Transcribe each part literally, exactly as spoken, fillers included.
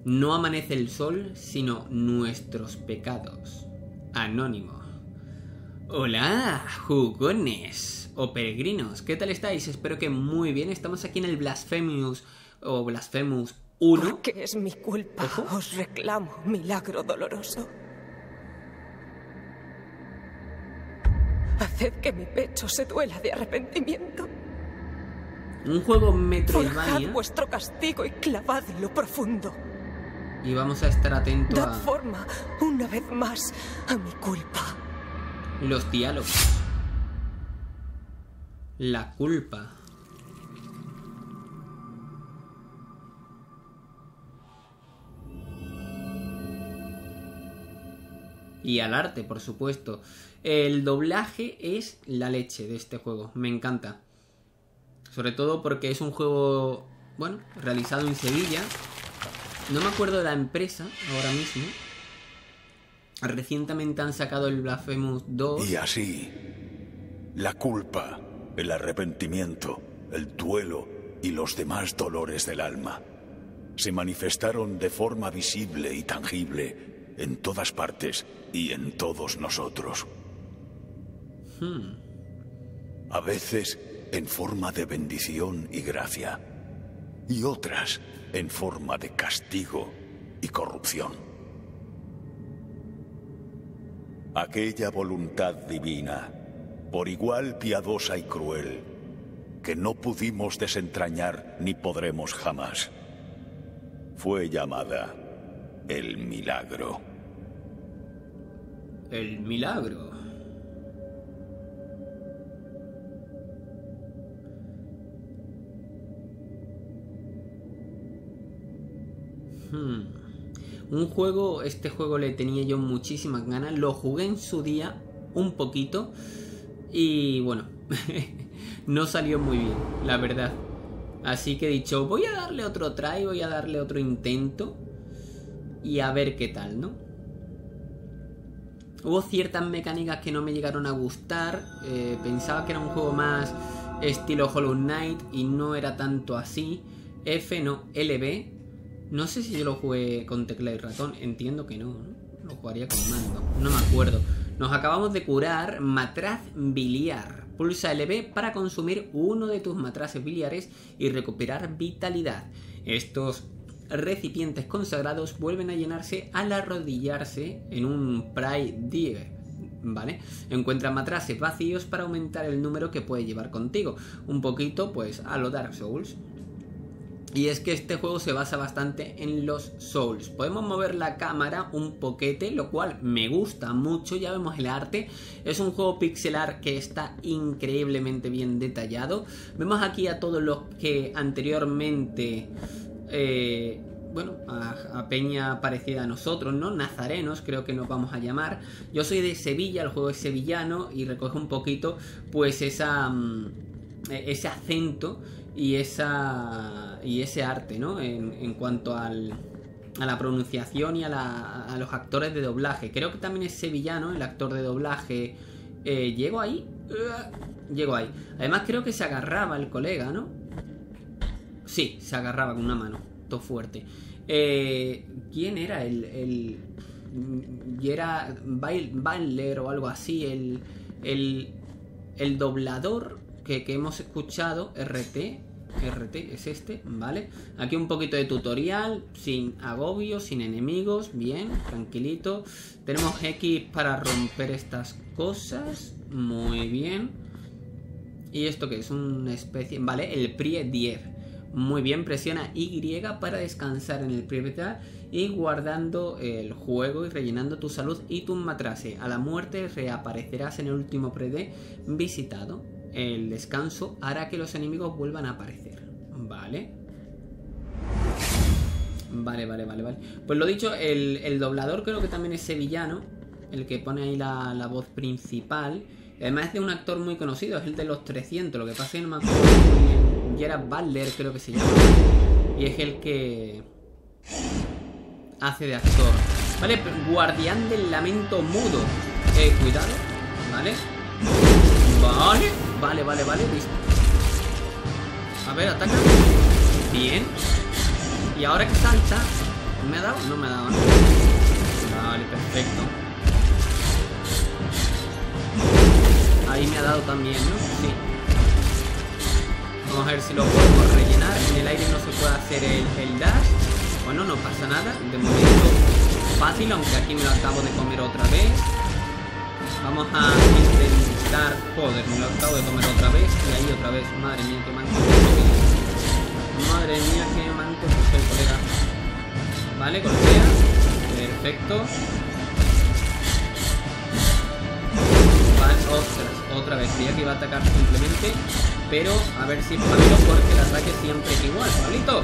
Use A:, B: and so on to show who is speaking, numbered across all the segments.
A: No amanece el sol, sino nuestros pecados. Anónimo. Hola, jugones o peregrinos, ¿qué tal estáis? Espero que muy bien. Estamos aquí en el Blasphemous o Blasphemous uno.
B: Porque es mi culpa. ¿Ojo? Os reclamo milagro doloroso. Haced que mi pecho se duela de arrepentimiento.
A: Un juego Metroidvania.
B: Forjad vuestro castigo y clavadlo profundo.
A: Y vamos a estar atentos
B: Dad
A: a...
B: forma, una vez más, a mi culpa.
A: Los diálogos. La culpa. Y al arte, por supuesto. El doblaje es la leche de este juego. Me encanta. Sobre todo porque es un juego, bueno, realizado en Sevilla. No me acuerdo de la empresa ahora mismo. Recientemente han sacado el Blasphemous dos.
C: Y así, la culpa, el arrepentimiento, el duelo y los demás dolores del alma se manifestaron de forma visible y tangible en todas partes y en todos nosotros.
A: Hmm.
C: A veces en forma de bendición y gracia, y otras en forma de castigo y corrupción. Aquella voluntad divina, por igual piadosa y cruel, que no pudimos desentrañar ni podremos jamás, fue llamada el milagro.
A: El milagro. Hmm. Un juego, este juego le tenía yo muchísimas ganas. Lo jugué en su día un poquito y bueno, no salió muy bien, la verdad. Así que he dicho, voy a darle otro try, voy a darle otro intento y a ver qué tal, ¿no? Hubo ciertas mecánicas que no me llegaron a gustar. eh, Pensaba que era un juego más estilo Hollow Knight y no era tanto así. F, no, L B. No sé si yo lo jugué con tecla y ratón. Entiendo que no, ¿no? Lo jugaría con mando. No me acuerdo. Nos acabamos de curar matraz biliar. Pulsa L B para consumir uno de tus matraces biliares y recuperar vitalidad. Estos recipientes consagrados vuelven a llenarse al arrodillarse en un Pray Die. ¿Vale? Encuentra matraces vacíos para aumentar el número que puedes llevar contigo. Un poquito, pues, a lo Dark Souls. Y es que este juego se basa bastante en los Souls. Podemos mover la cámara un poquete, lo cual me gusta mucho. Ya vemos el arte. Es un juego pixelar que está increíblemente bien detallado. Vemos aquí a todos los que anteriormente... Eh, bueno, a, a peña parecida a nosotros, ¿no? Nazarenos, creo que nos vamos a llamar. Yo soy de Sevilla, el juego es sevillano y recoge un poquito, pues, esa... Um, ese acento y esa y ese arte, ¿no? En, en cuanto al, a la pronunciación y a, la, a los actores de doblaje. Creo que también es sevillano el actor de doblaje. Eh, ¿Llego ahí? Uh, llego ahí. Además creo que se agarraba el colega, ¿no? Sí, se agarraba con una mano. Todo fuerte. Eh, ¿Quién era el... el y era Bailer o algo así? El, el, el doblador... Que, que hemos escuchado, R T, R T es este, ¿vale? Aquí un poquito de tutorial, sin agobio, sin enemigos, bien, tranquilito. Tenemos X para romper estas cosas, muy bien. ¿Y esto qué es? Una especie, ¿vale? El Prie Die. Muy bien, presiona Y para descansar en el Prioridad y guardando el juego y rellenando tu salud y tu matrace. A la muerte reaparecerás en el último Prede visitado. El descanso hará que los enemigos vuelvan a aparecer. Vale. Vale, vale, vale, vale. Pues lo dicho, el, el doblador creo que también es sevillano. El que pone ahí la, la voz principal. Además es de un actor muy conocido, es el de los trescientos. Lo que pasa es que no me acuerdo muy bien. Gerard Butler creo que se llama. Y es el que hace de actor. Vale, guardián del lamento mudo. Eh, cuidado. Vale. Vale, vale, vale, vale, listo. A ver, ataca. Bien. Y ahora que salta, ¿Me ha dado? No me ha dado, ¿no? Vale, perfecto. Ahí me ha dado también, ¿no? Sí. Vamos a ver si lo podemos rellenar. En el aire no se puede hacer el, el dash. Bueno, no pasa nada. De momento fácil, aunque aquí me lo acabo de comer otra vez. Vamos a intentar... Joder, me lo acabo de comer otra vez. Y ahí otra vez. Madre mía, qué manco. Madre mía, qué manco soy, colega. Vale, golpea. Perfecto. Vale, ostras, otra vez. Creía que iba a atacar simplemente. Pero a ver si Pablito, porque el ataque siempre es igual. Pablito.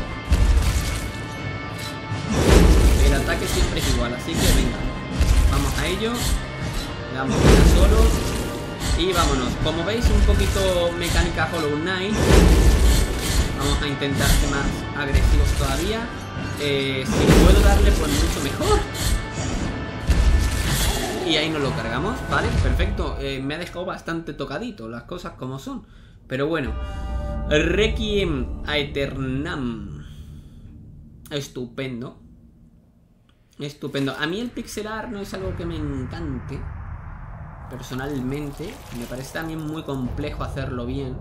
A: El ataque siempre es igual, así que venga. Vamos a ello. Le damos una solo. Y vámonos. Como veis, un poquito mecánica Hollow Knight. Vamos a intentar ser más agresivos todavía. Eh, si puedo darle, pues mucho mejor. Y ahí nos lo cargamos, ¿vale? Perfecto. Eh, me ha dejado bastante tocadito, las cosas como son. Pero bueno. Requiem Aeternam. Estupendo. Estupendo. A mí el pixel art no es algo que me encante. Personalmente. Me parece también muy complejo hacerlo bien.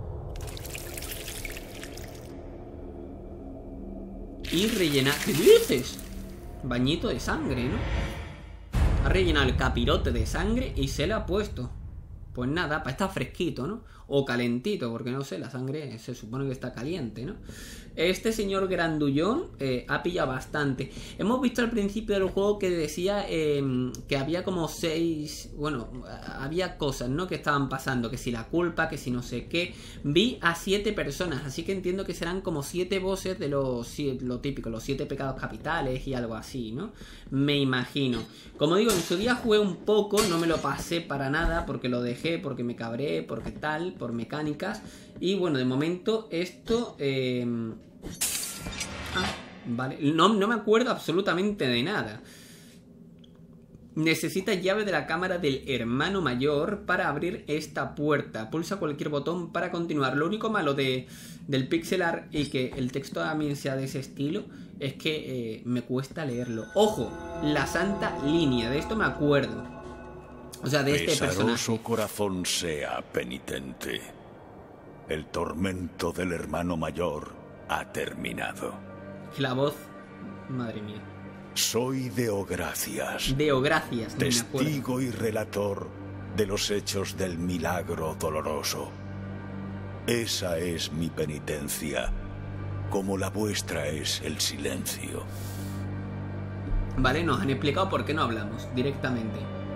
A: Y rellenar... ¿Qué dices? Bañito de sangre, ¿no? Ha rellenado el capirote de sangre y se le ha puesto. Pues nada, para estar fresquito, ¿no? O calentito, porque no sé, la sangre se supone que está caliente, ¿no? Este señor grandullón eh, ha pillado bastante. Hemos visto al principio del juego que decía eh, que había como seis... Bueno, había cosas, ¿no? Que estaban pasando, que si la culpa, que si no sé qué. Vi a siete personas, así que entiendo que serán como siete bosses de los... Lo típico, los siete pecados capitales y algo así, ¿no? Me imagino. Como digo, en su día jugué un poco, no me lo pasé para nada porque lo dejé, porque me cabré, porque tal, por mecánicas. Y bueno, de momento esto... Eh... Ah, vale. No, no me acuerdo absolutamente de nada. Necesita llave de la cámara del hermano mayor para abrir esta puerta. Pulsa cualquier botón para continuar. Lo único malo de, del pixel art y que el texto también sea de ese estilo es que eh, me cuesta leerlo. ¡Ojo! La santa línea. De esto me acuerdo. O sea, de este personaje.
C: Pesaroso corazón sea penitente. El tormento del hermano mayor ha terminado.
A: La voz... Madre mía.
C: Soy Deogracias.
A: Deogracias,
C: testigo y relator de los hechos del milagro doloroso. Esa es mi penitencia, como la vuestra es el silencio.
A: Vale, nos han explicado por qué no hablamos directamente.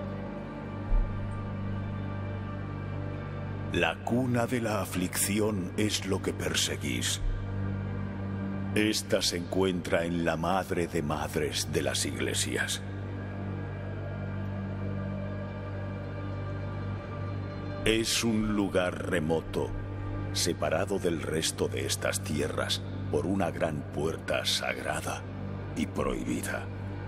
C: La cuna de la aflicción es lo que perseguís. Esta se encuentra en la madre de madres de las iglesias. Es un lugar remoto, separado del resto de estas tierras por una gran puerta sagrada y prohibida.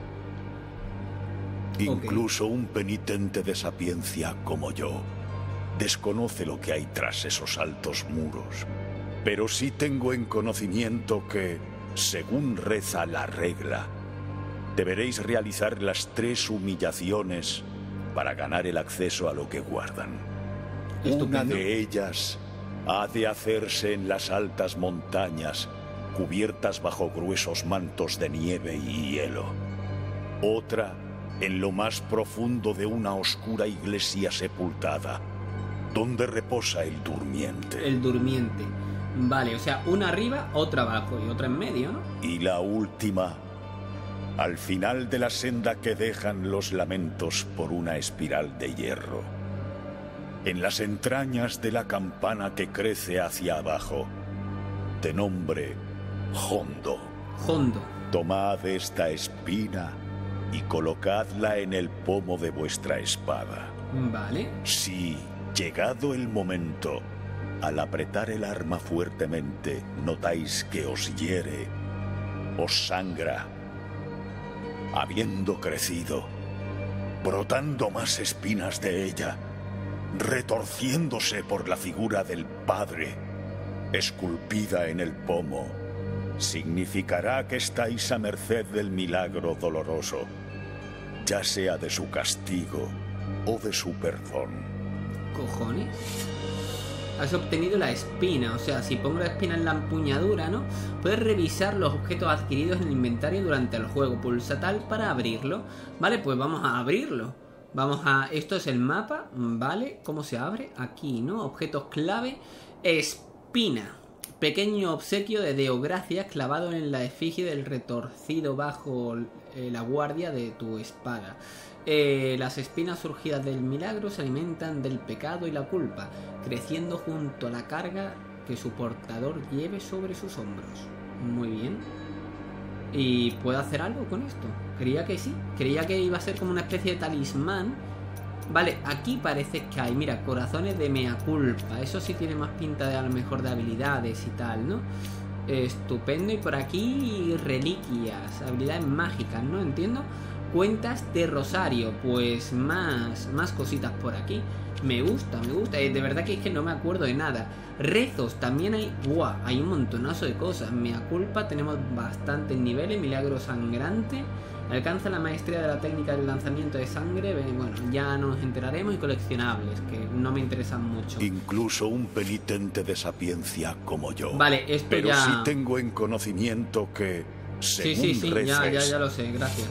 C: Okay. Incluso un penitente de sapiencia como yo desconoce lo que hay tras esos altos muros. Pero sí tengo en conocimiento que, según reza la regla, deberéis realizar las tres humillaciones para ganar el acceso a lo que guardan. Estupendo. Una de ellas ha de hacerse en las altas montañas, cubiertas bajo gruesos mantos de nieve y hielo. Otra, en lo más profundo de una oscura iglesia sepultada, donde reposa el durmiente.
A: El durmiente. Vale, o sea, una arriba, otra abajo y otra en medio, ¿no?
C: Y la última, al final de la senda que dejan los lamentos por una espiral de hierro. En las entrañas de la campana que crece hacia abajo, de nombre Hondo.
A: Hondo.
C: Tomad esta espina y colocadla en el pomo de vuestra espada.
A: Vale.
C: Si, llegado el momento, al apretar el arma fuertemente, notáis que os hiere, os sangra, habiendo crecido, brotando más espinas de ella, retorciéndose por la figura del Padre, esculpida en el pomo, significará que estáis a merced del milagro doloroso, ya sea de su castigo o de su perdón.
A: ¿Cojones? Has obtenido la espina, o sea, si pongo la espina en la empuñadura, ¿no? Puedes revisar los objetos adquiridos en el inventario durante el juego. Pulsa tal para abrirlo. Vale, pues vamos a abrirlo. Vamos a... Esto es el mapa, ¿vale? ¿Cómo se abre? Aquí, ¿no? Objetos clave. Espina. Pequeño obsequio de Deogracias clavado en la efigie del retorcido bajo eh, la guardia de tu espada. Eh, las espinas surgidas del milagro se alimentan del pecado y la culpa, creciendo junto a la carga que su portador lleve sobre sus hombros. Muy bien. ¿Y puedo hacer algo con esto? Creía que sí. Creía que iba a ser como una especie de talismán. Vale, aquí parece que hay, mira, corazones de mea culpa. Eso sí tiene más pinta de a lo mejor de habilidades y tal, ¿no? Estupendo. Y por aquí reliquias, habilidades mágicas, ¿no? Entiendo. Cuentas de rosario, pues más, más cositas por aquí. Me gusta, me gusta. Eh, de verdad que es que no me acuerdo de nada. Rezos, también hay... ¡Buah! Hay un montonazo de cosas. Mea culpa, tenemos bastantes niveles. Milagro sangrante. Alcanza la maestría de la técnica del lanzamiento de sangre. Bueno, ya nos enteraremos. Y coleccionables, que no me interesan mucho.
C: Incluso un penitente de sapiencia como yo.
A: Vale, esto
C: Pero
A: ya...
C: sí tengo en conocimiento que, según
A: Sí, sí, sí,
C: reces...
A: ya, ya, ya lo sé, gracias.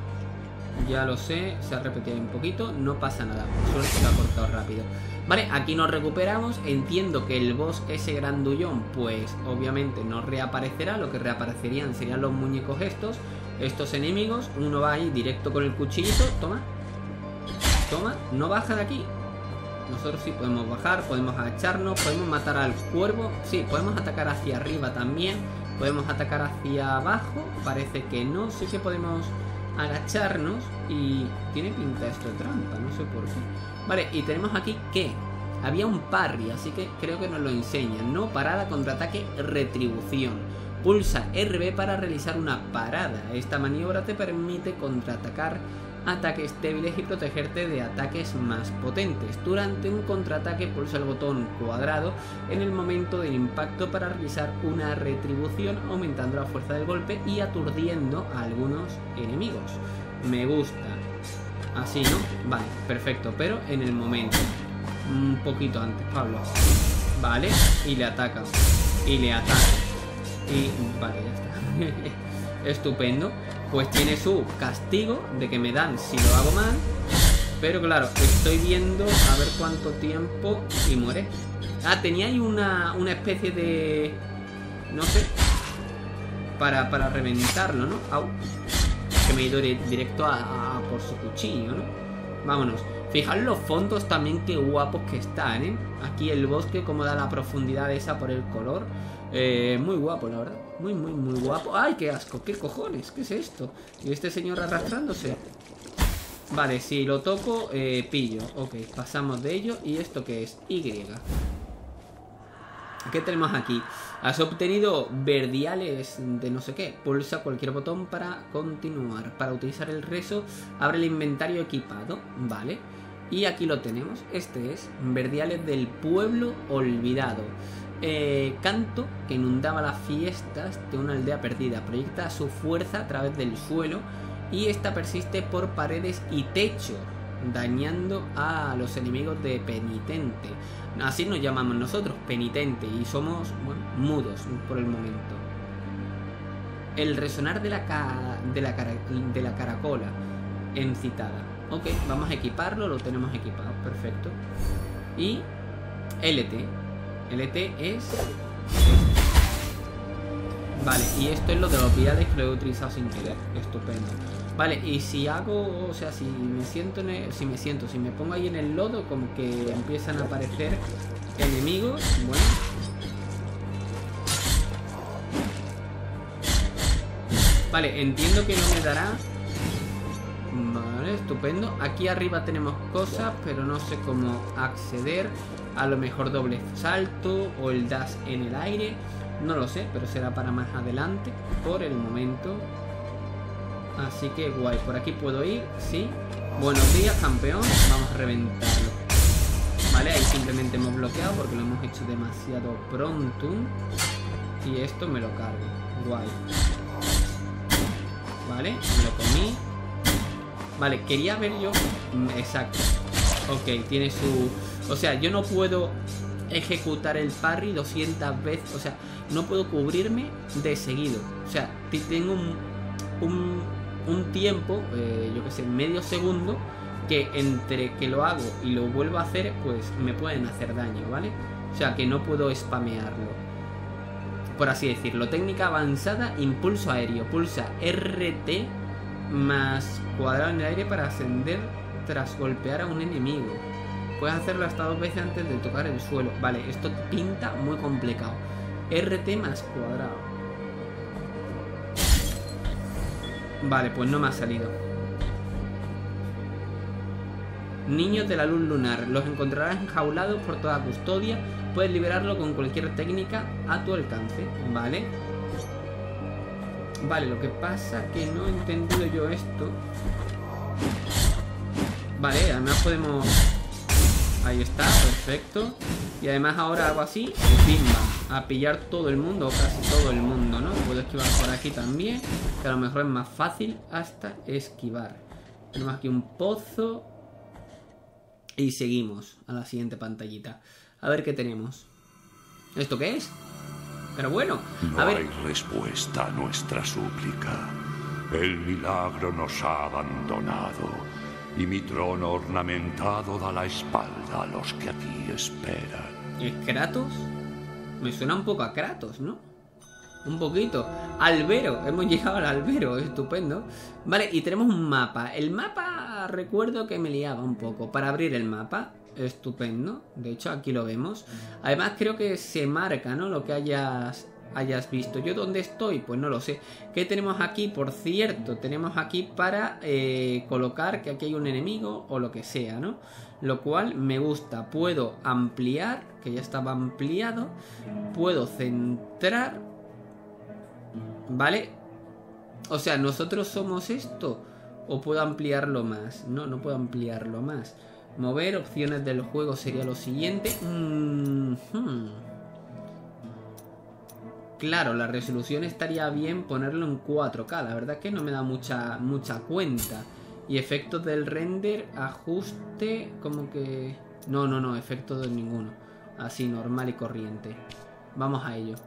A: Ya lo sé, se ha repetido un poquito, no pasa nada, solo se lo ha cortado rápido. Vale, aquí nos recuperamos. Entiendo que el boss, ese grandullón, pues obviamente no reaparecerá. Lo que reaparecerían serían los muñecos estos. Estos enemigos, uno va ahí directo con el cuchillito. Toma, toma, no baja de aquí. Nosotros sí podemos bajar, podemos agacharnos, podemos matar al cuervo. Sí, podemos atacar hacia arriba también. Podemos atacar hacia abajo, parece que no. Sí que podemos agacharnos y tiene pinta esto de trampa, no sé por qué. Vale, y tenemos aquí que había un parry, así que creo que nos lo enseñan, ¿no? Parada, contraataque, retribución. Pulsa R B para realizar una parada. Esta maniobra te permite contraatacar ataques débiles y protegerte de ataques más potentes. Durante un contraataque pulsa el botón cuadrado en el momento del impacto para realizar una retribución, aumentando la fuerza del golpe y aturdiendo a algunos enemigos. Me gusta. Así, ¿no? Vale, perfecto, pero en el momento. Un poquito antes, Pablo. Vale, y le ataca. Y le ataca. Y... vale, ya está. Estupendo. Pues tiene su castigo de que me dan si lo hago mal. Pero claro, estoy viendo a ver cuánto tiempo y muere. Ah, tenía ahí una, una especie de... no sé. Para, para reventarlo, ¿no? Au. Que me he ido directo a, a por su cuchillo, ¿no? Vámonos. Fijaos los fondos también, qué guapos que están, ¿eh? Aquí el bosque, como da la profundidad esa por el color. Eh, muy guapo, la verdad. Muy, muy, muy guapo. ¡Ay, qué asco! ¿Qué cojones? ¿Qué es esto? ¿Y este señor arrastrándose? Vale, si lo toco, eh, pillo. Ok, pasamos de ello. ¿Y esto qué es? Y. ¿Qué tenemos aquí? Has obtenido verdiales de no sé qué. Pulsa cualquier botón para continuar. Para utilizar el rezo, abre el inventario equipado. Vale. Y aquí lo tenemos. Este es verdiales del pueblo olvidado. Eh, canto que inundaba las fiestas de una aldea perdida. Proyecta su fuerza a través del suelo y esta persiste por paredes y techo, dañando a los enemigos de penitente. Así nos llamamos nosotros, penitente, y somos, bueno, mudos por el momento. El resonar de la, ca de la, cara de la caracola encitada. Ok, vamos a equiparlo, lo tenemos equipado, perfecto. Y L T. L T es... Vale, y esto es lo de los viales que lo he utilizado sin querer. Estupendo. Vale, y si hago... O sea, si me siento... En el, si me siento, si me pongo ahí en el lodo, como que empiezan a aparecer enemigos. Bueno. Vale, entiendo que no me dará... Vale, estupendo. Aquí arriba tenemos cosas, pero no sé cómo acceder. A lo mejor doble salto o el dash en el aire. No lo sé, pero será para más adelante. Por el momento. Así que guay. Por aquí puedo ir, sí. Buenos días, campeón. Vamos a reventarlo. Vale, ahí simplemente hemos bloqueado porque lo hemos hecho demasiado pronto. Y esto me lo cargo. Guay. Vale, me lo comí. Vale, quería ver yo... Exacto. Ok, tiene su... O sea, yo no puedo ejecutar el parry doscientas veces. O sea, no puedo cubrirme de seguido. O sea, tengo un... Un, un tiempo, eh, yo que sé, medio segundo, que entre que lo hago y lo vuelvo a hacer, pues me pueden hacer daño, ¿vale? O sea, que no puedo spamearlo, por así decirlo. Técnica avanzada, impulso aéreo. Pulsa R T más cuadrado en el aire para ascender tras golpear a un enemigo. Puedes hacerlo hasta dos veces antes de tocar el suelo. Vale, esto pinta muy complicado. R T más cuadrado. Vale, pues no me ha salido. Niños de la luz lunar. Los encontrarás enjaulados por toda custodia. Puedes liberarlo con cualquier técnica a tu alcance. Vale. Vale, lo que pasa que no he entendido yo esto. Vale, además podemos... Ahí está, perfecto. Y además ahora hago así y pimba, a pillar todo el mundo, o casi todo el mundo, ¿no? Puedo esquivar por aquí también, que a lo mejor es más fácil hasta esquivar. Tenemos aquí un pozo. Y seguimos a la siguiente pantallita. A ver qué tenemos. ¿Esto qué es? Pero bueno, a
D: no
A: ver...
D: hay respuesta a nuestra súplica. El milagro nos ha abandonado y mi trono ornamentado da la espalda a los que a ti esperan.
A: ¿Es Kratos? Me suena un poco a Kratos, ¿no? Un poquito. Albero, hemos llegado al albero, estupendo. Vale, y tenemos un mapa. El mapa, recuerdo que me liaba un poco. Para abrir el mapa, estupendo. De hecho, aquí lo vemos. Además, creo que se marca, ¿no? Lo que hayas, hayas visto. ¿Yo dónde estoy? Pues no lo sé. ¿Qué tenemos aquí? Por cierto, tenemos aquí para eh, colocar que aquí hay un enemigo o lo que sea, ¿no? Lo cual me gusta. Puedo ampliar, que ya estaba ampliado. Puedo centrar. ¿Vale? O sea, ¿nosotros somos esto? ¿O puedo ampliarlo más? No, no puedo ampliarlo más. Mover, opciones del juego sería lo siguiente. Mm-hmm. Claro, la resolución estaría bien ponerlo en cuatro K. La verdad es que no me da mucha, mucha cuenta. Y efectos del render, ajuste, como que... No, no, no, efectos de ninguno. Así, normal y corriente. Vamos a ello.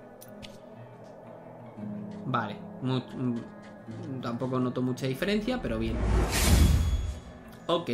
A: Vale, muy, tampoco noto mucha diferencia, pero bien. Ok.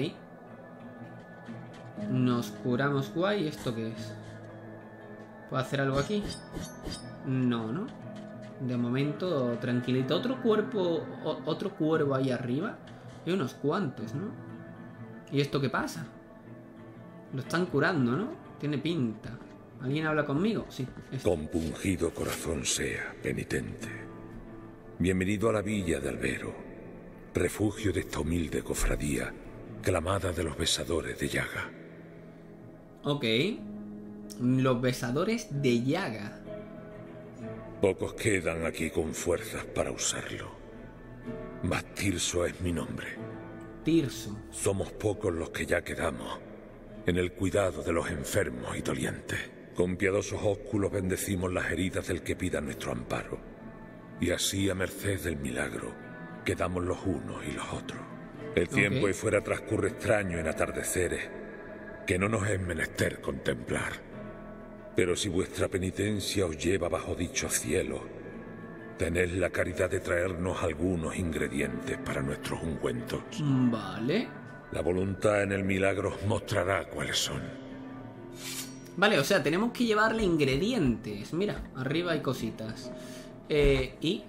A: Nos curamos guay. ¿Esto qué es? ¿Puedo hacer algo aquí? No, ¿no? De momento, tranquilito. Otro cuerpo, otro cuervo ahí arriba. Hay unos cuantos, ¿no? ¿Y esto qué pasa? Lo están curando, ¿no? Tiene pinta. ¿Alguien habla conmigo? Sí. Esto.
E: Compungido corazón sea, penitente. Bienvenido a la villa de Albero, refugio de esta humilde cofradía, clamada de los besadores de llaga.
A: Ok. Los besadores de llaga.
E: Pocos quedan aquí con fuerzas para usarlo. Mas Tirso es mi nombre.
A: Tirso.
E: Somos pocos los que ya quedamos en el cuidado de los enfermos y dolientes. Con piadosos ósculos bendecimos las heridas del que pida nuestro amparo. Y así, a merced del milagro, quedamos los unos y los otros. El tiempo
A: okay.
E: ahí fuera transcurre extraño en atardeceres que no nos es menester contemplar. Pero si vuestra penitencia os lleva bajo dichos cielos, tened la caridad de traernos algunos ingredientes para nuestros ungüentos.
A: Vale.
E: La voluntad en el milagro os mostrará cuáles son.
A: Vale, o sea, tenemos que llevarle ingredientes. Mira, arriba hay cositas. Eh, y...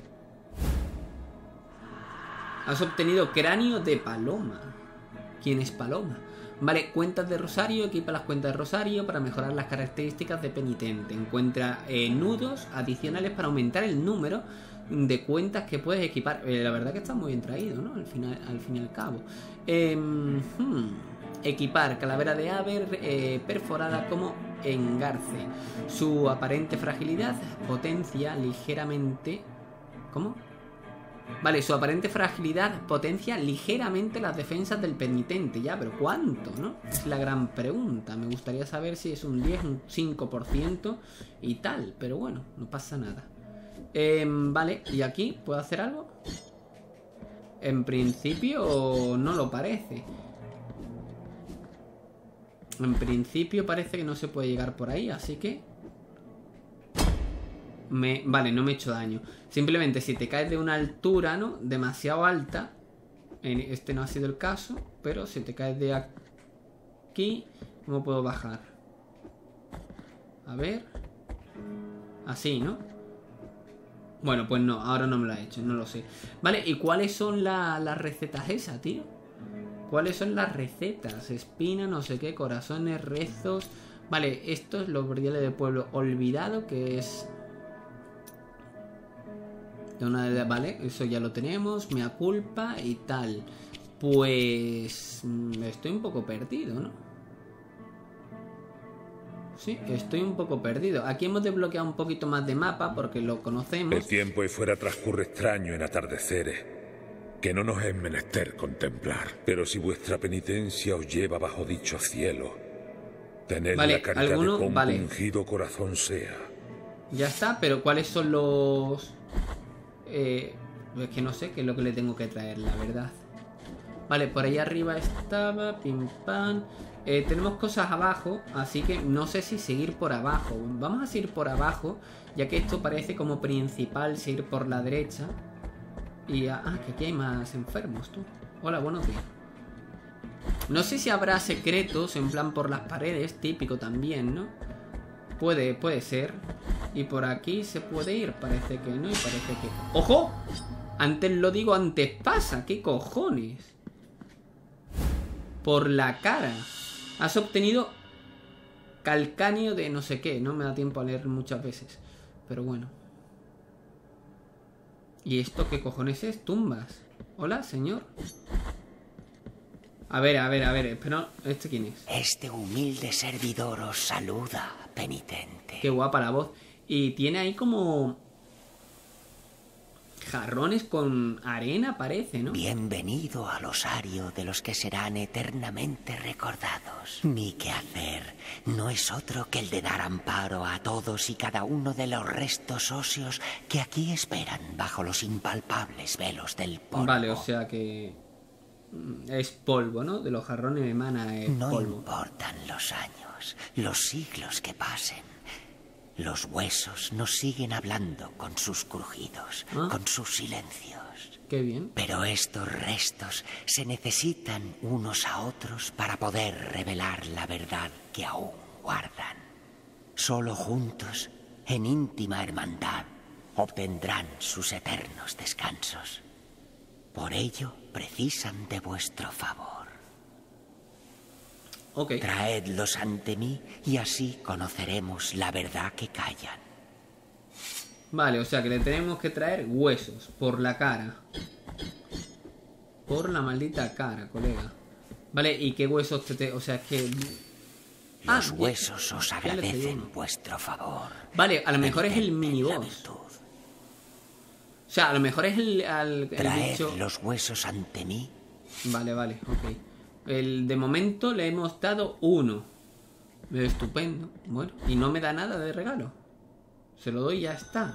A: Has obtenido cráneo de paloma. ¿Quién es paloma? Vale, cuentas de Rosario. Equipa las cuentas de Rosario para mejorar las características de penitente. Encuentra eh, nudos adicionales para aumentar el número de cuentas que puedes equipar. Eh, la verdad que está muy bien traído, ¿no? Al final, al fin y al cabo. Eh, hmm. Equipar calavera de ave eh, perforada como engarce. Su aparente fragilidad potencia ligeramente... ¿Cómo? Vale, su aparente fragilidad potencia ligeramente las defensas del penitente. Ya, pero ¿cuánto, no? Es la gran pregunta. Me gustaría saber si es un diez, un cinco por ciento y tal. Pero bueno, no pasa nada. Eh, vale, ¿y aquí puedo hacer algo? En principio no lo parece. En principio parece que no se puede llegar por ahí, así que... Me... Vale, no me he hecho daño. Simplemente si te caes de una altura, ¿no? Demasiado alta. En este no ha sido el caso, pero si te caes de aquí, ¿cómo puedo bajar? A ver... Así, ¿no? Bueno, pues no, ahora no me lo ha hecho, no lo sé. Vale, ¿y cuáles son la, las recetas esas, tío? ¿Cuáles son las recetas? Espina, no sé qué, corazones, rezos... Vale, esto es los verdiales del pueblo olvidado, que es... De una de... Vale, eso ya lo tenemos, mea culpa y tal. Pues... Estoy un poco perdido, ¿no? Sí, estoy un poco perdido. Aquí hemos desbloqueado un poquito más de mapa porque lo conocemos.
E: El tiempo y fuera transcurre extraño en atardeceres, que no nos es menester contemplar. Pero si vuestra penitencia os lleva bajo dicho cielo, tened
A: vale,
E: la caridad
A: ¿alguno?
E: de cuán
A: Vale.
E: ungido corazón sea.
A: Ya está, pero ¿cuáles son los...? Eh, es que no sé qué es lo que le tengo que traer, la verdad. Vale, por ahí arriba estaba, pim pam... Eh, tenemos cosas abajo, así que no sé si seguir por abajo. Vamos a seguir por abajo, ya que esto parece como principal seguir por la derecha. Y... Ah, que aquí hay más enfermos, tú. Hola, buenos días. No sé si habrá secretos, en plan por las paredes, típico también, ¿no? Puede, puede ser. Y por aquí se puede ir, parece que no, y parece que... ¡Ojo! Antes lo digo, antes pasa, ¿qué cojones? Por la cara. Has obtenido calcáneo de no sé qué. No me da tiempo a leer muchas veces. Pero bueno. ¿Y esto qué cojones es? Tumbas. Hola, señor. A ver, a ver, a ver. Pero, ¿este quién es?
F: Este humilde servidor os saluda, penitente.
A: Qué guapa la voz. Y tiene ahí como... jarrones con arena, parece, ¿no?
F: Bienvenido al osario de los que serán eternamente recordados. Mi quehacer no es otro que el de dar amparo a todos y cada uno de los restos óseos que aquí esperan bajo los impalpables velos del polvo.
A: Vale, o sea que... es polvo, ¿no? De los jarrones emana el
F: no
A: polvo.
F: importan los años, los siglos que pasen. Los huesos nos siguen hablando con sus crujidos, ¿Ah? con sus silencios.
A: Qué bien.
F: Pero estos restos se necesitan unos a otros para poder revelar la verdad que aún guardan. Solo juntos, en íntima hermandad, obtendrán sus eternos descansos. Por ello, precisan de vuestro favor.
A: Okay.
F: Traedlos ante mí y así conoceremos la verdad que callan.
A: Vale, o sea que le tenemos que traer huesos por la cara. Por la maldita cara, colega. Vale, ¿y qué huesos te... te... O sea, es que...
F: Los
A: ah,
F: huesos
A: ya,
F: os
A: ya
F: agradecen vuestro favor.
A: Vale, a lo mejor es el miniboss. O sea, a lo mejor es el... el, el
F: Traed
A: bicho...
F: los huesos ante mí.
A: Vale, vale, ok. El, de momento le hemos dado uno. Estupendo. Bueno, y no me da nada de regalo. Se lo doy y ya está.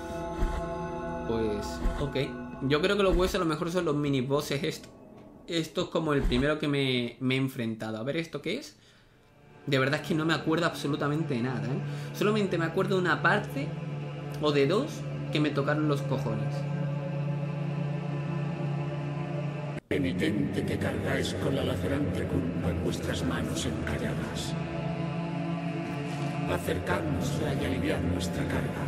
A: Pues, ok. Yo creo que los huesos a lo mejor son los mini bosses estos. Esto es como el primero que me, me he enfrentado. A ver, ¿esto qué es? De verdad es que no me acuerdo absolutamente de nada, ¿eh? Solamente me acuerdo de una parte o de dos que me tocaron los cojones.
G: Penitente que cargáis con la lacerante culpa en vuestras manos encalladas. Acercárnosla y aliviar nuestra carga.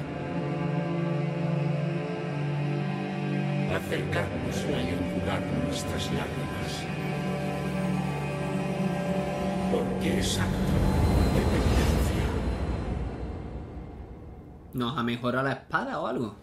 G: Acercárnosla y enjugar nuestras lágrimas. Porque es acto de penitencia.
A: ¿Nos ha mejorado la espada o algo?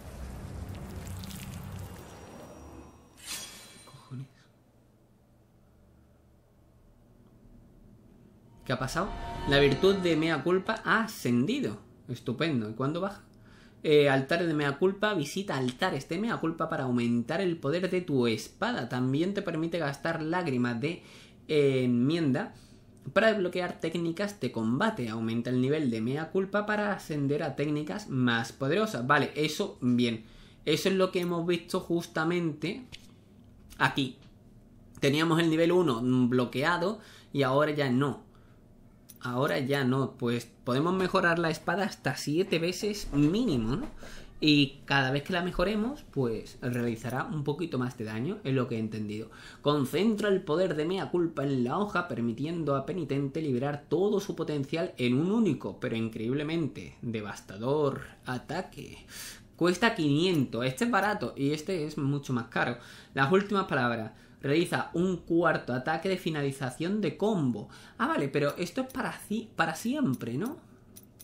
A: ¿Qué ha pasado? La virtud de mea culpa ha ascendido. Estupendo. ¿Y cuándo baja? Eh, altares de mea culpa. Visita altares de mea culpa para aumentar el poder de tu espada. También te permite gastar lágrimas de eh, enmienda para desbloquear técnicas de combate. Aumenta el nivel de mea culpa para ascender a técnicas más poderosas. Vale, eso bien. Eso es lo que hemos visto justamente aquí. Teníamos el nivel uno bloqueado y ahora ya no. Ahora ya no. Pues podemos mejorar la espada hasta siete veces mínimo, ¿no? Y cada vez que la mejoremos, pues realizará un poquito más de daño, es lo que he entendido. Concentra el poder de mea culpa en la hoja, permitiendo a Penitente liberar todo su potencial en un único, pero increíblemente devastador ataque. Cuesta quinientos, este es barato y este es mucho más caro. Las últimas palabras. Realiza un cuarto ataque de finalización de combo. Ah, vale, pero esto es para, para siempre, ¿no?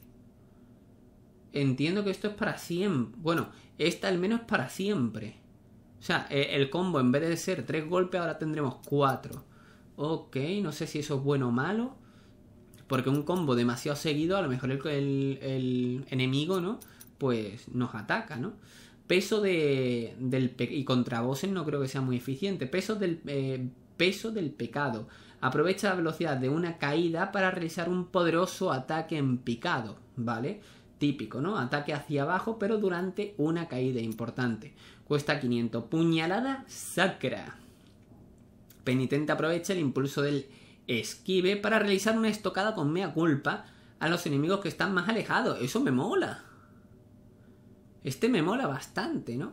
A: Entiendo que esto es para siempre. Bueno, esta al menos es para siempre. O sea, el combo en vez de ser tres golpes ahora tendremos cuatro. Ok, no sé si eso es bueno o malo. Porque un combo demasiado seguido, a lo mejor el, el, el enemigo, ¿no? Pues nos ataca, ¿no? Peso de, del... Y contra bosses no creo que sea muy eficiente. Peso del, eh, peso del pecado. Aprovecha la velocidad de una caída para realizar un poderoso ataque en picado, ¿vale? Típico, ¿no? Ataque hacia abajo, pero durante una caída importante. Cuesta quinientos. Puñalada sacra. Penitente aprovecha el impulso del esquive para realizar una estocada con mea culpa a los enemigos que están más alejados. Eso me mola. Este me mola bastante, ¿no?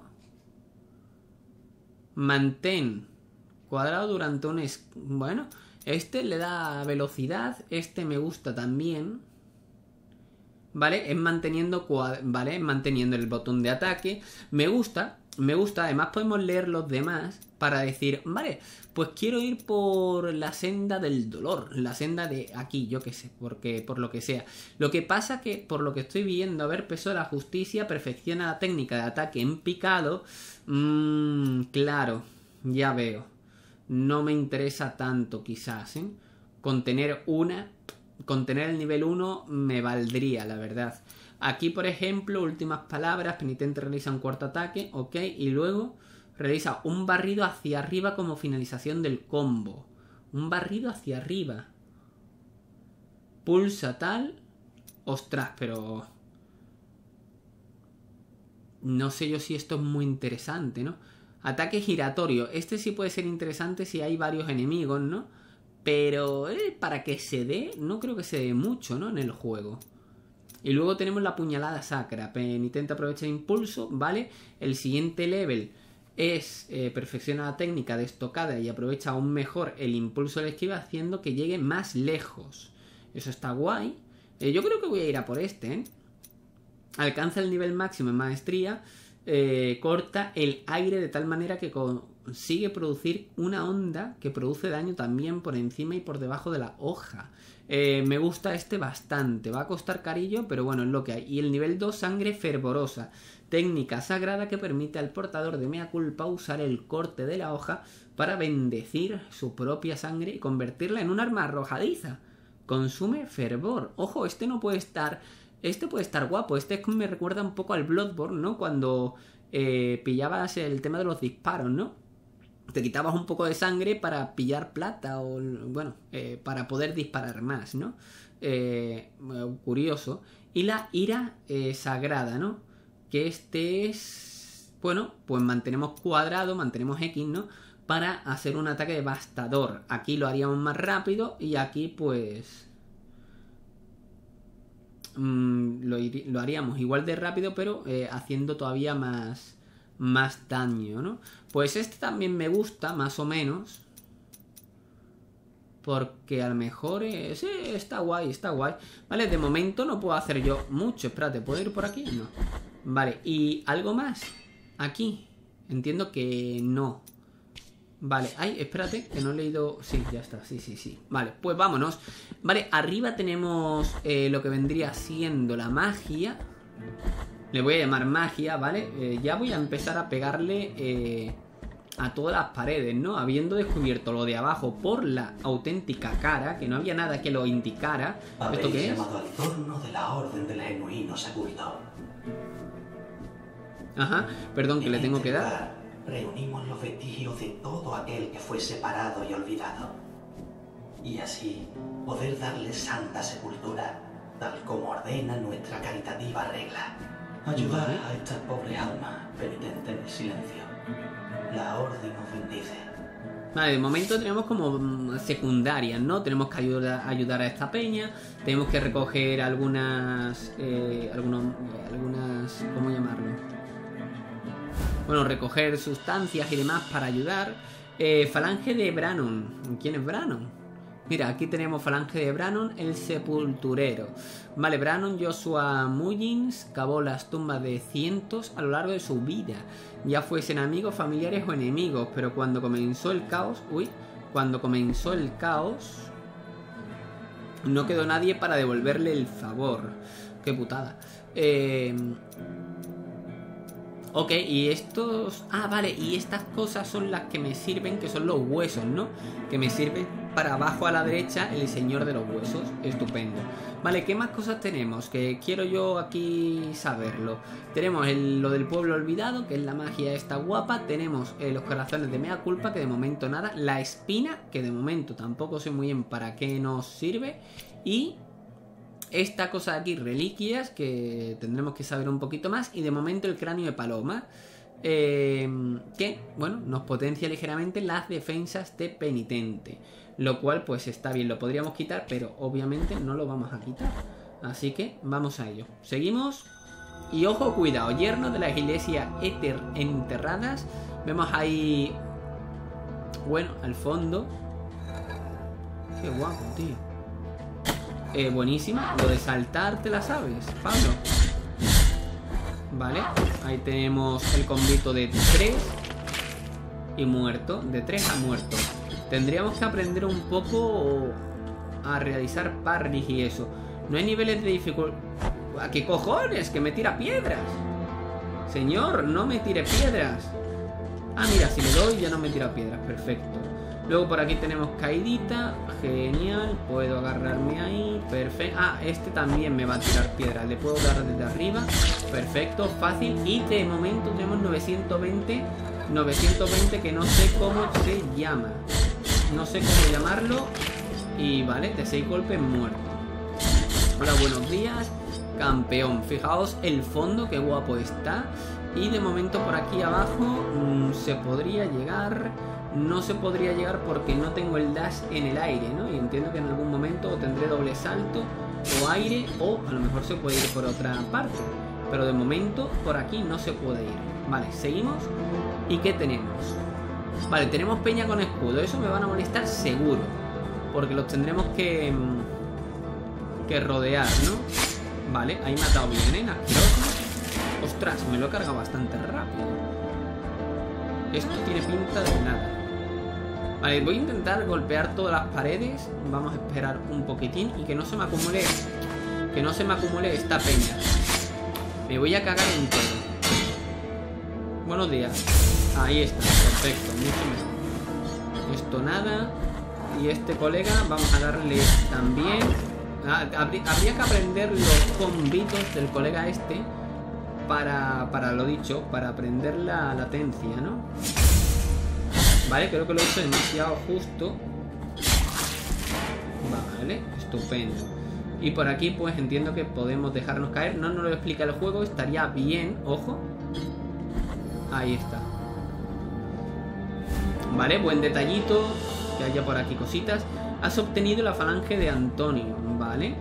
A: Mantén cuadrado durante un... Es... Bueno, este le da velocidad. Este me gusta también. ¿Vale? Es manteniendo, ¿vale? Es manteniendo el botón de ataque. Me gusta, me gusta. Además podemos leer los demás para decir, vale, pues quiero ir por la senda del dolor. La senda de aquí, yo qué sé, porque por lo que sea. Lo que pasa que, por lo que estoy viendo, a ver, peso de la justicia, perfecciona la técnica de ataque en picado. Mmm, claro, ya veo. No me interesa tanto quizás, ¿eh? Con tener una... Con tener el nivel uno me valdría, la verdad. Aquí, por ejemplo, últimas palabras. Penitente realiza un cuarto ataque, ok. Y luego realiza un barrido hacia arriba como finalización del combo. Un barrido hacia arriba. Pulsa tal. Ostras, pero... No sé yo si esto es muy interesante, ¿no? Ataque giratorio. Este sí puede ser interesante si hay varios enemigos, ¿no? Pero eh, para que se dé, no creo que se dé mucho, ¿no? En el juego. Y luego tenemos la puñalada sacra. Penitente aprovecha el impulso, ¿vale? El siguiente level es eh, perfecciona la técnica de estocada y aprovecha aún mejor el impulso del esquiva, haciendo que llegue más lejos. Eso está guay. Eh, yo creo que voy a ir a por este, ¿eh? Alcanza el nivel máximo en maestría. Eh, corta el aire de tal manera que consigue producir una onda que produce daño también por encima y por debajo de la hoja. Eh, me gusta este bastante. Va a costar carillo, pero bueno, es lo que hay. Y el nivel dos, sangre fervorosa. Técnica sagrada que permite al portador de mea culpa usar el corte de la hoja para bendecir su propia sangre y convertirla en un arma arrojadiza. Consume fervor. Ojo, este no puede estar... Este puede estar guapo. Este me recuerda un poco al Bloodborne, ¿no? Cuando eh, pillabas el tema de los disparos, ¿no? Te quitabas un poco de sangre para pillar plata o, bueno, eh, para poder disparar más, ¿no? Eh, curioso. Y la ira eh, sagrada, ¿no? Que este es... Bueno, pues mantenemos cuadrado, mantenemos X, ¿no? Para hacer un ataque devastador. Aquí lo haríamos más rápido y aquí, pues... Mmm, lo, lo haríamos igual de rápido, pero eh, haciendo todavía más... más daño, ¿no? Pues este también me gusta, más o menos. Porque a lo mejor... Eh, sí, está guay, está guay. Vale, de momento no puedo hacer yo mucho. Espérate, ¿puedo ir por aquí? No. Vale, ¿y algo más? Aquí. Entiendo que no. Vale, ay, espérate, que no he leído... Sí, ya está, sí, sí, sí. Vale, pues vámonos. Vale, arriba tenemos eh, lo que vendría siendo la magia. Le voy a llamar magia, ¿vale? Eh, ya voy a empezar a pegarle eh, a todas las paredes, ¿no? Habiendo descubierto lo de abajo por la auténtica cara, que no había nada que lo indicara. ¿Esto qué es?
H: Llamado al torno de la Orden del Genuino Sepulto.
A: Ajá, perdón, que
H: en
A: le tengo
H: este
A: que dar.
H: Lugar, reunimos los vestigios de todo aquel que fue separado y olvidado. y así poder darles santa sepultura, tal como ordena nuestra caritativa regla. Ayudar a estas pobres almas penitentes en el silencio. La orden os bendice.
A: Vale, de momento tenemos como secundarias, ¿no? Tenemos que ayudar, ayudar a esta peña. Tenemos que recoger algunas... Eh, algunos, algunas... ¿Cómo llamarlo? Bueno, recoger sustancias y demás para ayudar. Eh, Falange de Brannon. ¿Quién es Brannon? Mira, aquí tenemos Falange de Brannon, el sepulturero. Vale, Brannon Joshua Mullins cavó las tumbas de cientos a lo largo de su vida. Ya fuesen amigos, familiares o enemigos. Pero cuando comenzó el caos... Uy, cuando comenzó el caos... No quedó nadie para devolverle el favor. Qué putada. Eh... Ok, y estos... Ah, vale, y estas cosas son las que me sirven, que son los huesos, ¿no? Que me sirven para abajo a la derecha el señor de los huesos. Estupendo. Vale, ¿qué más cosas tenemos? Que quiero yo aquí saberlo. Tenemos el, lo del pueblo olvidado, que es la magia esta guapa. Tenemos eh, los corazones de mea culpa, que de momento nada. La espina, que de momento tampoco sé muy bien para qué nos sirve. Y... esta cosa de aquí, reliquias, que tendremos que saber un poquito más. Y de momento el cráneo de paloma, eh, que, bueno, nos potencia ligeramente las defensas de penitente. Lo cual, pues está bien, lo podríamos quitar, pero obviamente no lo vamos a quitar. Así que vamos a ello. Seguimos. Y ojo, cuidado, yernos de la iglesia Éter enterradas. Vemos ahí... bueno, al fondo. Qué guapo, tío. Eh, buenísima, lo de saltar te la sabes, Pablo. Vale, ahí tenemos el combito de tres. Y muerto, de tres a muerto. Tendríamos que aprender un poco a realizar parries y eso. No hay niveles de dificultad. ¿A qué cojones? Que me tira piedras. Señor, no me tire piedras. Ah, mira, si le doy ya no me tira piedras, perfecto. Luego por aquí tenemos caidita. Genial, puedo agarrarme ahí. Perfecto, ah, este también me va a tirar piedras. Le puedo dar desde arriba. Perfecto, fácil. Y de momento tenemos novecientos veinte. novecientos veinte que no sé cómo se llama. No sé cómo llamarlo. Y vale, de seis golpes muerto. Hola, buenos días, campeón. Fijaos el fondo, qué guapo está. Y de momento por aquí abajo mmm, se podría llegar. No se podría llegar porque no tengo el dash en el aire, ¿no? Y entiendo que en algún momento tendré doble salto o aire, o a lo mejor se puede ir por otra parte. Pero de momento por aquí no se puede ir. Vale, seguimos. ¿Y qué tenemos? Vale, tenemos peña con escudo. Eso me van a molestar seguro, porque los tendremos que Que rodear, ¿no? Vale, ahí me ha dado bien, ¿eh? Asqueroso. Ostras, me lo he cargado bastante rápido. Esto tiene pinta de nada. Vale, voy a intentar golpear todas las paredes. Vamos a esperar un poquitín y que no se me acumule Que no se me acumule esta peña. Me voy a cagar en todo. Buenos días. Ahí está, perfecto, mucho mejor. Esto nada. Y este colega, vamos a darle también. Ah, habría que aprender los combitos del colega este Para, para lo dicho, para aprender la latencia, ¿no? Vale, creo que lo he hecho demasiado justo. Vale, estupendo. Y por aquí pues entiendo que podemos dejarnos caer. No nos lo explica el juego, estaría bien, ojo. Ahí está. Vale, buen detallito. Que haya por aquí cositas. Has obtenido la falange de Antonio, vale.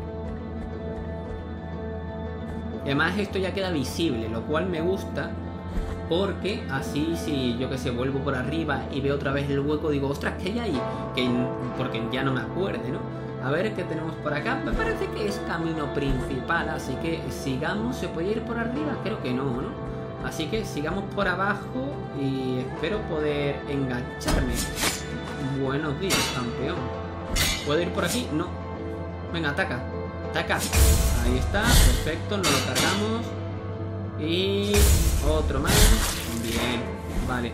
A: Y además esto ya queda visible, lo cual me gusta, porque así si yo que sé vuelvo por arriba y veo otra vez el hueco, digo, ostras, ¿qué hay ahí? Que, porque ya no me acuerde, ¿no? A ver qué tenemos por acá. Me parece que es camino principal, así que sigamos. ¿Se puede ir por arriba? Creo que no, ¿no? Así que sigamos por abajo y espero poder engancharme. Buenos días, campeón. ¿Puedo ir por aquí? No. Venga, ataca. Ataca. Ahí está, perfecto, nos lo cargamos. Y otro más. Bien, vale.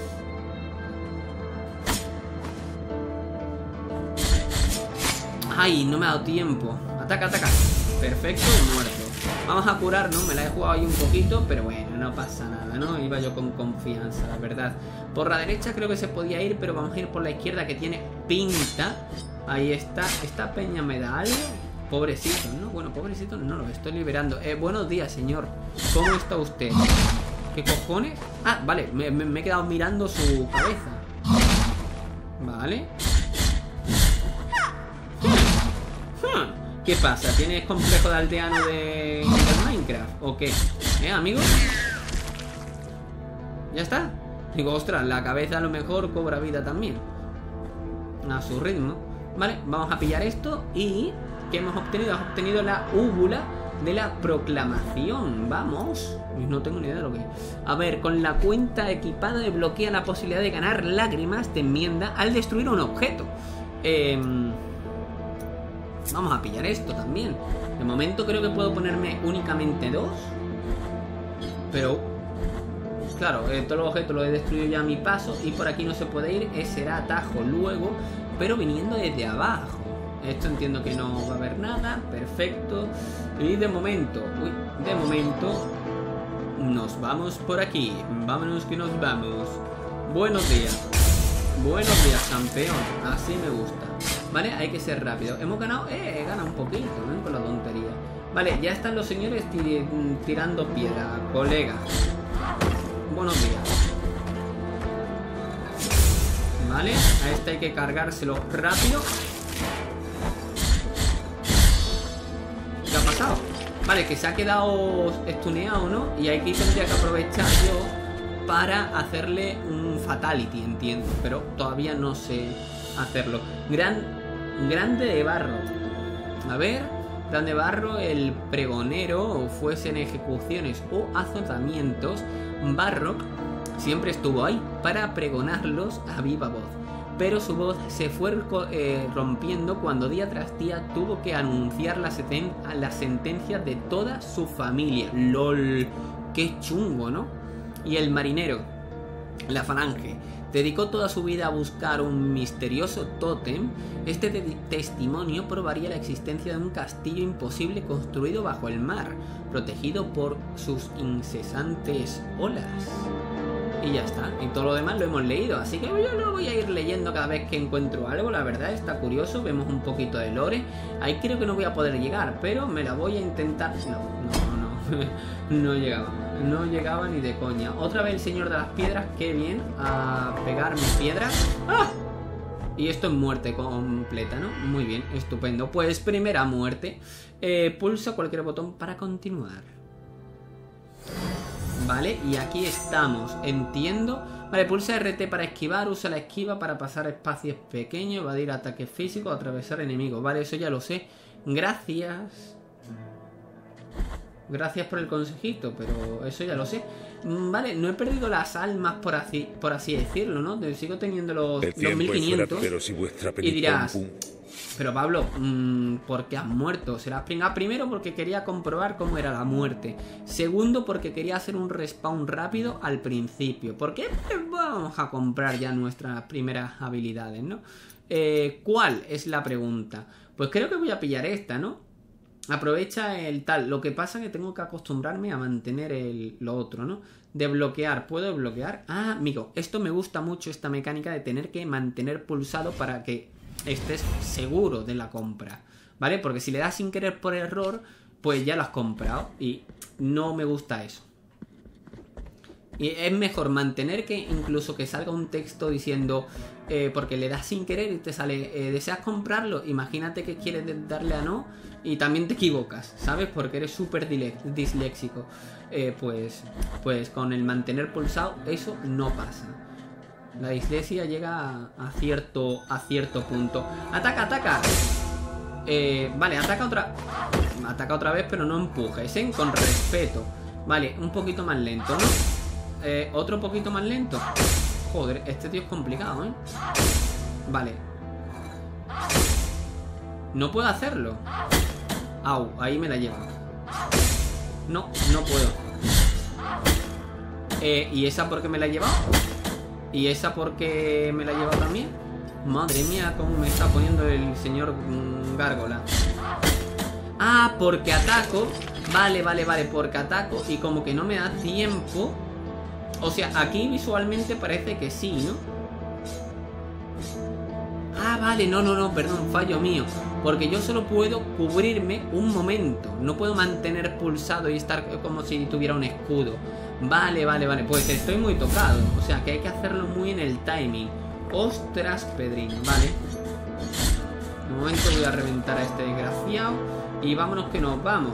A: Ay, no me ha dado tiempo. Ataca, ataca. Perfecto, muerto. Vamos a curarnos, me la he jugado ahí un poquito, pero bueno, no pasa nada, ¿no? Iba yo con confianza, la verdad. Por la derecha creo que se podía ir, pero vamos a ir por la izquierda, que tiene pinta. Ahí está. ¿Esta peña me da algo? Pobrecito, ¿no? Bueno, pobrecito no lo estoy liberando. Eh, buenos días, señor. ¿Cómo está usted? ¿Qué cojones? Ah, vale, me, me, me he quedado mirando su cabeza. Vale. ¿Qué pasa? ¿Tienes complejo de aldeano de, de Minecraft? ¿O qué? ¿Eh, amigo? ¿Ya está? Digo, ostras, la cabeza a lo mejor cobra vida también. A su ritmo. Vale, vamos a pillar esto. Y... ¿qué hemos obtenido? Hemos obtenido la úvula de la proclamación. Vamos. No tengo ni idea de lo que es. A ver, con la cuenta equipada desbloquea la posibilidad de ganar lágrimas de enmienda al destruir un objeto. Eh... Vamos a pillar esto también. De momento creo que puedo ponerme únicamente dos. Pero claro, eh, todos los objetos los he destruido ya a mi paso. Y por aquí no se puede ir, ese será atajo luego, pero viniendo desde abajo. Esto entiendo que no va a haber nada. Perfecto. Y de momento, uy, de momento nos vamos por aquí. Vámonos que nos vamos. Buenos días. Buenos días, campeón. Así me gusta. Vale, hay que ser rápido. Hemos ganado, eh, he ganado un poquito, ¿no? Con la tontería. Vale, ya están los señores tir tirando piedra, colega. Buenos días. Vale, a este hay que cargárselo rápido. ¿Qué ha pasado? Vale, que se ha quedado estuneado, ¿no? Y aquí tendría que aprovechar yo para hacerle un fatality, entiendo. Pero todavía no sé hacerlo. Gran... Grande de barro. A ver, Grande de barro, el pregonero, o fuesen ejecuciones o azotamientos, Barrock siempre estuvo ahí para pregonarlos a viva voz. Pero su voz se fue eh, rompiendo cuando día tras día tuvo que anunciar la, seten la sentencia de toda su familia. LOL, qué chungo, ¿no? Y el marinero, la falange, dedicó toda su vida a buscar un misterioso tótem. Este te testimonio probaría la existencia de un castillo imposible construido bajo el mar, protegido por sus incesantes olas. Y ya está, y todo lo demás lo hemos leído, así que yo lo voy a ir leyendo cada vez que encuentro algo. La verdad está curioso, vemos un poquito de lore. Ahí creo que no voy a poder llegar, pero me la voy a intentar. No, no, no, no llegaba. No llegaba ni de coña. Otra vez el señor de las piedras. Qué bien. A pegar mis piedras. ¡Ah! Y esto es muerte completa, ¿no? Muy bien, estupendo. Pues primera muerte. eh, Pulsa cualquier botón para continuar. Vale, y aquí estamos. Entiendo. Vale, pulsa R T para esquivar. Usa la esquiva para pasar espacios pequeños, evadir ataques físicos, atravesar enemigos. Vale, eso ya lo sé. Gracias. Gracias por el consejito, pero eso ya lo sé. Vale, no he perdido las almas, por así, por así decirlo, ¿no? Sigo teniendo los, los mil quinientos.
E: Pero si vuestra
A: y dirás, pero Pablo, mmm, ¿por qué has muerto? Serás pringado. Primero porque quería comprobar cómo era la muerte. Segundo porque quería hacer un respawn rápido al principio. ¿Por qué? Pues vamos a comprar ya nuestras primeras habilidades, ¿no? Eh, ¿Cuál es la pregunta? Pues creo que voy a pillar esta, ¿no? Aprovecha el tal. Lo que pasa es que tengo que acostumbrarme a mantener el, lo otro, ¿no? Desbloquear. ¿Puedo bloquear? Ah, amigo, esto me gusta mucho, esta mecánica de tener que mantener pulsado para que estés seguro de la compra, ¿vale? Porque si le das sin querer por error, pues ya lo has comprado y no me gusta eso. Y es mejor mantener que incluso que salga un texto diciendo eh, porque le das sin querer y te sale eh, ¿deseas comprarlo? Imagínate que quieres darle a no y también te equivocas, ¿sabes? Porque eres súper disléxico. Eh, pues, pues con el mantener pulsado eso no pasa. La dislexia llega a, a, cierto, a cierto punto. ¡Ataca, ataca! Eh, vale, ataca otra... Ataca otra vez, pero no empujes, ¿eh? Con respeto. Vale, un poquito más lento, ¿no? Eh, otro poquito más lento. Joder, este tío es complicado, ¿eh? Vale. No puedo hacerlo. Au, ahí me la lleva. No, no puedo. Eh, ¿y esa por qué me la he llevado? ¿Y esa porque me la lleva también? Madre mía, cómo me está poniendo el señor Gárgola. Ah, porque ataco. Vale, vale, vale, porque ataco. Y como que no me da tiempo. O sea, aquí visualmente parece que sí, ¿no? Ah, vale, no, no, no, perdón, fallo mío. Porque yo solo puedo cubrirme un momento. No puedo mantener pulsado y estar como si tuviera un escudo. Vale, vale, vale, pues estoy muy tocado. O sea, que hay que hacerlo muy en el timing. Ostras, Pedrín, vale. De momento voy a reventar a este desgraciado. Y vámonos que nos vamos.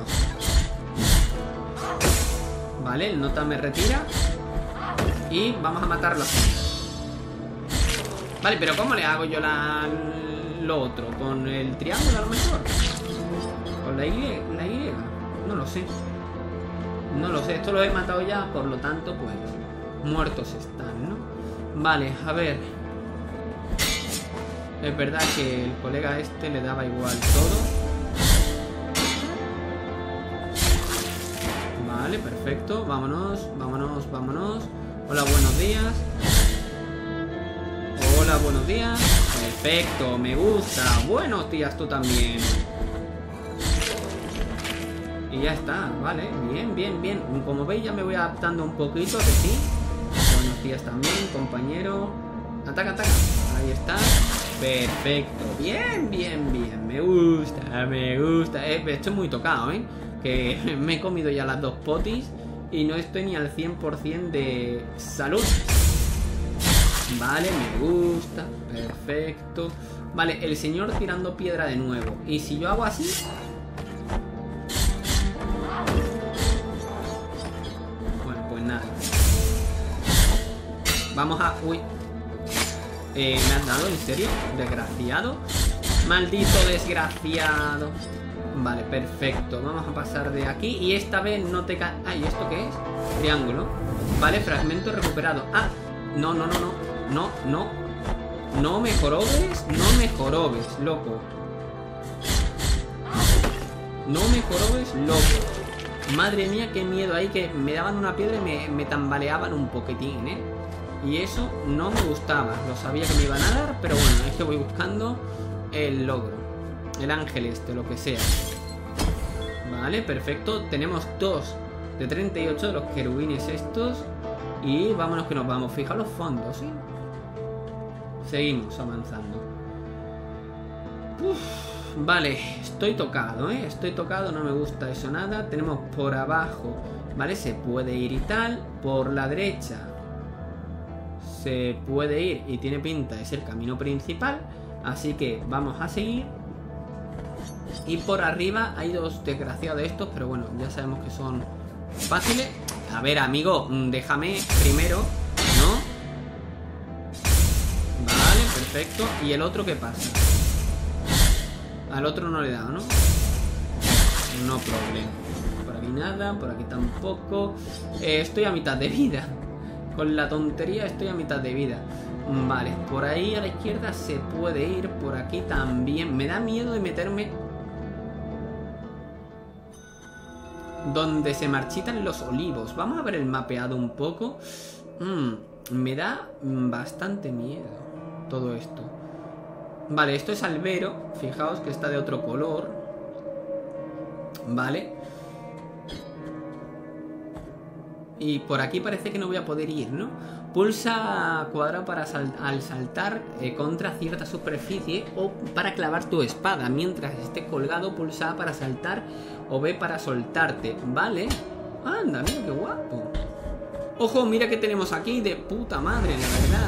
A: Vale, el nota me retira. Y vamos a matarlo así. Vale, pero ¿cómo le hago yo la, lo otro? ¿Con el triángulo a lo mejor? ¿Con la Y? ¿La Y? No lo sé. No lo sé, esto lo he matado ya, por lo tanto, pues muertos están, ¿no? Vale, a ver. Es verdad que el colega este le daba igual todo. Vale, perfecto. Vámonos, vámonos, vámonos. Hola, buenos días. Hola, buenos días. Perfecto, me gusta. Buenos días tú también. Y ya está, vale. Bien, bien, bien. Como veis ya me voy adaptando un poquito, que sí. Buenos días también, compañero. Ataca, ataca. Ahí está. Perfecto. Bien, bien, bien. Me gusta, me gusta. Eh, estoy muy tocado, ¿eh? Que me he comido ya las dos potis y no estoy ni al cien por cien de salud. Vale, me gusta. Perfecto. Vale, el señor tirando piedra de nuevo. Y si yo hago así... Bueno, pues nada. Vamos a... Uy. Eh, ¿me has dado? ¿En serio? Desgraciado. Maldito desgraciado. Vale, perfecto. Vamos a pasar de aquí. Y esta vez no te cae... Ah, ¿y esto qué es? Triángulo. Vale, fragmento recuperado. Ah, no, no, no, no. No, no. No me jorobes. No me jorobes, loco. No me jorobes, loco. Madre mía, qué miedo ahí. Que me daban una piedra y me, me tambaleaban un poquitín, ¿eh? Y eso no me gustaba. Lo sabía que me iban a dar, pero bueno, es que voy buscando el logro. El ángel este, lo que sea. Vale, perfecto. Tenemos dos de treinta y ocho de los querubines estos. Y vámonos que nos vamos. Fijaos los fondos, ¿sí? Seguimos avanzando. Uf, vale, estoy tocado, ¿eh? Estoy tocado, no me gusta eso nada. Tenemos por abajo, ¿vale? Se puede ir y tal. Por la derecha se puede ir y tiene pinta de ser camino principal. Así que vamos a seguir. Y por arriba hay dos desgraciados de estos, pero bueno, ya sabemos que son fáciles. A ver, amigo, déjame primero, ¿no? Vale, perfecto. ¿Y el otro qué pasa? Al otro no le he dado, ¿no? No problema. Por aquí nada, por aquí tampoco. eh, Estoy a mitad de vida. Con la tontería estoy a mitad de vida. Vale, por ahí a la izquierda se puede ir. Por aquí también. Me da miedo de meterme donde se marchitan los olivos. Vamos a ver el mapeado un poco. mm, Me da bastante miedo todo esto. Vale, esto es albero. Fijaos que está de otro color. Vale. Y por aquí parece que no voy a poder ir, ¿no? Pulsa cuadrado para sal al saltar eh, contra cierta superficie o para clavar tu espada. Mientras esté colgado, pulsa A para saltar o B para soltarte. Vale. Anda, mira qué guapo. Ojo, mira que tenemos aquí de puta madre, la verdad.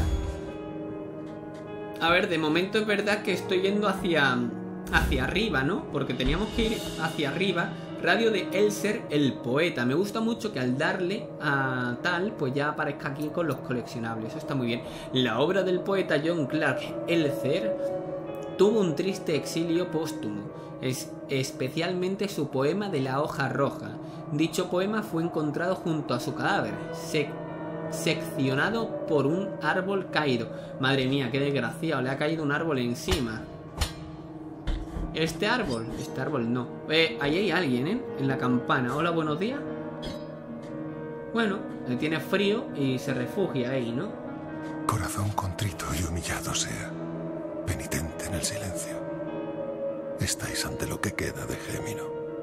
A: A ver, de momento es verdad que estoy yendo hacia, hacia arriba, ¿no? Porque teníamos que ir hacia arriba. Radio de Elser, el poeta. Me gusta mucho que al darle a tal, pues ya aparezca aquí con los coleccionables. Eso está muy bien. La obra del poeta John Clark Elser tuvo un triste exilio póstumo, es especialmente su poema de la hoja roja. Dicho poema fue encontrado junto a su cadáver, sec seccionado por un árbol caído. Madre mía, qué desgraciado, le ha caído un árbol encima. Este árbol, este árbol no. Eh, ahí hay alguien, ¿eh? En la campana. Hola, buenos días. Bueno, le tiene frío y se refugia ahí, ¿no?
I: Corazón contrito y humillado sea, penitente en el silencio. Estáis ante lo que queda de Gémino.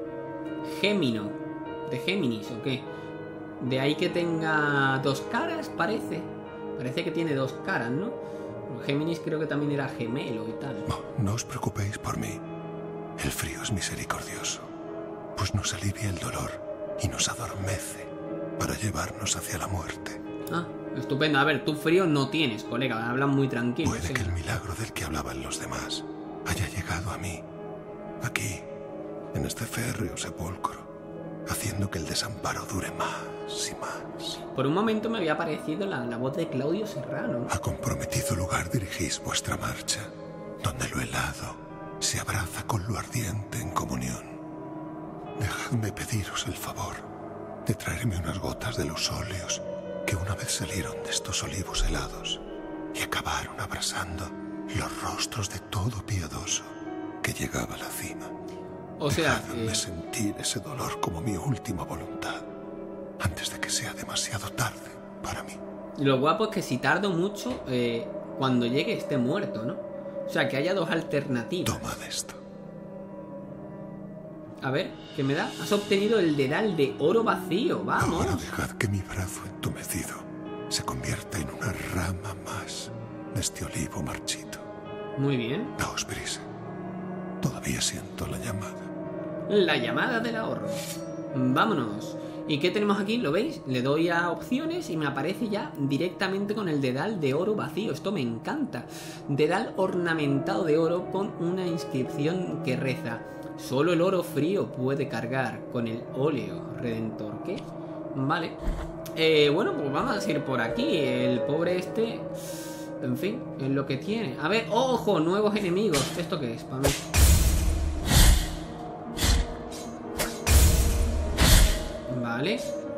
A: Gémino. ¿De Géminis o qué? De ahí que tenga dos caras, parece. Parece que tiene dos caras, ¿no? Géminis creo que también era gemelo y tal.
I: No, no os preocupéis por mí. El frío es misericordioso, pues nos alivia el dolor y nos adormece para llevarnos hacia la muerte.
A: Ah, estupendo. A ver, tú frío no tienes, colega. Hablan muy tranquilo.
I: Puede
A: ¿sí?
I: que el milagro del que hablaban los demás haya llegado a mí, aquí, en este férreo sepulcro, haciendo que el desamparo dure más y más.
A: Por un momento me había parecido la, la voz de Claudio Serrano.
I: A comprometido lugar dirigís vuestra marcha, donde lo helado se abraza con lo ardiente en comunión. Dejadme pediros el favor de traerme unas gotas de los óleos que una vez salieron de estos olivos helados y acabaron abrasando los rostros de todo piadoso que llegaba a la cima.
A: O sea,
I: Dejadme
A: eh...
I: sentir ese dolor como mi última voluntad, antes de que sea demasiado tarde para mí.
A: Lo guapo es que si tardo mucho, eh, cuando llegue esté muerto, ¿no? O sea, que haya dos alternativas.
I: Tomad esto.
A: A ver, ¿qué me da? Has obtenido el dedal de oro vacío, vamos.
I: Ahora dejad que mi brazo entumecido se convierta en una rama más de este olivo marchito.
A: Muy bien.
I: Daos prisa. Todavía siento la llamada.
A: La llamada del ahorro. Vámonos. ¿Y qué tenemos aquí? ¿Lo veis? Le doy a opciones y me aparece ya directamente con el dedal de oro vacío. Esto me encanta. Dedal ornamentado de oro con una inscripción que reza: solo el oro frío puede cargar con el óleo redentor. ¿Qué? Vale. Eh, bueno, pues vamos a ir por aquí. El pobre este... En fin, es lo que tiene. A ver, ¡ojo! Nuevos enemigos. ¿Esto qué es? Para mí. Vale.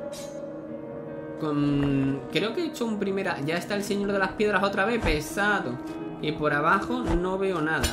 A: Con... Creo que he hecho un primera... Ya está el señor de las piedras otra vez. Pesado. Y por abajo no veo nada.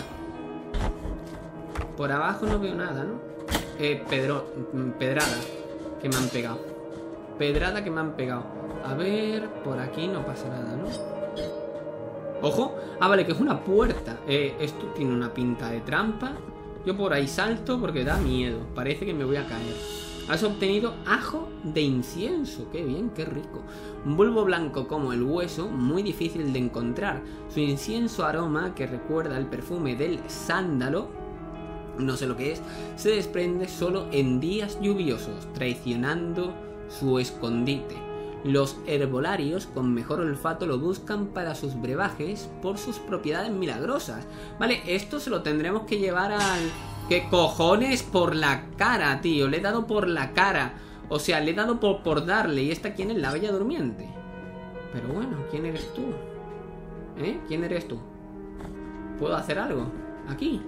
A: Por abajo no veo nada, ¿no? Eh, pedro... Pedrada. Que me han pegado. Pedrada que me han pegado. A ver... Por aquí no pasa nada, ¿no? ¡Ojo! Ah, vale, que es una puerta. Eh, esto tiene una pinta de trampa. Yo por ahí salto porque da miedo. Parece que me voy a caer. Has obtenido ajo de incienso. ¡Qué bien, qué rico! Un bulbo blanco como el hueso, muy difícil de encontrar. Su incienso aroma, que recuerda el perfume del sándalo, no sé lo que es, se desprende solo en días lluviosos, traicionando su escondite. Los herbolarios con mejor olfato lo buscan para sus brebajes por sus propiedades milagrosas. Vale, esto se lo tendremos que llevar al... ¿Qué cojones? Por la cara, tío. Le he dado por la cara. O sea, le he dado por, por darle. ¿Y esta quién es? La Bella Durmiente. Pero bueno, ¿quién eres tú? ¿Eh? ¿Quién eres tú? ¿Puedo hacer algo? Aquí.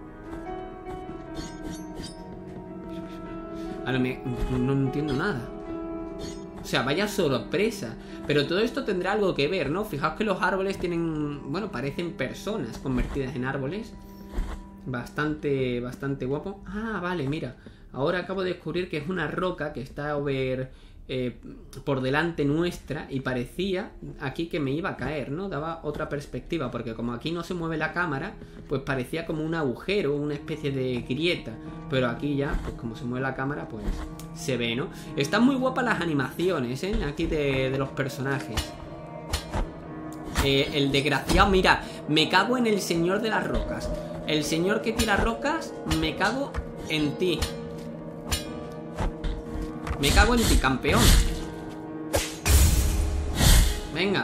A: Ahora me... No, no entiendo nada. O sea, vaya sorpresa. Pero todo esto tendrá algo que ver, ¿no? Fijaos que los árboles tienen... Bueno, parecen personas convertidas en árboles. Bastante, bastante guapo. Ah, vale, mira. Ahora acabo de descubrir que es una roca que está over, eh, por delante nuestra. Y parecía aquí que me iba a caer, ¿no? Daba otra perspectiva. Porque como aquí no se mueve la cámara, pues parecía como un agujero, una especie de grieta. Pero aquí ya, pues como se mueve la cámara, pues se ve, ¿no? Están muy guapas las animaciones, ¿eh? Aquí de, de los personajes. Eh, el desgraciado, mira, me cago en el señor de las rocas. El señor que tira rocas, me cago en ti. Me cago en ti, campeón. Venga.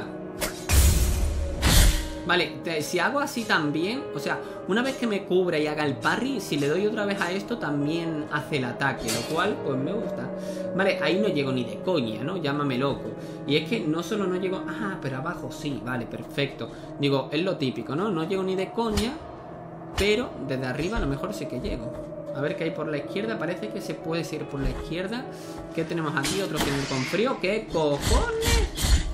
A: Vale, te, si hago así también, o sea, una vez que me cubra y haga el parry, si le doy otra vez a esto, también hace el ataque, lo cual, pues me gusta. Vale, ahí no llego ni de coña, ¿no? Llámame loco. Y es que no solo no llego... Ah, pero abajo sí, vale, perfecto. Digo, es lo típico, ¿no? No llego ni de coña, pero desde arriba a lo mejor sí que llego. A ver qué hay por la izquierda. Parece que se puede ir por la izquierda. ¿Qué tenemos aquí? Otro que con frío. ¿Qué cojones?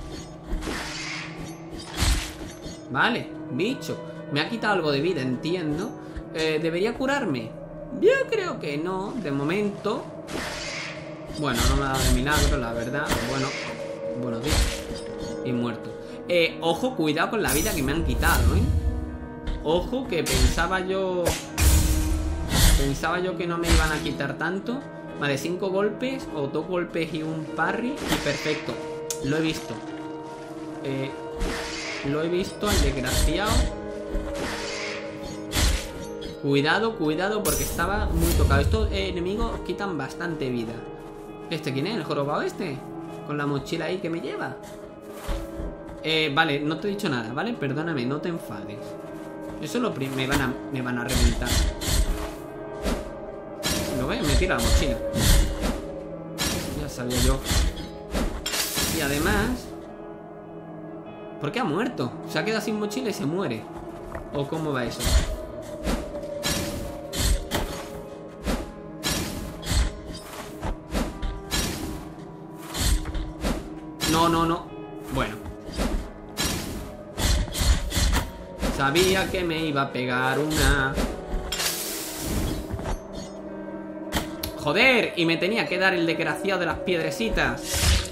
A: Vale, bicho. Me ha quitado algo de vida, entiendo. eh, ¿Debería curarme? Yo creo que no, de momento. Bueno, no me ha dado de milagro, la verdad. Bueno, buenos días. Y muerto. eh, Ojo, cuidado con la vida que me han quitado, ¿eh? Ojo, que pensaba yo... Pensaba yo que no me iban a quitar tanto. Vale, cinco golpes o dos golpes y un parry. Y perfecto. Lo he visto. Eh, lo he visto al desgraciado. Cuidado, cuidado, porque estaba muy tocado. Estos eh, enemigos quitan bastante vida. ¿Este quién es? ¿El jorobado este? Con la mochila ahí que me lleva. Eh, vale, no te he dicho nada, ¿vale? Perdóname, no te enfades. Eso es lo primero. Me van a, me van a reventar. ¿Lo ves? Me tira la mochila. Ya sabía yo. Y además... ¿por qué ha muerto? Se ha quedado sin mochila y se muere. ¿O cómo va eso? No, no, no. Bueno. Sabía que me iba a pegar una... ¡Joder! Y me tenía que dar el desgraciado de las piedrecitas.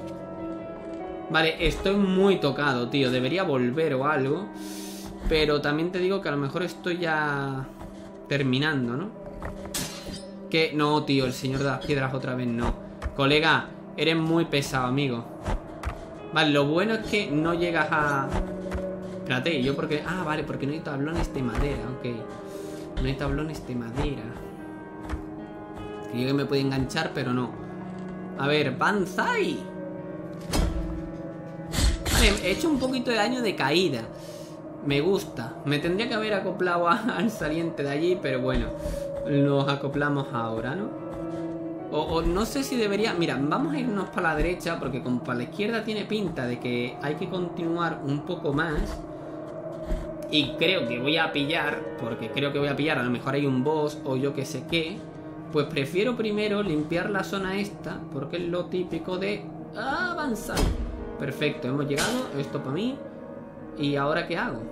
A: Vale, estoy muy tocado, tío. Debería volver o algo. Pero también te digo que a lo mejor estoy ya terminando, ¿no? Que no, tío, el señor de las piedras otra vez no. Colega, eres muy pesado, amigo. Vale, lo bueno es que no llegas a... Espérate, yo porque... Ah, vale, porque no hay tablones de madera, ok. No hay tablones de madera. Que yo que me puede enganchar, pero no. A ver, Banzai. Vale, he hecho un poquito de daño de caída. Me gusta. Me tendría que haber acoplado a, al saliente de allí, pero bueno. Nos acoplamos ahora, ¿no? O, o no sé si debería... Mira, vamos a irnos para la derecha, porque como para la izquierda tiene pinta de que hay que continuar un poco más. Y creo que voy a pillar, porque creo que voy a pillar, a lo mejor hay un boss o yo que sé qué. Pues prefiero primero limpiar la zona esta, porque es lo típico de avanzar. Perfecto, hemos llegado, esto para mí. ¿Y ahora qué hago?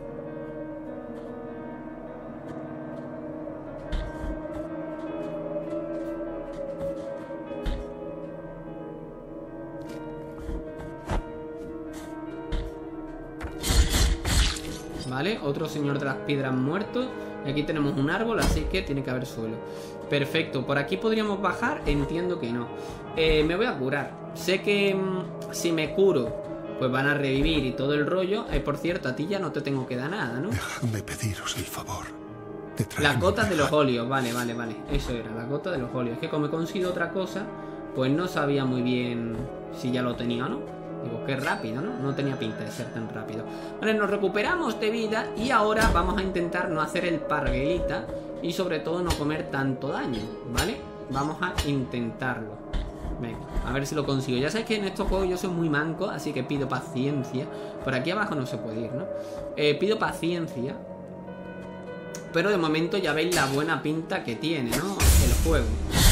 A: Vale, otro señor de las piedras muerto. Y aquí tenemos un árbol, así que tiene que haber suelo. Perfecto, por aquí podríamos bajar. Entiendo que no. eh, Me voy a curar. Sé que mmm, si me curo pues van a revivir y todo el rollo. eh, Por cierto, a ti ya no te tengo que dar nada, ¿no?
I: Dejadme pediros el favor de
A: Las gotas de los óleos, vale, vale, vale. Eso era, las gotas de los óleos. Es que como he conseguido otra cosa, pues no sabía muy bien si ya lo tenía o no. Digo, qué rápido, ¿no? No tenía pinta de ser tan rápido. Vale, nos recuperamos de vida. Y ahora vamos a intentar no hacer el parguelita. Y sobre todo no comer tanto daño, ¿vale? Vamos a intentarlo. Venga, a ver si lo consigo. Ya sabéis que en estos juegos yo soy muy manco, así que pido paciencia. Por aquí abajo no se puede ir, ¿no? Eh, pido paciencia. Pero de momento ya veis la buena pinta que tiene, ¿no? El juego.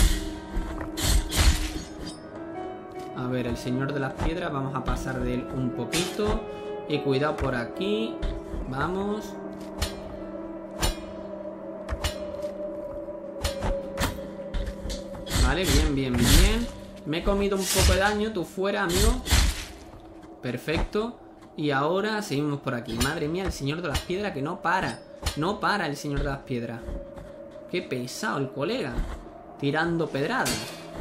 A: A ver, el señor de las piedras, vamos a pasar de él un poquito. Y cuidado por aquí. Vamos. Vale, bien, bien, bien. Me he comido un poco de daño, tú fuera, amigo. Perfecto. Y ahora seguimos por aquí. Madre mía, el señor de las piedras que no para. No para el señor de las piedras. Qué pesado el colega. Tirando pedradas.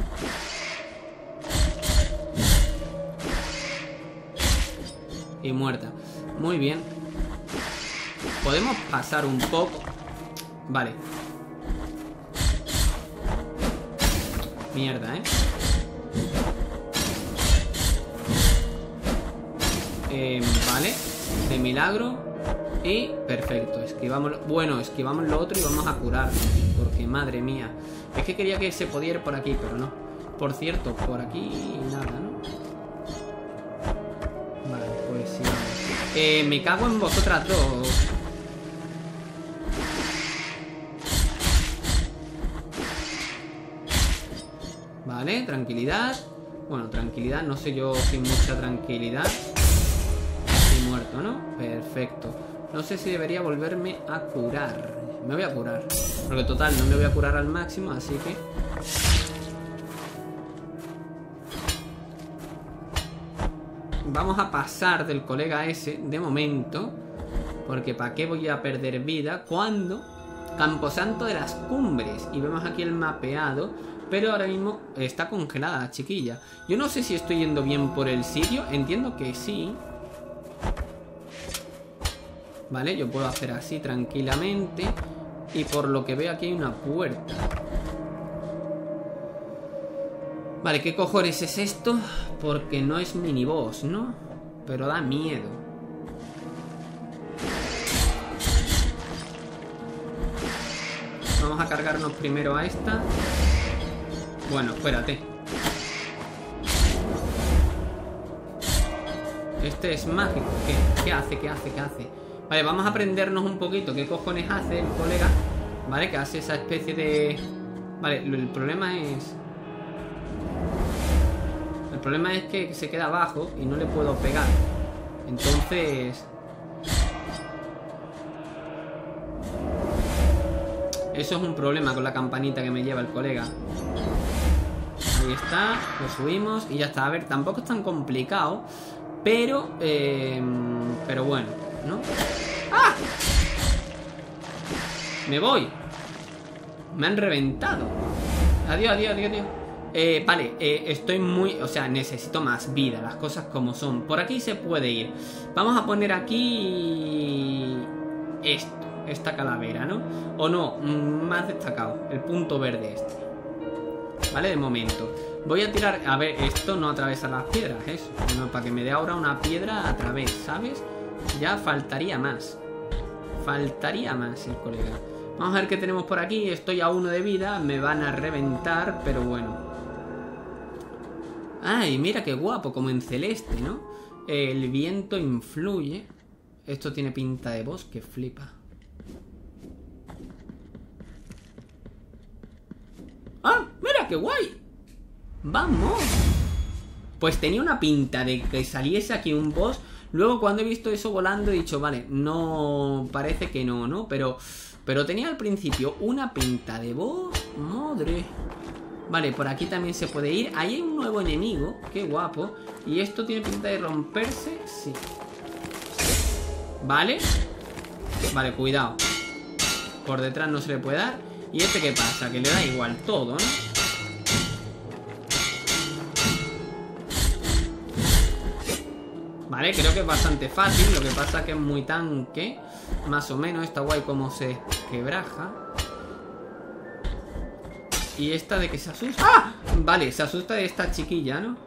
A: Y muerta. Muy bien. Podemos pasar un poco. Vale. Mierda, ¿eh? Eh, vale. De milagro. Y perfecto. Esquivamos. Bueno, esquivamos lo otro y vamos a curar. Porque madre mía. Es que quería que se pudiera ir por aquí, pero no. Por cierto, por aquí nada, ¿no? Vale, pues sí. Eh, me cago en vosotras dos. Vale, tranquilidad. Bueno, tranquilidad, no sé yo sin mucha tranquilidad. Estoy muerto, ¿no? Perfecto. No sé si debería volverme a curar. Me voy a curar. Porque total, no me voy a curar al máximo, así que... Vamos a pasar del colega ese de momento. Porque ¿para qué voy a perder vida cuando... Camposanto de las Cumbres. Y vemos aquí el mapeado. pero ahora mismo está congelada la chiquilla. Yo no sé si estoy yendo bien por el sitio. Entiendo que sí. Vale, yo puedo hacer así tranquilamente. Y por lo que veo aquí hay una puerta. Vale, ¿qué cojones es esto? Porque no es miniboss, ¿no? Pero da miedo. Vamos a cargarnos primero a esta. Bueno, espérate. Este es mágico. ¿Qué, qué hace? ¿Qué hace? ¿Qué hace? Vale, vamos a aprendernos un poquito qué cojones hace el colega. Vale, que hace esa especie de... Vale, el problema es... El problema es que se queda abajo y no le puedo pegar. Entonces... Eso es un problema con la campanita que me lleva el colega. Ahí está, lo subimos y ya está. A ver, tampoco es tan complicado. Pero, eh, pero bueno, ¿no? ¡Ah! Me voy. Me han reventado. Adiós, adiós, adiós, adiós. Eh, vale, eh, estoy muy... O sea, necesito más vida, las cosas como son. Por aquí se puede ir. Vamos a poner aquí... Esto, esta calavera, ¿no? O no, más destacado, el punto verde este. Vale, de momento. Voy a tirar... A ver, esto no atraviesa las piedras, eso. No, para que me dé ahora una piedra a través, ¿sabes? Ya faltaría más. Faltaría más el colega. Vamos a ver qué tenemos por aquí. Estoy a uno de vida, me van a reventar, pero bueno. Ay, mira qué guapo, como en celeste, ¿no? El viento influye. Esto tiene pinta de bosque, flipa. ¡Ah! ¡Mira qué guay! ¡Vamos! Pues tenía una pinta de que saliese aquí un boss. Luego cuando he visto eso volando he dicho, vale, no... Parece que no, ¿no? Pero... Pero tenía al principio una pinta de boss. ¡Madre! Vale, por aquí también se puede ir. Ahí hay un nuevo enemigo. ¡Qué guapo! ¿Y esto tiene pinta de romperse? Sí. Vale. Vale, cuidado. Por detrás no se le puede dar. ¿Y este qué pasa? Que le da igual todo, ¿no? Vale, creo que es bastante fácil. Lo que pasa es que es muy tanque. Más o menos, está guay como se quebraja. Y esta de que se asusta. ¡Ah! Vale, se asusta de esta chiquilla, ¿no?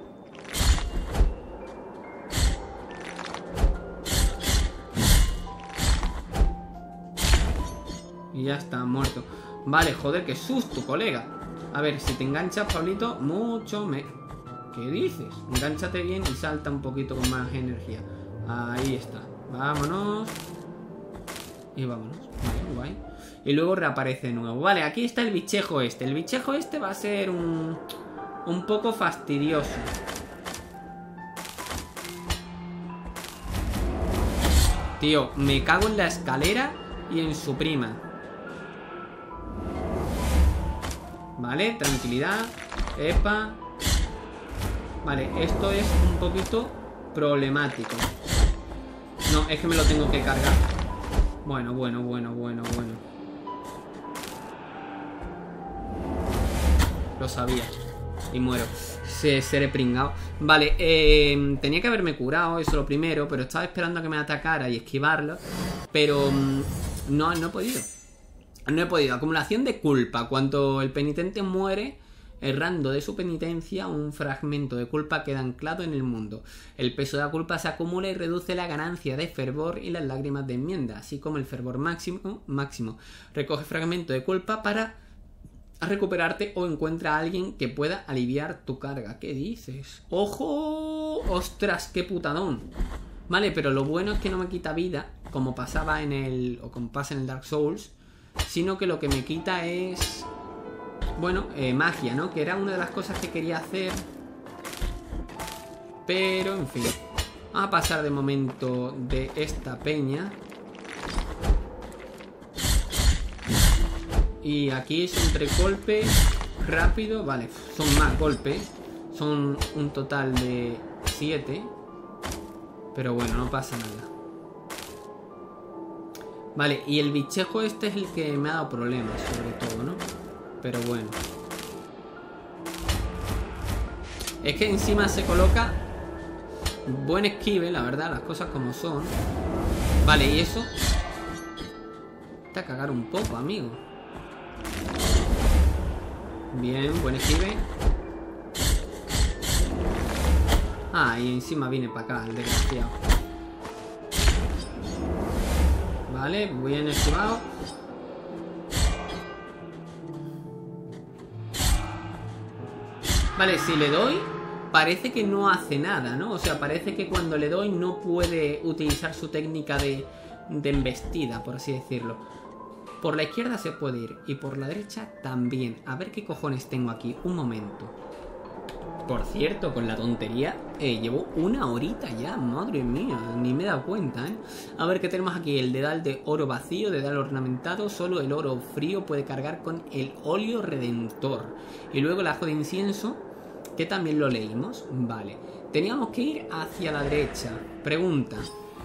A: Y ya está, muerto. Vale, joder, qué susto, colega. A ver, si te enganchas, Pablito, mucho me... ¿Qué dices? Engánchate bien y salta un poquito con más energía. Ahí está. Vámonos. Y vámonos. Vale, guay. Y luego reaparece de nuevo. Vale, aquí está el bichejo este. El bichejo este va a ser un... Un poco fastidioso. Tío, me cago en la escalera y en su prima. Vale, tranquilidad. Epa. Vale, esto es un poquito problemático. No, es que me lo tengo que cargar. Bueno, bueno, bueno, bueno, bueno. Lo sabía. Y muero. Se, seré pringado. Vale, eh, tenía que haberme curado, eso lo primero. Pero estaba esperando a que me atacara y esquivarlo. Pero no, no he podido. No he podido. Acumulación de culpa. Cuando el penitente muere, errando de su penitencia, un fragmento de culpa queda anclado en el mundo. El peso de la culpa se acumula y reduce la ganancia de fervor y las lágrimas de enmienda, así como el fervor máximo. máximo. Recoge fragmento de culpa para recuperarte o encuentra a alguien que pueda aliviar tu carga. ¿Qué dices? ¡Ojo! ¡Ostras, qué putadón! Vale, pero lo bueno es que no me quita vida, como pasaba en el... o como pasa en el Dark Souls, sino que lo que me quita es... Bueno, eh, magia, ¿no? Que era una de las cosas que quería hacer. Pero, en fin. Vamos a pasar de momento de esta peña. Y aquí son tres golpes. Rápido, vale. Son más golpes. Son un total de siete. Pero bueno, no pasa nada. Vale, y el bichejo este es el que me ha dado problemas, sobre todo, ¿no? Pero bueno. Es que encima se coloca buen esquive, la verdad, las cosas como son. Vale, y eso te a cagar un poco, amigo. Bien, buen esquive. Ah, y encima viene para acá el desgraciado. Vale, bien esquivado. Vale, si le doy, parece que no hace nada, ¿no? O sea, parece que cuando le doy no puede utilizar su técnica de, de embestida, por así decirlo. Por la izquierda se puede ir y por la derecha también. A ver qué cojones tengo aquí. Un momento. Por cierto, con la tontería, eh, llevo una horita ya. Madre mía, ni me he dado cuenta, ¿eh? A ver qué tenemos aquí. El dedal de oro vacío, dedal ornamentado. Solo el oro frío puede cargar con el óleo redentor. Y luego el ajo de incienso, que también lo leímos. Vale. Teníamos que ir hacia la derecha. Pregunta.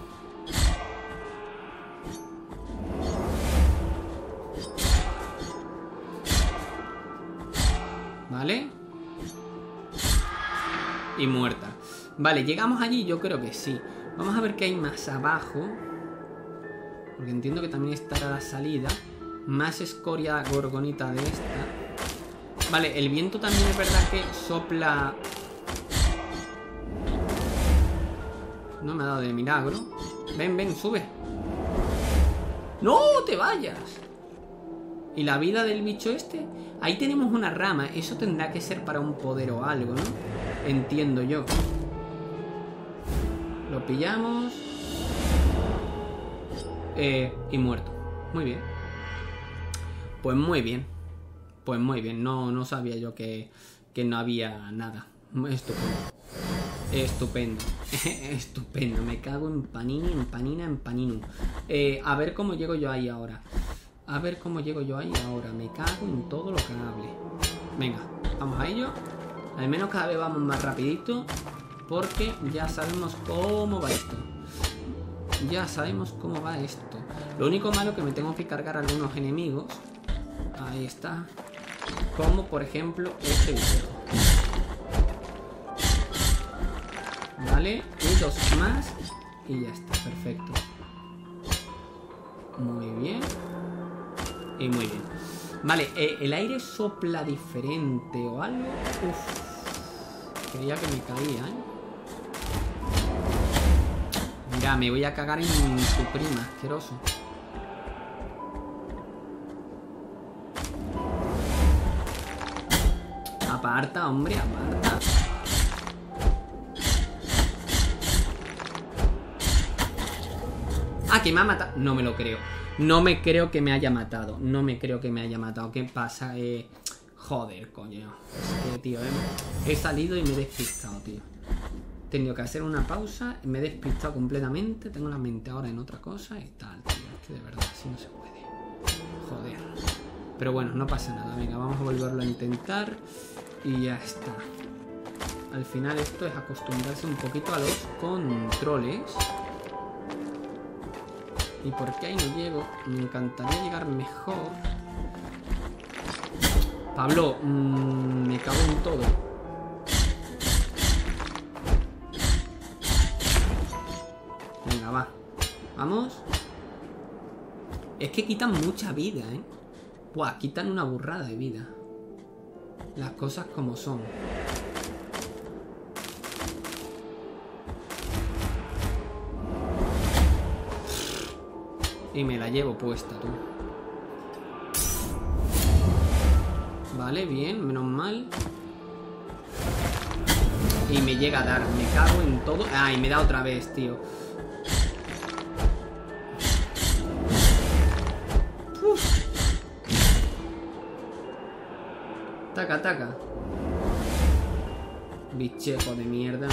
A: Vale. Y muerta. Vale, llegamos allí, yo creo que sí. Vamos a ver qué hay más abajo. Porque entiendo que también estará la salida. Más escoria gorgonita de esta. Vale, el viento también es verdad que sopla. No me ha dado de milagro. Ven, ven, sube. ¡No te vayas! ¿Y la vida del bicho este? Ahí tenemos una rama. Eso tendrá que ser para un poder o algo, ¿no? Entiendo yo. Lo pillamos. Eh, y muerto. Muy bien. Pues muy bien. Pues muy bien. No, no sabía yo que, que no había nada. Estupendo. Estupendo. Estupendo. Me cago en panini, en panina, en paninu. Eh, a ver cómo llego yo ahí ahora. A ver cómo llego yo ahí ahora. Me cago en todo lo que hable. Venga, vamos a ello. Al menos cada vez vamos más rapidito. Porque ya sabemos cómo va esto. Ya sabemos cómo va esto. Lo único malo es que me tengo que cargar a algunos enemigos. Ahí está. Como por ejemplo este bicho. Vale, y dos más. Y ya está, perfecto. Muy bien. Y muy bien. Vale, eh, el aire sopla diferente o algo. Uf. Creía que me caía, ¿eh? Mira, me voy a cagar en su prima, asqueroso. Aparta, hombre, aparta. Ah, que me ha matado. No me lo creo. No me creo que me haya matado. No me creo que me haya matado. ¿Qué pasa? Eh... Joder, coño. Es que, tío, eh... he salido y me he despistado, tío. He tenido que hacer una pausa. Me he despistado completamente. Tengo la mente ahora en otra cosa y tal, tío. Es que de verdad, así no se puede. Joder. Pero bueno, no pasa nada. Venga, vamos a volverlo a intentar. Y ya está. Al final esto es acostumbrarse un poquito a los controles. ¿Y por qué ahí no llego? Me encantaría llegar mejor. Pablo, mmm, me cago en todo. Venga, va. Vamos. Es que quitan mucha vida, ¿eh? Buah, quitan una burrada de vida. Las cosas como son. Y me la llevo puesta, tú. Vale, bien, menos mal. Y me llega a dar, me cago en todo. Ah, y me da otra vez, tío. Uf. Taca, taca. Bichejo de mierda.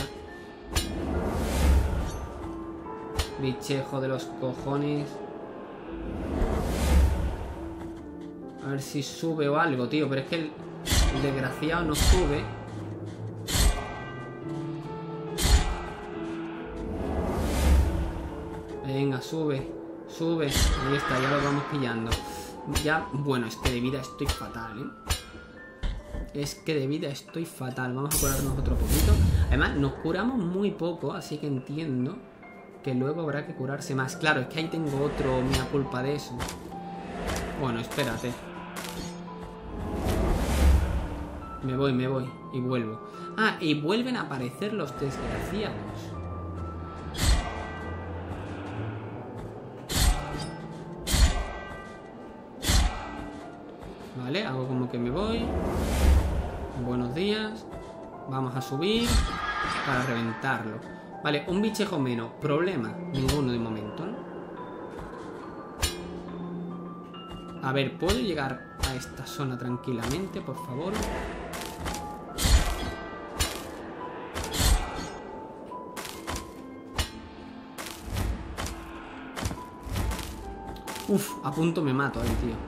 A: Bichejo de los cojones. A ver si sube o algo, tío. Pero es que el, el desgraciado no sube. Venga, sube. Sube. Ahí está, ya lo vamos pillando. Ya, bueno, es que de vida estoy fatal, ¿eh? Es que de vida estoy fatal. Vamos a curarnos otro poquito. Además, nos curamos muy poco, así que entiendo que luego habrá que curarse más. Claro, es que ahí tengo otro mea culpa de eso. Bueno, espérate. Me voy, me voy. Y vuelvo. Ah, y vuelven a aparecer los desgraciados. Vale, hago como que me voy. Buenos días. Vamos a subir para reventarlo. Vale, un bichejo menos. Problema, ninguno de momento, ¿no? A ver, ¿puedo llegar a esta zona tranquilamente, por favor? Uf, a punto me mato ahí, tío.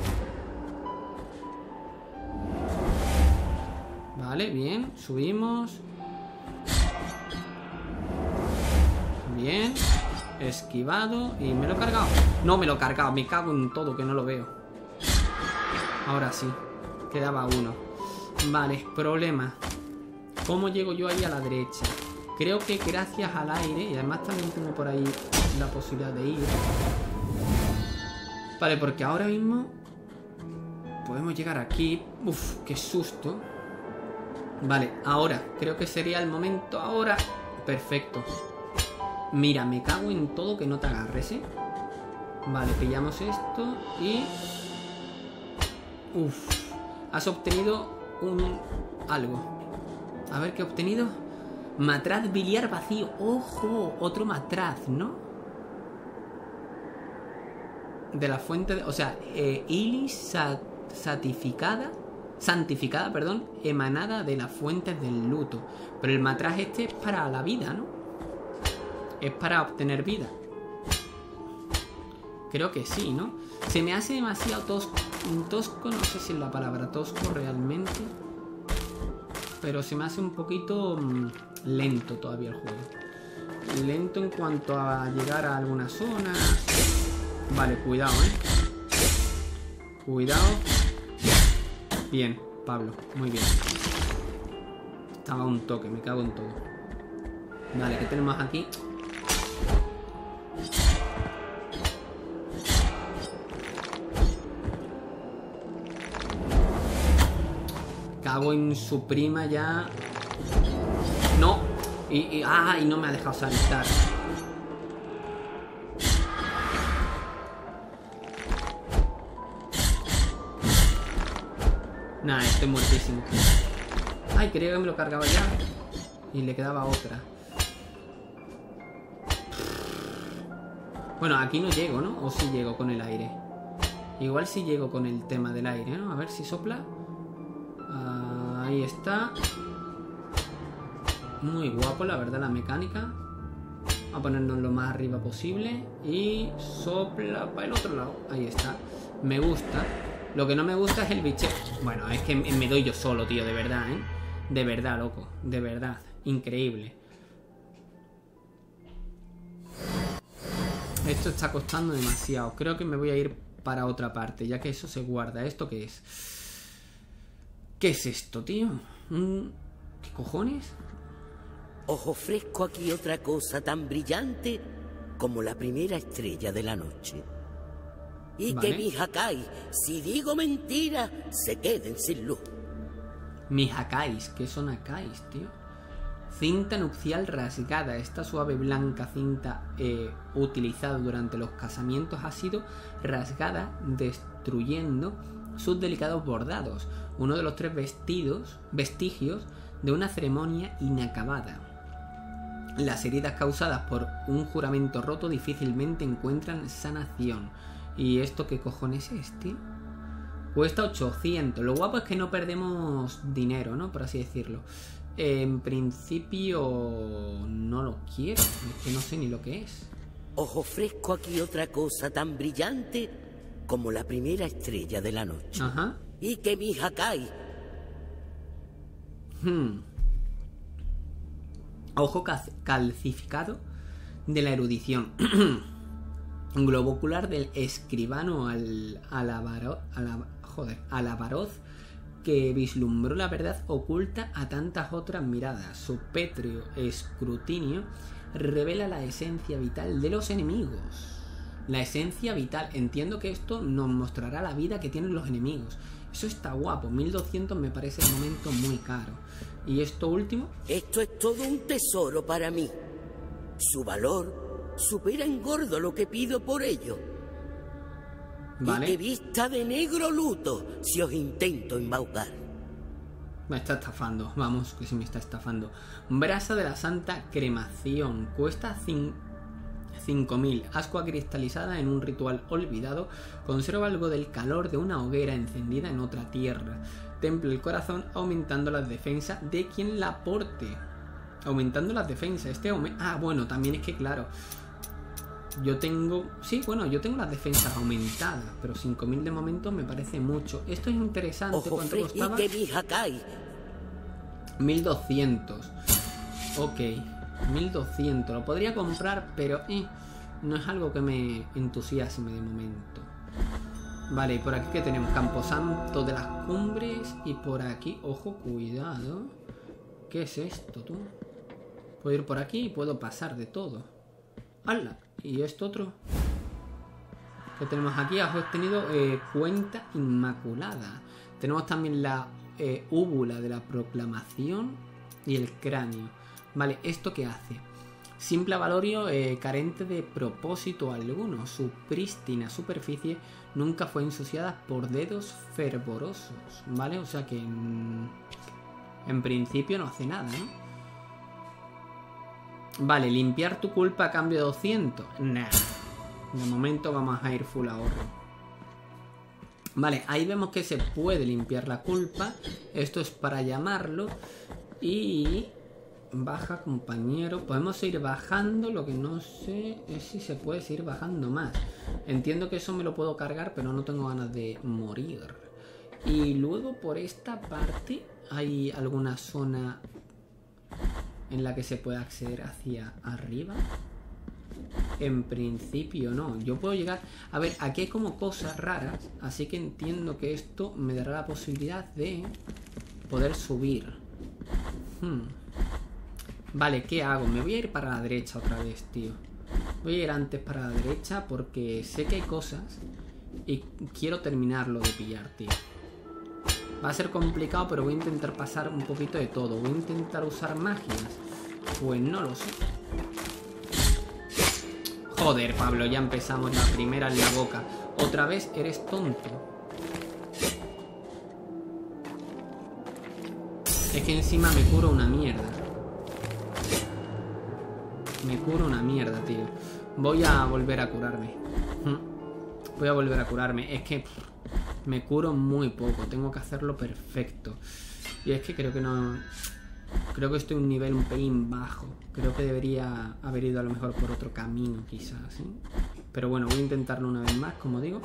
A: Vale, bien, subimos. Bien. Esquivado. Y me lo he cargado. No me lo he cargado, me cago en todo, que no lo veo. Ahora sí. Quedaba uno. Vale, problema. ¿Cómo llego yo ahí a la derecha? Creo que gracias al aire. Y además también tengo por ahí la posibilidad de ir. Vale, porque ahora mismo podemos llegar aquí. Uf, qué susto. Vale, ahora. Creo que sería el momento ahora. Perfecto. Mira, me cago en todo, que no te agarres, ¿eh? Vale, pillamos esto y... Uf. Has obtenido un... algo. A ver qué he obtenido. Matraz biliar vacío. ¡Ojo! Otro matraz, ¿no? De la fuente de... O sea, eh, ilis sa santificada... Santificada, perdón. Emanada de las fuentes del luto. Pero el matraz este es para la vida, ¿no? Es para obtener vida. Creo que sí, ¿no? Se me hace demasiado tosco. Tosco, no sé si es la palabra tosco realmente. Pero se me hace un poquito mmm, lento todavía el juego. Lento en cuanto a llegar a alguna zona. Vale, cuidado, ¿eh? Cuidado. Bien, Pablo, muy bien. Estaba un toque, me cago en todo. Vale, ¿qué tenemos aquí? Cago en su prima ya. No. Y, y, ah, y no me ha dejado saltar. Nah, estoy muertísimo. Ay, creía que me lo cargaba ya. Y le quedaba otra. Bueno, aquí no llego, ¿no? O sí llego con el aire. Igual sí llego con el tema del aire, ¿no? A ver si sopla. Ah, ahí está. Muy guapo, la verdad, la mecánica. Vamos a ponernos lo más arriba posible. Y sopla para el otro lado. Ahí está. Me gusta. Lo que no me gusta es el biche. Bueno, es que me doy yo solo, tío, de verdad, ¿eh? De verdad, loco. De verdad. Increíble. Esto está costando demasiado. Creo que me voy a ir para otra parte, ya que eso se guarda. ¿Esto qué es? ¿Qué es esto, tío? ¿Qué cojones?
J: Os ofrezco aquí otra cosa tan brillante como la primera estrella de la noche. Y vale. Que mis Hakai, si digo mentira, se queden sin luz.
A: Mis Hakais, ¿qué son Hakais, tío? Cinta nupcial rasgada. Esta suave blanca cinta eh, utilizada durante los casamientos ha sido rasgada, destruyendo sus delicados bordados. Uno de los tres vestidos, vestigios de una ceremonia inacabada. Las heridas causadas por un juramento roto difícilmente encuentran sanación. ¿Y esto qué cojones es, tío? Cuesta ochocientos. Lo guapo es que no perdemos dinero, ¿no? Por así decirlo. En principio no lo quiero. Es que no sé ni lo que es.
J: Os ofrezco aquí otra cosa tan brillante como la primera estrella de la noche.
A: Ajá.
J: Y que mis Hakai.
A: Hmm. Ojo calcificado de la erudición. Globo ocular del escribano al, alabaro, alab, joder, Alabaroz, que vislumbró la verdad oculta a tantas otras miradas. Su pétreo escrutinio revela la esencia vital de los enemigos. La esencia vital. Entiendo que esto nos mostrará la vida que tienen los enemigos. Eso está guapo. mil doscientos me parece de momento muy caro. ¿Y esto último?
J: Esto es todo un tesoro para mí. Su valor supera en gordo lo que pido por ello.
A: Vale.
J: Y que vista de negro luto si os intento embaucar.
A: Me está estafando. Vamos, que sí me está estafando. Brasa de la Santa Cremación. Cuesta cinco mil. Ascua cristalizada en un ritual olvidado. Conserva algo del calor de una hoguera encendida en otra tierra. Templa el corazón aumentando las defensas de quien la porte. Aumentando las defensas. Este aumento... Ah, bueno, también es que claro. Yo tengo... Sí, bueno, yo tengo las defensas aumentadas. Pero cinco mil de momento me parece mucho. Esto es interesante.
J: Ojo,
A: ¿cuánto costaba? mil doscientos. Ok. mil doscientos. Lo podría comprar, pero... Eh, no es algo que me entusiasme de momento. Vale, y por aquí que tenemos Camposanto de las Cumbres. Y por aquí, ojo, cuidado. ¿Qué es esto, tú? Puedo ir por aquí y puedo pasar de todo. ¡Hala! ¿Y esto otro? Que tenemos aquí, has obtenido eh, cuenta inmaculada. Tenemos también la eh, úvula de la proclamación y el cráneo. Vale, ¿esto qué hace? Simple valorio eh, carente de propósito alguno. Su prístina superficie nunca fue ensuciada por dedos fervorosos. Vale, o sea que en, en principio no hace nada, ¿no? Vale, limpiar tu culpa a cambio de doscientos. Nah. De momento vamos a ir full ahorro. Vale, ahí vemos que se puede limpiar la culpa. Esto es para llamarlo. Y... baja, compañero. Podemos ir bajando. Lo que no sé es si se puede seguir bajando más. Entiendo que eso me lo puedo cargar, pero no tengo ganas de morir. Y luego por esta parte hay alguna zona en la que se puede acceder hacia arriba. En principio no. Yo puedo llegar... A ver, aquí hay como cosas raras. Así que entiendo que esto me dará la posibilidad de poder subir. Hmm. Vale, ¿qué hago? Me voy a ir para la derecha otra vez, tío. Voy a ir antes para la derecha porque sé que hay cosas y quiero terminarlo de pillar, tío. Va a ser complicado, pero voy a intentar pasar un poquito de todo. Voy a intentar usar magias. Pues no lo sé. Joder, Pablo, ya empezamos la primera en la boca. Otra vez eres tonto. Es que encima me curo una mierda. Me curo una mierda, tío. Voy a volver a curarme. Voy a volver a curarme. Es que pff, me curo muy poco. Tengo que hacerlo perfecto. Y es que creo que no... Creo que estoy en un nivel un pelín bajo. Creo que debería haber ido a lo mejor por otro camino, quizás, ¿eh? Pero bueno, voy a intentarlo una vez más, como digo.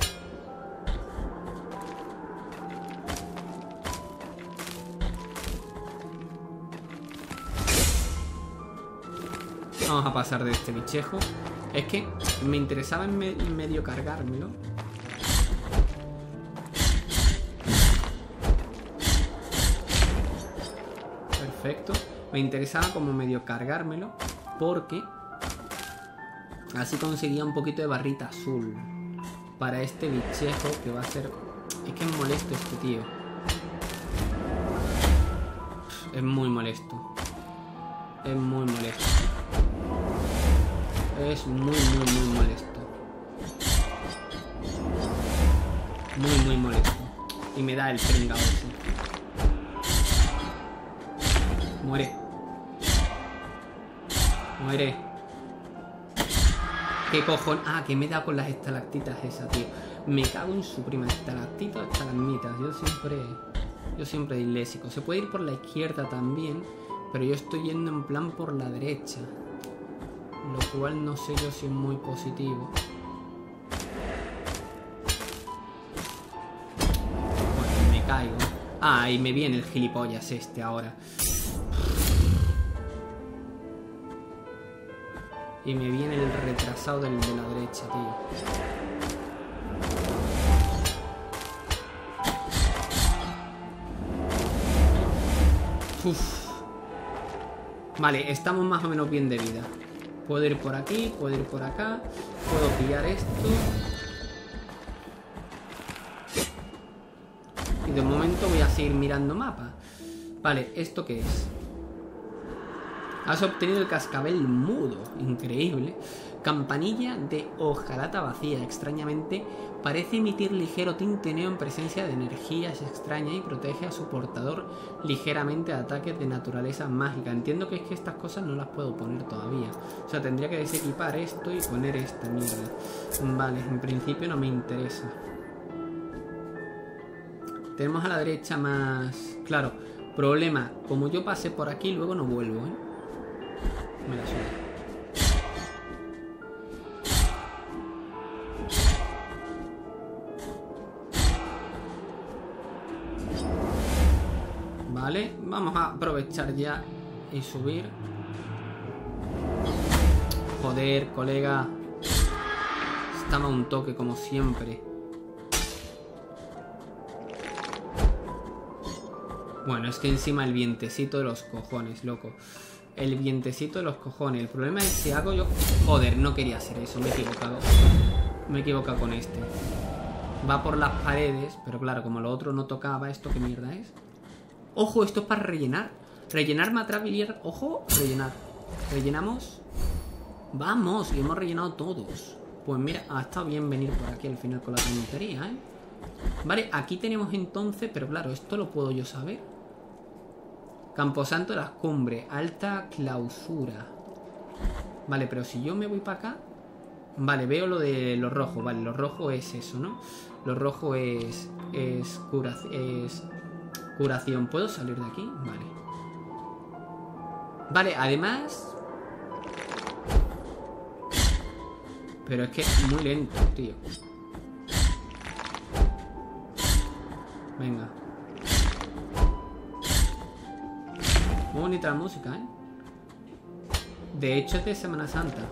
A: Vamos a pasar de este bichejo. Es que me interesaba en, me en medio cargármelo. Perfecto. Me interesaba como medio cargármelo porque así conseguía un poquito de barrita azul para este bichejo que va a ser... Es que es molesto este tío. Es muy molesto. Es muy molesto. Es muy, muy, muy molesto. Muy, muy molesto. Y me da el pringao ese. Muere. Muere. ¿Qué cojones? Ah, que me da con las estalactitas esa, tío. Me cago en su prima. Estalactitas o estalagmitas. Yo siempre... Yo siempre disléxico. Se puede ir por la izquierda también, pero yo estoy yendo en plan por la derecha. Lo cual no sé yo si es muy positivo. Pues me caigo. Ah, y me viene el gilipollas este ahora. Y me viene el retrasado del de la derecha, tío. Uf. Vale, estamos más o menos bien de vida. Puedo ir por aquí, puedo ir por acá. Puedo pillar esto. Y de momento voy a seguir mirando mapa. Vale, ¿esto qué es? Has obtenido el cascabel mudo. Increíble. Campanilla de hojalata vacía. Extrañamente parece emitir ligero tintineo en presencia de energías extrañas y protege a su portador ligeramente de ataques de naturaleza mágica. Entiendo que es que estas cosas no las puedo poner todavía. O sea, tendría que desequipar esto y poner esta mierda. Vale, en principio no me interesa. Tenemos a la derecha más... Claro, problema. Como yo pase por aquí, luego no vuelvo, ¿eh? Me la suda. Vale, vamos a aprovechar ya y subir. Joder, colega. Estaba un toque como siempre. Bueno, es que encima el vientecito de los cojones, loco. El vientecito de los cojones. El problema es que hago yo... Joder, no quería hacer eso, me he equivocado. Me he equivocado con este. Va por las paredes, pero claro, como lo otro no tocaba, ¿esto qué mierda es? Ojo, esto es para rellenar. Rellenar Matravilier. Ojo, rellenar. Rellenamos. Vamos, y hemos rellenado todos. Pues mira, ha estado bien venir por aquí al final con la tontería, ¿eh? Vale, aquí tenemos entonces... Pero claro, esto lo puedo yo saber. Camposanto de las Cumbres. Alta clausura. Vale, pero si yo me voy para acá... Vale, veo lo de lo rojo. Vale, lo rojo es eso, ¿no? Lo rojo es... Es curación. Es... Curación. ¿Puedo salir de aquí? Vale. Vale, además... Pero es que es muy lento, tío. Venga. Muy bonita la música, ¿eh? De hecho es de Semana Santa.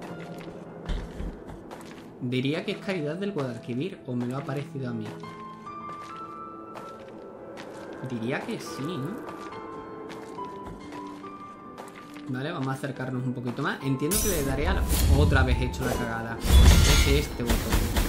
A: Diría que es Caridad del Guadalquivir. O me lo ha parecido a mí. Diría que sí, ¿no? Vale, vamos a acercarnos un poquito más. Entiendo que le daré a la... Otra vez he hecho la cagada. Es este botón.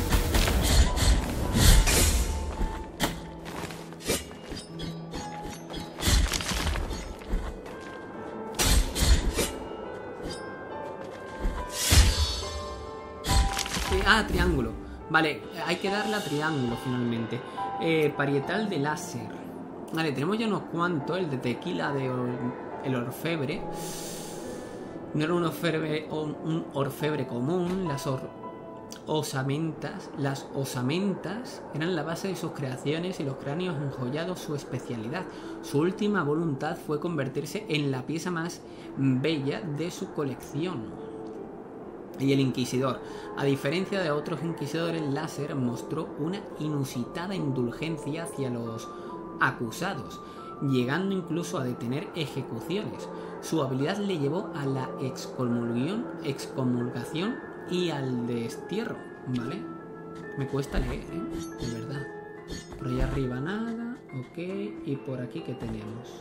A: Ah, triángulo. Vale, hay que darle a triángulo finalmente. Eh, parietal de láser. Vale, tenemos ya unos cuantos. El de tequila de or el orfebre. No era un orfebre, un orfebre común. Las or osamentas. Las osamentas eran la base de sus creaciones y los cráneos enjollados su especialidad. Su última voluntad fue convertirse en la pieza más bella de su colección. Y el inquisidor, a diferencia de otros inquisidores láser, mostró una inusitada indulgencia hacia los acusados, llegando incluso a detener ejecuciones. Su habilidad le llevó a la excomulgación, excomulgación y al destierro, ¿vale? Me cuesta leer, ¿eh? De verdad. Por allá arriba nada, ok. Y por aquí, ¿qué tenemos?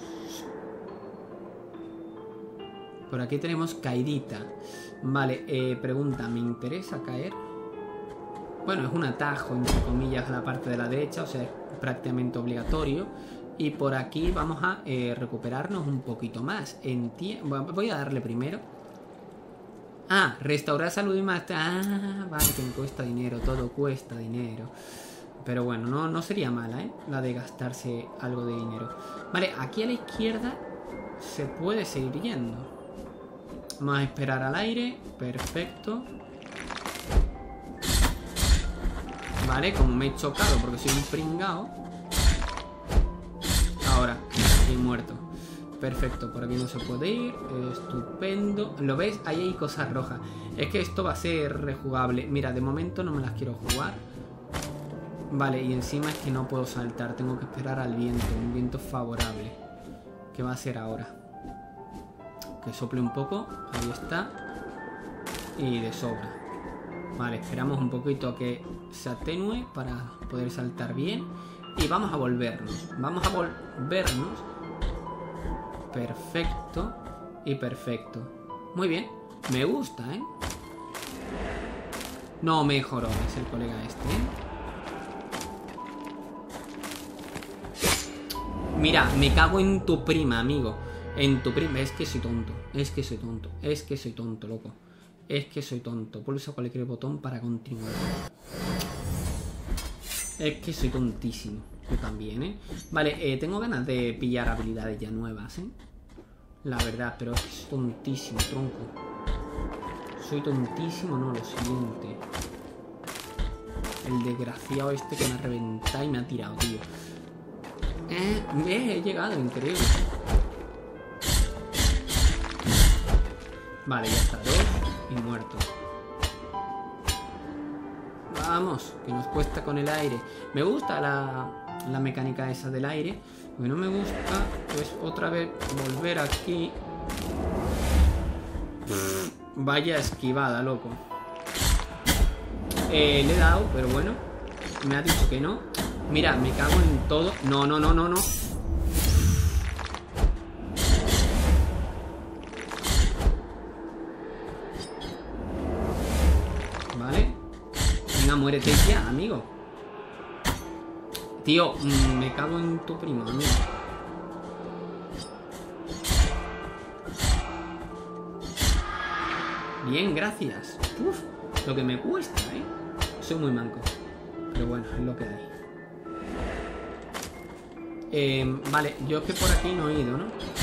A: Por aquí tenemos caidita. Vale, eh, pregunta, ¿me interesa caer? Bueno, es un atajo, entre comillas, a la parte de la derecha, o sea, es prácticamente obligatorio. Y por aquí vamos a eh, recuperarnos un poquito más. Enti- Voy a darle primero. Ah, restaurar salud y más. Ah, vale, que me cuesta dinero, todo cuesta dinero. Pero bueno, no, no sería mala, ¿eh? La de gastarse algo de dinero. Vale, aquí a la izquierda se puede seguir yendo. Vamos a esperar al aire. Perfecto. Vale, como me he chocado porque soy un pringao. Ahora, estoy muerto. Perfecto, por aquí no se puede ir. Estupendo. ¿Lo ves? Ahí hay cosas rojas. Es que esto va a ser rejugable. Mira, de momento no me las quiero jugar. Vale, y encima es que no puedo saltar. Tengo que esperar al viento. Un viento favorable. ¿Qué va a ser ahora? Que sople un poco. Ahí está. Y de sobra. Vale, esperamos un poquito a que se atenúe para poder saltar bien. Y vamos a volvernos. Vamos a volvernos. Perfecto. Y perfecto. Muy bien. Me gusta, ¿eh? No mejoró, es el colega este, ¿eh? Mira, me cago en tu prima, amigo. En tu prima. Es que soy tonto. Es que soy tonto. Es que soy tonto, loco. Es que soy tonto. Pulsa cualquier botón para continuar. Es que soy tontísimo. Yo también, ¿eh? Vale, eh, tengo ganas de pillar habilidades ya nuevas, ¿eh? La verdad, pero es que soy tontísimo, tronco. Soy tontísimo, no, lo siguiente. El desgraciado este que me ha reventado y me ha tirado, tío. Eh, he llegado, increíble. Vale, ya está, dos y muerto. Vamos, que nos cuesta con el aire. Me gusta la, la mecánica esa del aire. Lo que no me gusta es otra vez volver aquí. Vaya esquivada, loco. Eh, le he dado, pero bueno. Me ha dicho que no. Mira, me cago en todo. No, no, no, no, no. Vale. Venga, muérete ya, amigo. Tío, me cago en tu primo, amigo. Bien, gracias. Uf, lo que me cuesta, ¿eh? Soy muy manco. Pero bueno, es lo que hay. Eh, vale, yo es que por aquí no he ido, ¿no?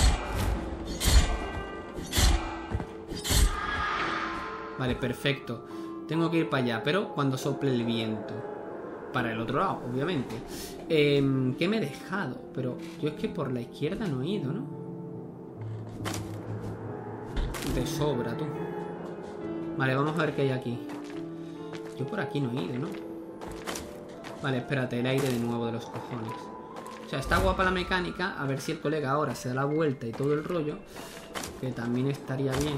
A: Vale, perfecto. Tengo que ir para allá, pero cuando sople el viento. Para el otro lado, obviamente. Eh, ¿Qué me he dejado? Pero yo es que por la izquierda no he ido, ¿no? De sobra, tú. Vale, vamos a ver qué hay aquí. Yo por aquí no he ido, ¿no? Vale, espérate, el aire de nuevo de los cojones. O sea, está guapa la mecánica. A ver si el colega ahora se da la vuelta y todo el rollo. Que también estaría bien.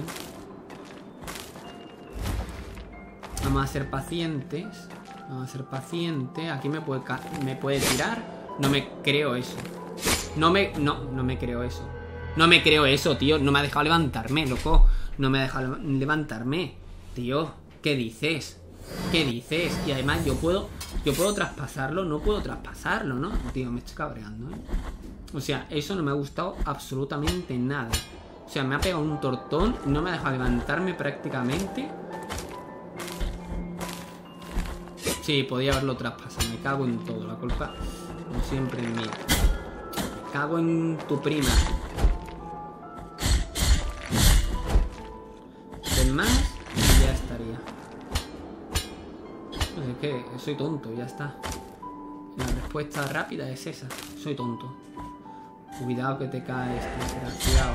A: Vamos a ser pacientes. Vamos a ser pacientes. Aquí me puede, me puede tirar. No me creo eso. No me... No, no me creo eso. No me creo eso, tío. No me ha dejado levantarme, loco. No me ha dejado levantarme. Tío, ¿qué dices? ¿Qué dices? Y además yo puedo... Yo puedo traspasarlo. No puedo traspasarlo, ¿no? Tío, me estoy cabreando, ¿eh? O sea, eso no me ha gustado absolutamente nada. O sea, me ha pegado un tortón. No me ha dejado levantarme prácticamente. Sí, podía haberlo traspasado. Me cago en todo. La culpa, como siempre, es mía. Me cago en tu prima. ¿Ven más? Y ya estaría. Pues es que soy tonto, ya está. La respuesta rápida es esa. Soy tonto. Cuidado que te caes, desgraciado.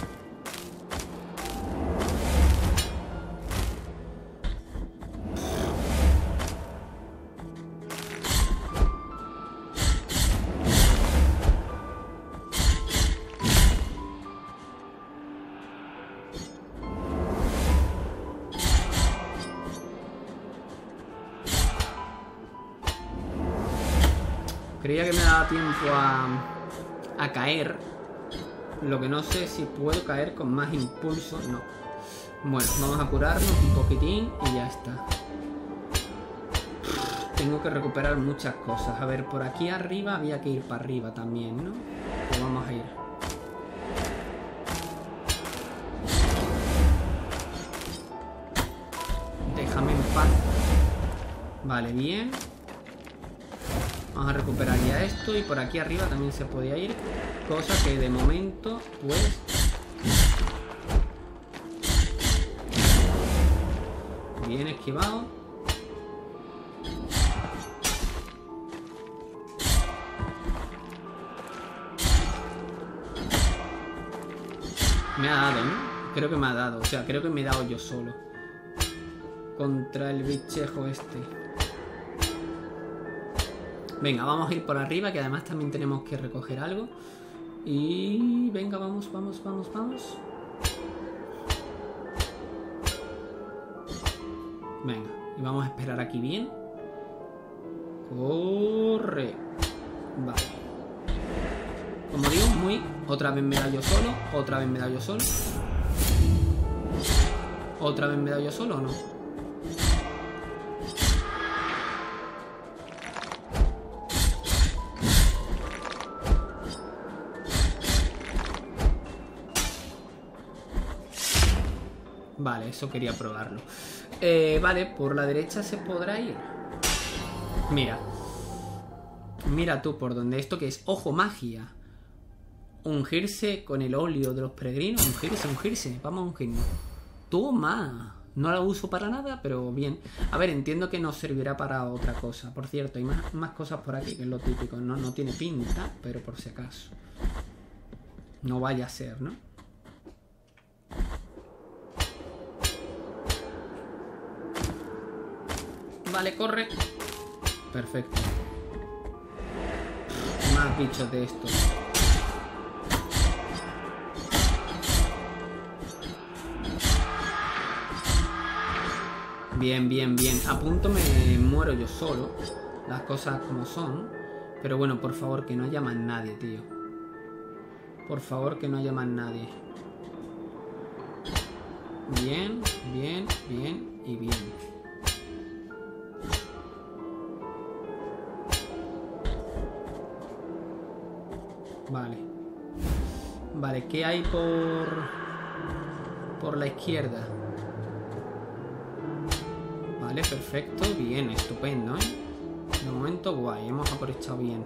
A: Creía que me daba tiempo a, a caer. Lo que no sé si puedo caer con más impulso. No. Bueno, vamos a curarnos un poquitín y ya está. Tengo que recuperar muchas cosas. A ver, por aquí arriba había que ir para arriba también, ¿no? Pues vamos a ir. Déjame en paz. Vale, bien. Vamos a recuperar ya esto. Y por aquí arriba también se podía ir. Cosa que de momento, pues... Bien esquivado. Me ha dado, ¿no? Creo que me ha dado. O sea, creo que me he dado yo solo. Contra el bichejo este. Venga, vamos a ir por arriba, que además también tenemos que recoger algo. Y... venga, vamos, vamos, vamos, vamos. Venga, y vamos a esperar aquí bien. Corre. Vale. Como digo, muy... Otra vez me da yo solo. Otra vez me da yo solo. Otra vez me da yo solo, ¿o no? Vale, eso quería probarlo. Eh, vale, por la derecha se podrá ir. Mira. Mira tú por donde esto que es ojo magia. Ungirse con el óleo de los peregrinos. Ungirse, ungirse. Vamos a ungirnos. Toma. No la uso para nada, pero bien. A ver, entiendo que nos servirá para otra cosa. Por cierto, hay más, más cosas por aquí, que es lo típico. No, no tiene pinta, pero por si acaso. No vaya a ser, ¿no? Vale, corre. Perfecto. Más bichos de estos. Bien, bien, bien. A punto me muero yo solo. Las cosas como son. Pero bueno, por favor, que no haya más nadie, tío. Por favor, que no haya más nadie. Bien, bien, bien y bien. Vale. Vale, ¿qué hay por... por la izquierda? Vale, perfecto. Bien, estupendo, ¿eh? De momento, guay. Hemos aprovechado bien.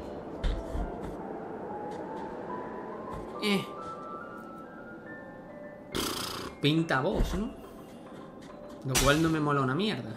A: Eh. Pinta boss, ¿no? Lo cual no me mola una mierda.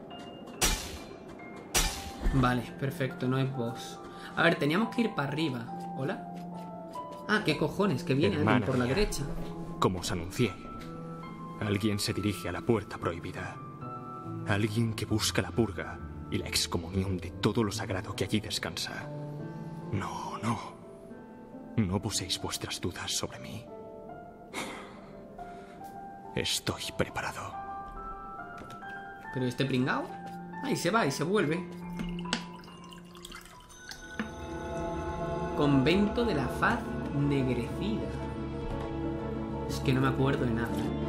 A: Vale, perfecto. No es boss. A ver, teníamos que ir para arriba. ¿Hola? Ah, qué cojones, que viene alguien por la derecha.
K: Como os anuncié, alguien se dirige a la puerta prohibida. Alguien que busca la purga y la excomunión de todo lo sagrado que allí descansa. No, no. No poséis vuestras dudas sobre mí. Estoy preparado.
A: ¿Pero este pringao? Ahí se va y se vuelve. Convento de la Faz Negrecida. Es que no me acuerdo de nada.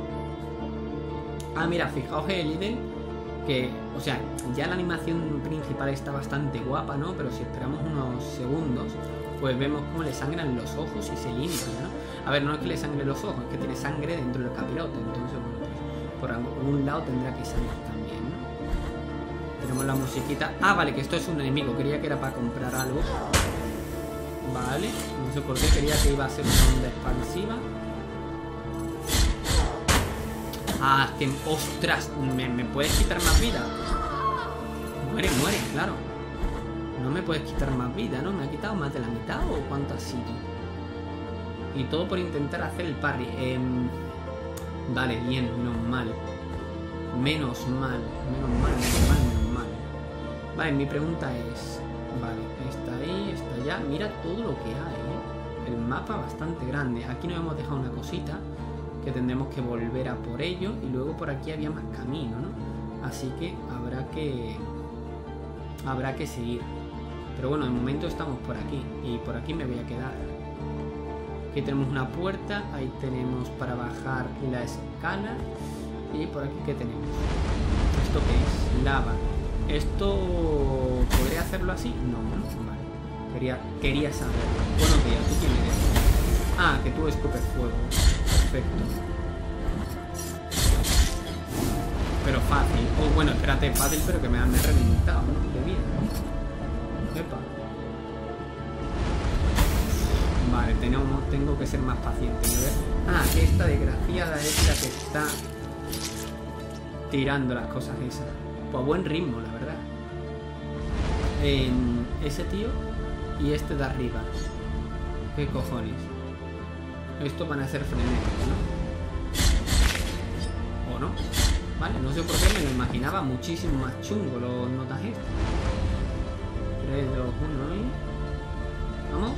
A: Ah, mira, fijaos el ítem. Que, o sea, ya la animación principal está bastante guapa, ¿no? Pero si esperamos unos segundos, pues vemos cómo le sangran los ojos y se limpia, ¿no? A ver, no es que le sangre los ojos, es que tiene sangre dentro del capirote. Entonces, bueno, pues por algún lado tendrá que salir también, ¿no? Tenemos la musiquita. Ah, vale, que esto es un enemigo. Quería que era para comprar algo. Vale, no sé por qué quería que iba a ser una onda expansiva. Ah, que... ¡Ostras! ¿Me, ¿Me puedes quitar más vida? Muere, muere, claro. No me puedes quitar más vida, ¿no? ¿Me ha quitado más de la mitad o cuánto ha sido? Y todo por intentar hacer el parry. Eh... Vale, bien, menos mal. Menos mal, menos mal, menos mal, menos mal. Vale, mi pregunta es... Vale, está ahí, está allá. Mira todo lo que hay, ¿eh? El mapa bastante grande. Aquí nos hemos dejado una cosita que tendremos que volver a por ello. Y luego por aquí había más camino, ¿no? Así que habrá que... Habrá que seguir. Pero bueno, de momento estamos por aquí. Y por aquí me voy a quedar. Aquí tenemos una puerta. Ahí tenemos para bajar la escala. Y por aquí, ¿qué tenemos? ¿Esto qué es? Lava. ¿Esto podría hacerlo así? No, no, vale. Quería, quería saberlo. Buenos días, ¿tú quién eres? Ah, que tú escupes fuego. Perfecto. Pero fácil. Oh, bueno, espérate, fácil, pero que me han reventado, ¿no? De vida. Epa. Vale, tenemos, tengo que ser más paciente. ¿No? Ah, que esta desgraciada es la que está tirando las cosas esas. A buen ritmo, la verdad. En ese tío y este de arriba. ¿Qué cojones? Estos van a ser frenéticos, ¿no? ¿O no? Vale, no sé por qué me lo imaginaba muchísimo más chungo los notas estos. tres, dos, uno y... Vamos.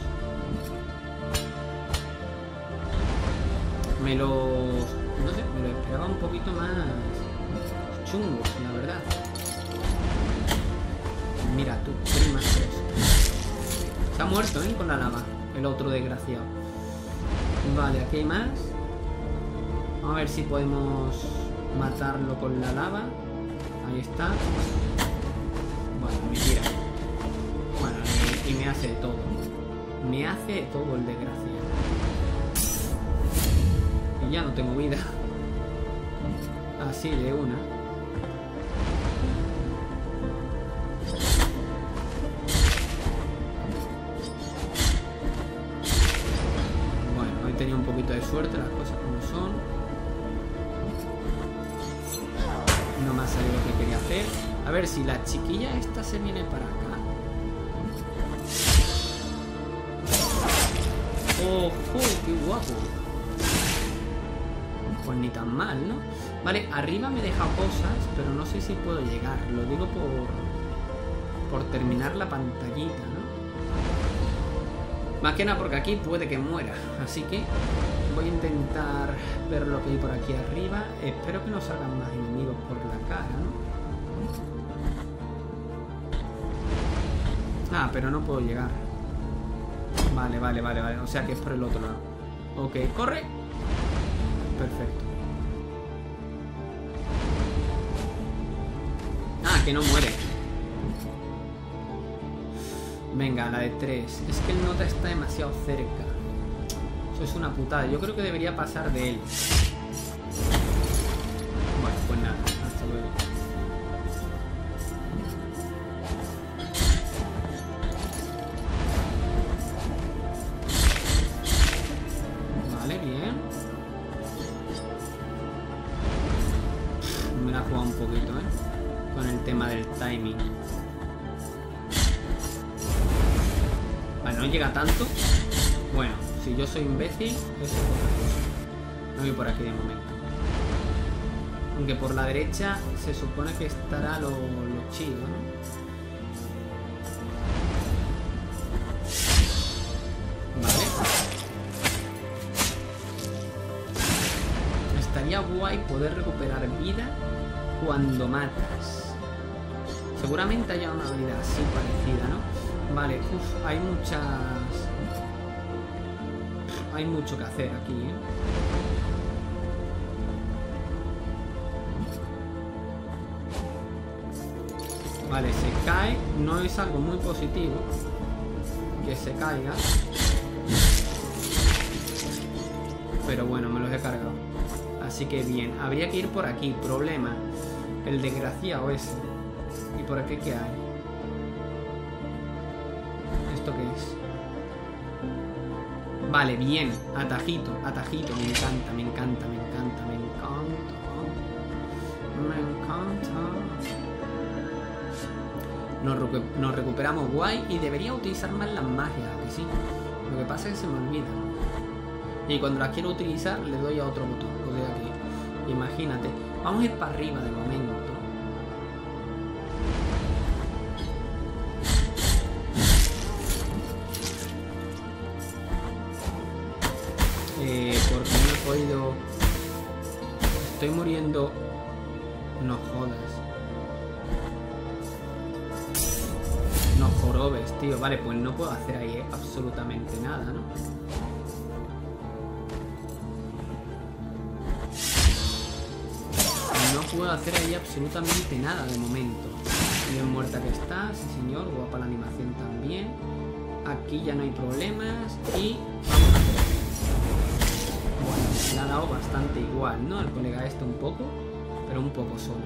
A: Me los... No sé, me lo esperaba un poquito más chungos, la verdad. Mira tú, prima. Se ha muerto, ¿eh? Con la lava. el otro desgraciado. Vale, aquí hay más. Vamos a ver si podemos matarlo con la lava. Ahí está. Bueno, me tira. Bueno, y, y me hace de todo. Me hace de todo el desgraciado. Y ya no tengo vida. Así de una. Bueno, hoy tenía un poquito de suerte, las cosas como son. No me ha salido lo que quería hacer. A ver si la chiquilla esta se viene para acá. ¡Ojo! ¡Qué guapo! Pues ni tan mal, ¿no? Vale, arriba me he dejado cosas, pero no sé si puedo llegar. Lo digo por... por terminar la pantallita, ¿no? Más que nada porque aquí puede que muera. Así que voy a intentar ver lo que hay por aquí arriba. Espero que no salgan más enemigos por la cara, ¿no? Ah, pero no puedo llegar. Vale, vale, vale, vale. O sea que es por el otro lado. Ok, corre. Perfecto. Ah, que no muere. Venga, la de tres. Es que el nota está demasiado cerca. Eso es una putada. Yo creo que debería pasar de él. Bueno, pues nada. Hasta luego. Vale, bien. Me la he jugado un poquito, ¿eh? Con el tema del timing. Vale, no llega tanto. Bueno, si yo soy imbécil, eso es otra cosa. No voy por aquí de momento. Aunque por la derecha se supone que estará lo, lo chido, ¿no? Vale. Estaría guay poder recuperar vida cuando matas. Seguramente haya una habilidad así parecida, ¿no? Vale, uff, hay muchas... Hay mucho que hacer aquí, ¿eh? Vale, se cae. No es algo muy positivo que se caiga. Pero bueno, me los he cargado. Así que bien, habría que ir por aquí. Problema, el desgraciado ese. ¿Y por aquí qué hay? ¿Esto qué es? Vale, bien. Atajito, atajito. Me encanta, me encanta, me encanta, me encanta. Me encanta. Nos, recu nos recuperamos guay y debería utilizar más las magias, que sí. Lo que pasa es que se me olvida. Y cuando las quiero utilizar le doy a otro botón. Lo de aquí. Imagínate. Vamos a ir para arriba de momento. Eh, porque no he podido... Estoy muriendo... No jodas. No jorobes, tío. Vale, pues no puedo hacer ahí absolutamente nada, ¿no? No puedo hacer ahí absolutamente nada de momento. Bien muerta que está, sí señor. Guapa la animación también. Aquí ya no hay problemas. Y vamos a hacer. Bueno, le ha dado bastante igual, ¿no? Al colega este un poco, pero un poco solo.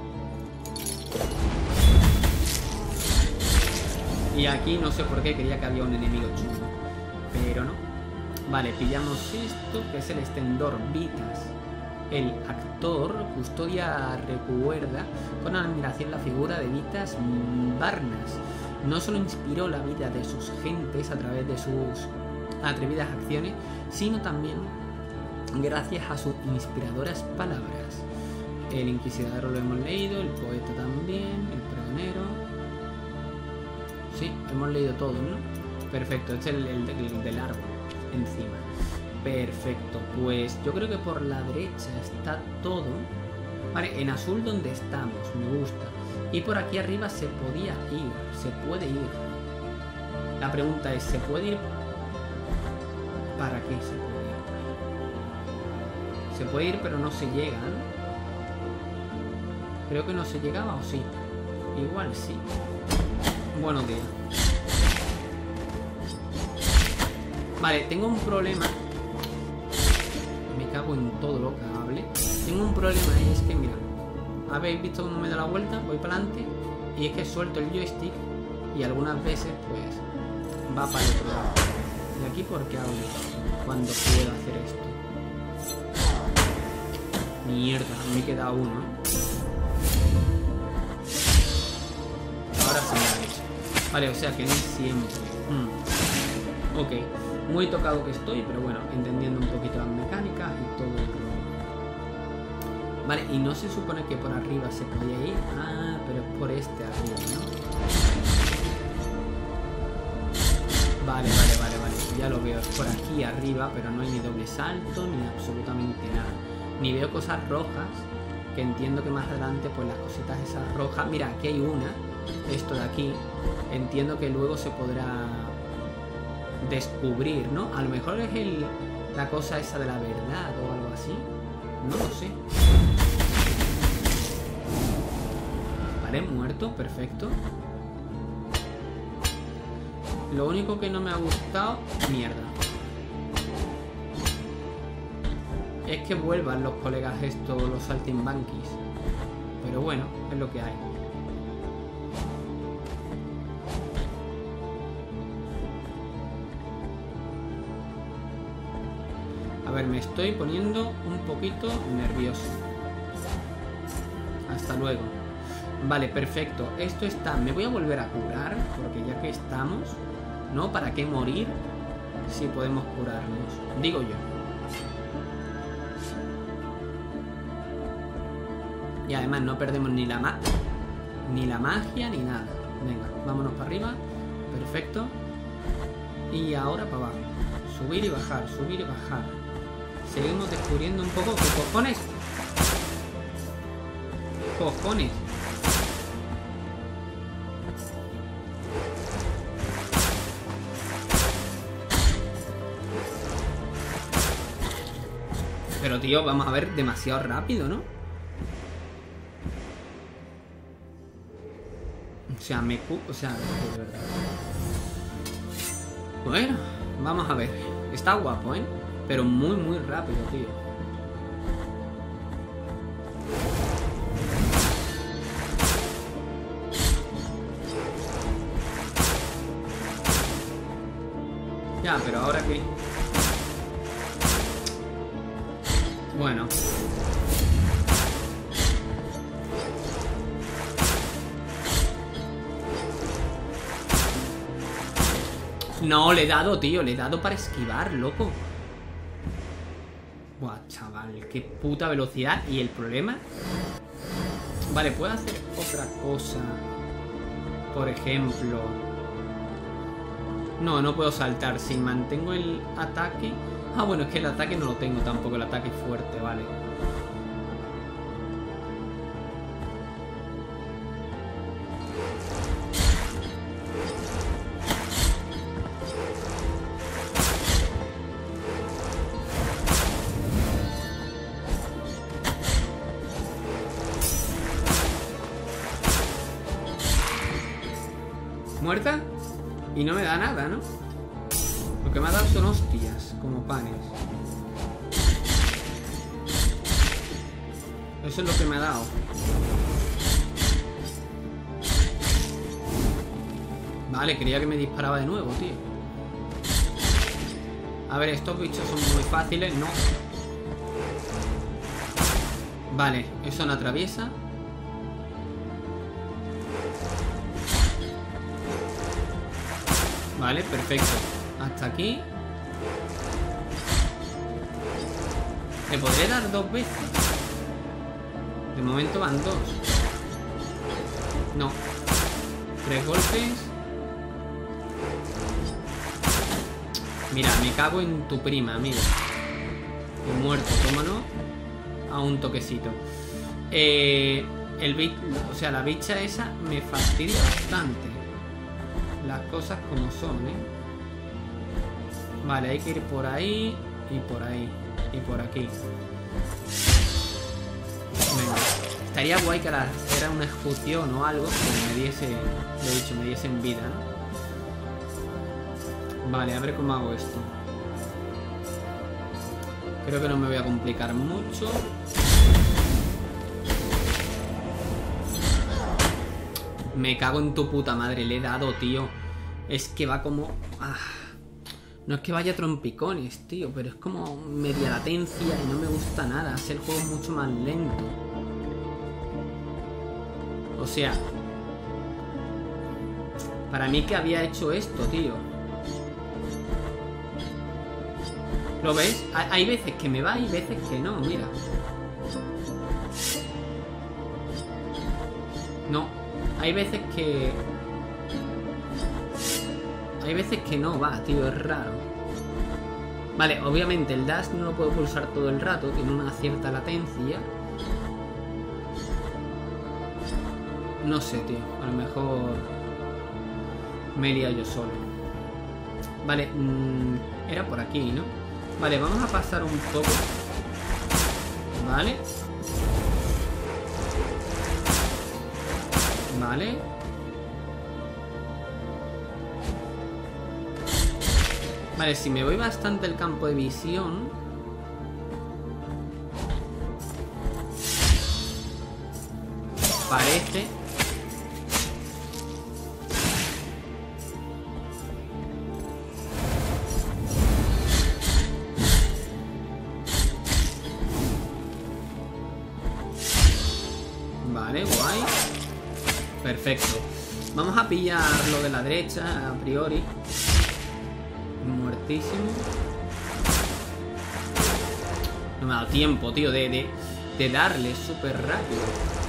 A: Y aquí no sé por qué quería que había un enemigo chulo, pero no. Vale, pillamos esto, que es el extendor Vitas. El actor custodia recuerda con admiración la figura de Vitas Varnas. No solo inspiró la vida de sus gentes a través de sus atrevidas acciones, sino también gracias a sus inspiradoras palabras. El inquisidor lo hemos leído, el poeta también, el pregonero. Sí, hemos leído todo, ¿no? Perfecto, este es el, el, el del árbol encima. Perfecto, pues yo creo que por la derecha está todo. Vale, en azul donde estamos, me gusta. Y por aquí arriba se podía ir, se puede ir. La pregunta es, ¿se puede ir ¿Para qué se puede ir? Se puede ir, pero no se llega, ¿no? Creo que no se llegaba, ¿o sí? Igual sí. Buenos días. Vale, tengo un problema. Me cago en todo lo que hable. Tengo un problema y es que, mira, habéis visto cómo me da la vuelta, voy para adelante y es que suelto el joystick y algunas veces pues va para el otro lado. ¿Y aquí por qué hago esto? Cuando puedo hacer esto. Mierda, me queda uno, ¿eh? Ahora sí me lo he hecho. Vale, o sea que no siempre. Mm. Ok, muy tocado que estoy, pero bueno, entendiendo un poquito las mecánicas y todo el rollo. Vale, y no se supone que por arriba se podía ir. Ah, pero es por este arriba, ¿no? Vale, vale, vale, vale. Ya lo veo. Es por aquí arriba, pero no hay ni doble salto ni absolutamente nada. Ni veo cosas rojas, que entiendo que más adelante, pues las cositas esas rojas... Mira, aquí hay una. Esto de aquí. Entiendo que luego se podrá descubrir, ¿no? A lo mejor es el, la cosa esa de la verdad o algo así. No lo sé. Vale, muerto, perfecto. Lo único que no me ha gustado... Mierda. Es que vuelvan los colegas estos, los saltimbanquis. Pero bueno, es lo que hay. A ver, me estoy poniendo un poquito nervioso. Hasta luego. Vale, perfecto. Esto está... Me voy a volver a curar, porque ya que estamos, ¿no? ¿Para qué morir si podemos curarnos? Digo yo. Y además no perdemos ni la ma ni la magia ni nada. Venga, vámonos para arriba. Perfecto. Y ahora para abajo. Subir y bajar, subir y bajar. Seguimos descubriendo un poco. ¿Qué cojones? Cojones. Pero tío, vamos a ver demasiado rápido, ¿no? O sea, me... O sea, de verdad. Bueno, vamos a ver. Está guapo, ¿eh? Pero muy, muy rápido, tío. Ya, pero ahora qué. Bueno. No, le he dado, tío. Le he dado para esquivar, loco. Buah, chaval. Qué puta velocidad. Y el problema... Vale, puedo hacer otra cosa. Por ejemplo... No, no puedo saltar. Si mantengo el ataque... Ah, bueno, es que el ataque no lo tengo tampoco. El ataque fuerte, vale. Muerta y no me da nada, ¿no? Lo que me ha dado son hostias, como panes. Eso es lo que me ha dado. Vale, creía que me disparaba de nuevo, tío. A ver, estos bichos son muy fáciles, ¿no? Vale, eso no atraviesa. Vale, perfecto. Hasta aquí. ¿Le podré dar dos veces? De momento van dos. No. Tres golpes. Mira, me cago en tu prima, amigo. He muerto, cómo no. A un toquecito. Eh, el bit, o sea, la bicha esa me fastidia bastante. Las cosas como son, ¿eh? Vale, hay que ir por ahí y por ahí y por aquí. Venga. Estaría guay que era una ejecución o algo que me diese, lo he dicho, me diesen vida, ¿no? Vale, a ver cómo hago esto. Creo que no me voy a complicar mucho. Me cago en tu puta madre, le he dado, tío. Es que va como... Ah. No es que vaya trompicones, tío, pero es como media latencia y no me gusta nada. Hacer el juego mucho más lento. O sea... Para mí que había hecho esto, tío. ¿Lo ves? Hay veces que me va y veces que no, mira. No. Hay veces que... Hay veces que no va, tío, es raro. Vale, obviamente el dash no lo puedo pulsar todo el rato, tiene una cierta latencia. No sé, tío, a lo mejor me he liado yo solo. Vale, mmm, era por aquí, ¿no? Vale, vamos a pasar un poco. Vale. Vale. Vale, si me voy bastante el campo de visión. Parece. Vale, guay. Perfecto. Vamos a pillar lo de la derecha a priori. Muertísimo. No me ha dado tiempo, tío, de, de, de darle súper rápido.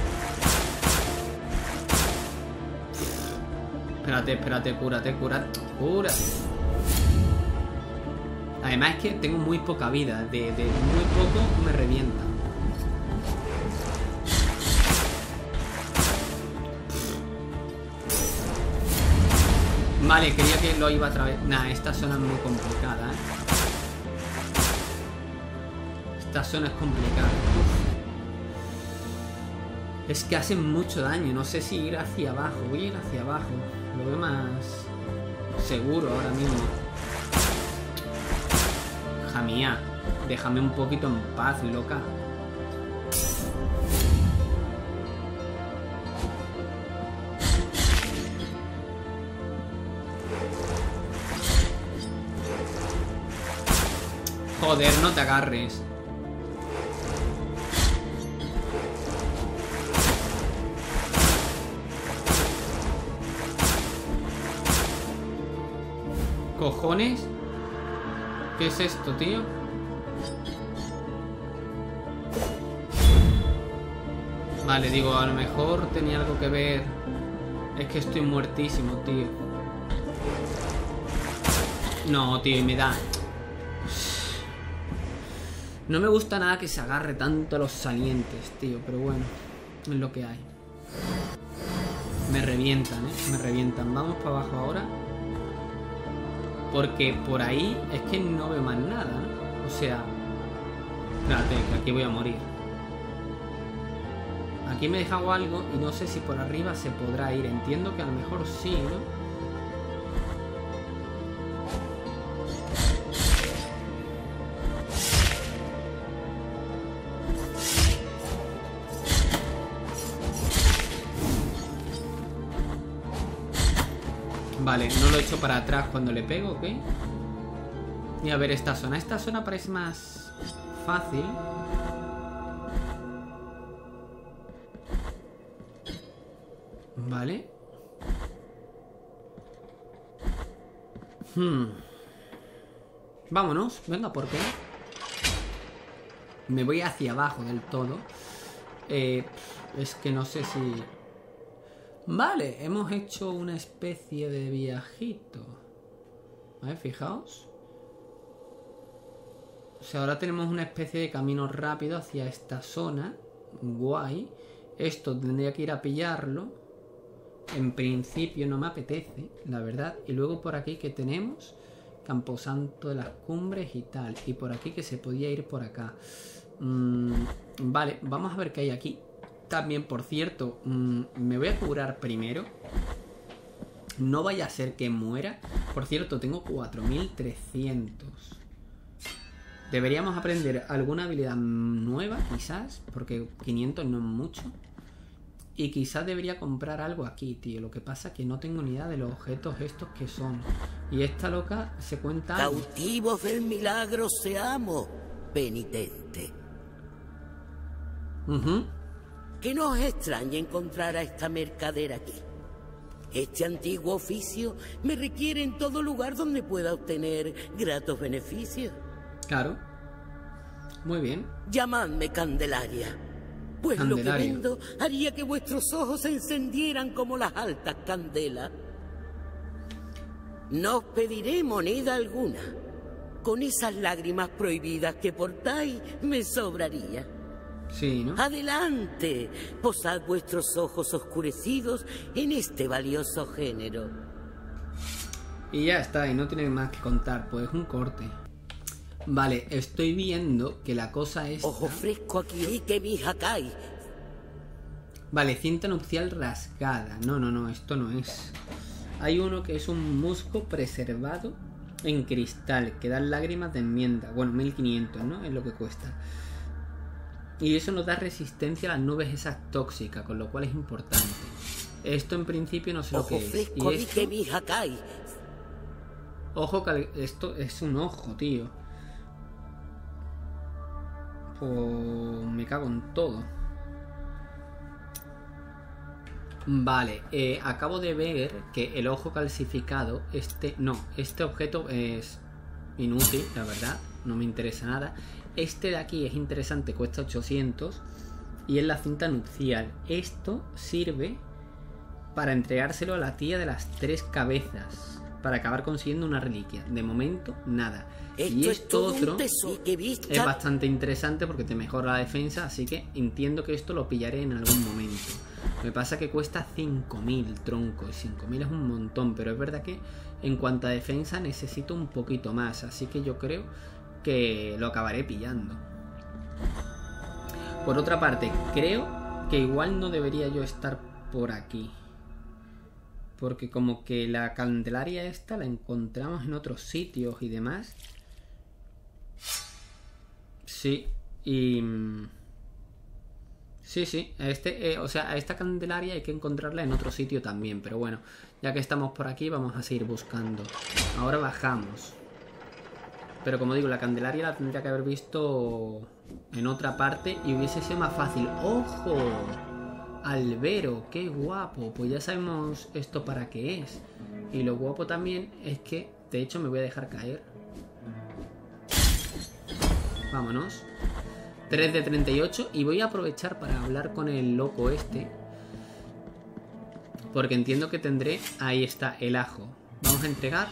A: Espérate, espérate, cúrate, cúrate, cúrate. Además es que tengo muy poca vida. De, de muy poco me revienta. Vale, creía que lo iba a través. Nah, esta zona es muy complicada, ¿eh? Esta zona es complicada. Es que hacen mucho daño. No sé si ir hacia abajo. Voy a ir hacia abajo. Lo veo más seguro ahora mismo. Hija mía, déjame un poquito en paz, loca. Joder, no te agarres. ¿Cojones? ¿Qué es esto, tío? Vale, digo, a lo mejor tenía algo que ver. Es que estoy muertísimo, tío. No, tío, y me da... No me gusta nada que se agarre tanto a los salientes, tío. Pero bueno, es lo que hay. Me revientan, ¿eh? Me revientan. Vamos para abajo ahora. Porque por ahí es que no veo más nada, ¿no? O sea... Espérate, que aquí voy a morir. Aquí me he dejado algo y no sé si por arriba se podrá ir. Entiendo que a lo mejor sí, ¿no? Vale, no lo he hecho para atrás cuando le pego, ¿ok? Y a ver esta zona. Esta zona parece más fácil. Vale. Hmm. Vámonos. Venga, ¿por qué no? Me voy hacia abajo del todo. Eh, es que no sé si... Vale, hemos hecho una especie de viajito. A ver, fijaos. O sea, ahora tenemos una especie de camino rápido hacia esta zona. Guay. Esto tendría que ir a pillarlo. En principio no me apetece, la verdad. Y luego por aquí, ¿qué tenemos? Camposanto de las Cumbres y tal. Y por aquí que se podía ir por acá. Mm, vale, vamos a ver qué hay aquí. También, por cierto, mmm, me voy a curar primero. No vaya a ser que muera. Por cierto, tengo cuatro mil trescientos. Deberíamos aprender alguna habilidad nueva, quizás. Porque quinientos no es mucho. Y quizás debería comprar algo aquí, tío. Lo que pasa es que no tengo ni idea de los objetos estos que son. Y esta loca se cuenta...
J: Cautivos del milagro seamos, penitente.
A: Uh-huh.
J: Que no os extrañe encontrar a esta mercader aquí. Este antiguo oficio me requiere en todo lugar donde pueda obtener gratos beneficios.
A: Claro. Muy bien.
J: Llamadme Candelaria. Pues
A: Candelario.
J: Lo que vendo haría que vuestros ojos se encendieran como las altas candelas. No os pediré moneda alguna. Con esas lágrimas prohibidas que portáis, me sobraría.
A: Sí, ¿no?
J: Adelante, posad vuestros ojos oscurecidos en este valioso género.
A: Y ya está, y no tiene más que contar, pues un corte. Vale, estoy viendo que la cosa es...
J: Ojo fresco aquí y que mi Hakai.
A: Vale, cinta nupcial rasgada. No, no, no, esto no es. Hay uno que es un musgo preservado en cristal, que da lágrimas de enmienda. Bueno, mil quinientos, ¿no? Es lo que cuesta. Y eso nos da resistencia a las nubes esas tóxicas, con lo cual es importante. Esto en principio no sé lo
J: Ojo
A: que es.
J: fresco
A: Y
J: y
A: esto...
J: que mi Hakai.
A: Ojo, cal... esto es un ojo, tío. Pues me cago en todo. Vale, eh, acabo de ver que el ojo calcificado, este, no, este objeto es inútil, la verdad, no me interesa nada. Este de aquí es interesante, cuesta ochocientos y es la cinta nupcial. Esto sirve para entregárselo a la tía de las tres cabezas, para acabar consiguiendo una reliquia. De momento, nada.
J: Esto
A: y
J: es
A: esto
J: todo
A: otro
J: un tesoro que vista...
A: es bastante interesante porque te mejora la defensa, así que entiendo que esto lo pillaré en algún momento. Me pasa que cuesta cinco mil troncos, cinco mil es un montón, pero es verdad que en cuanto a defensa necesito un poquito más, así que yo creo que lo acabaré pillando. Por otra parte, creo que igual no debería yo estar por aquí, porque como que la Candelaria esta la encontramos en otros sitios y demás. Sí, y... Sí, sí, a este, eh, o sea, a esta Candelaria hay que encontrarla en otro sitio también, pero bueno, ya que estamos por aquí vamos a seguir buscando. Ahora bajamos. Pero como digo, la Candelaria la tendría que haber visto en otra parte y hubiese sido más fácil. ¡Ojo! Albero, qué guapo. Pues ya sabemos esto para qué es. Y lo guapo también es que, de hecho, me voy a dejar caer. Vámonos. tres de treinta y ocho. Y voy a aprovechar para hablar con el loco este, porque entiendo que tendré... Ahí está, el ajo. Vamos a entregar.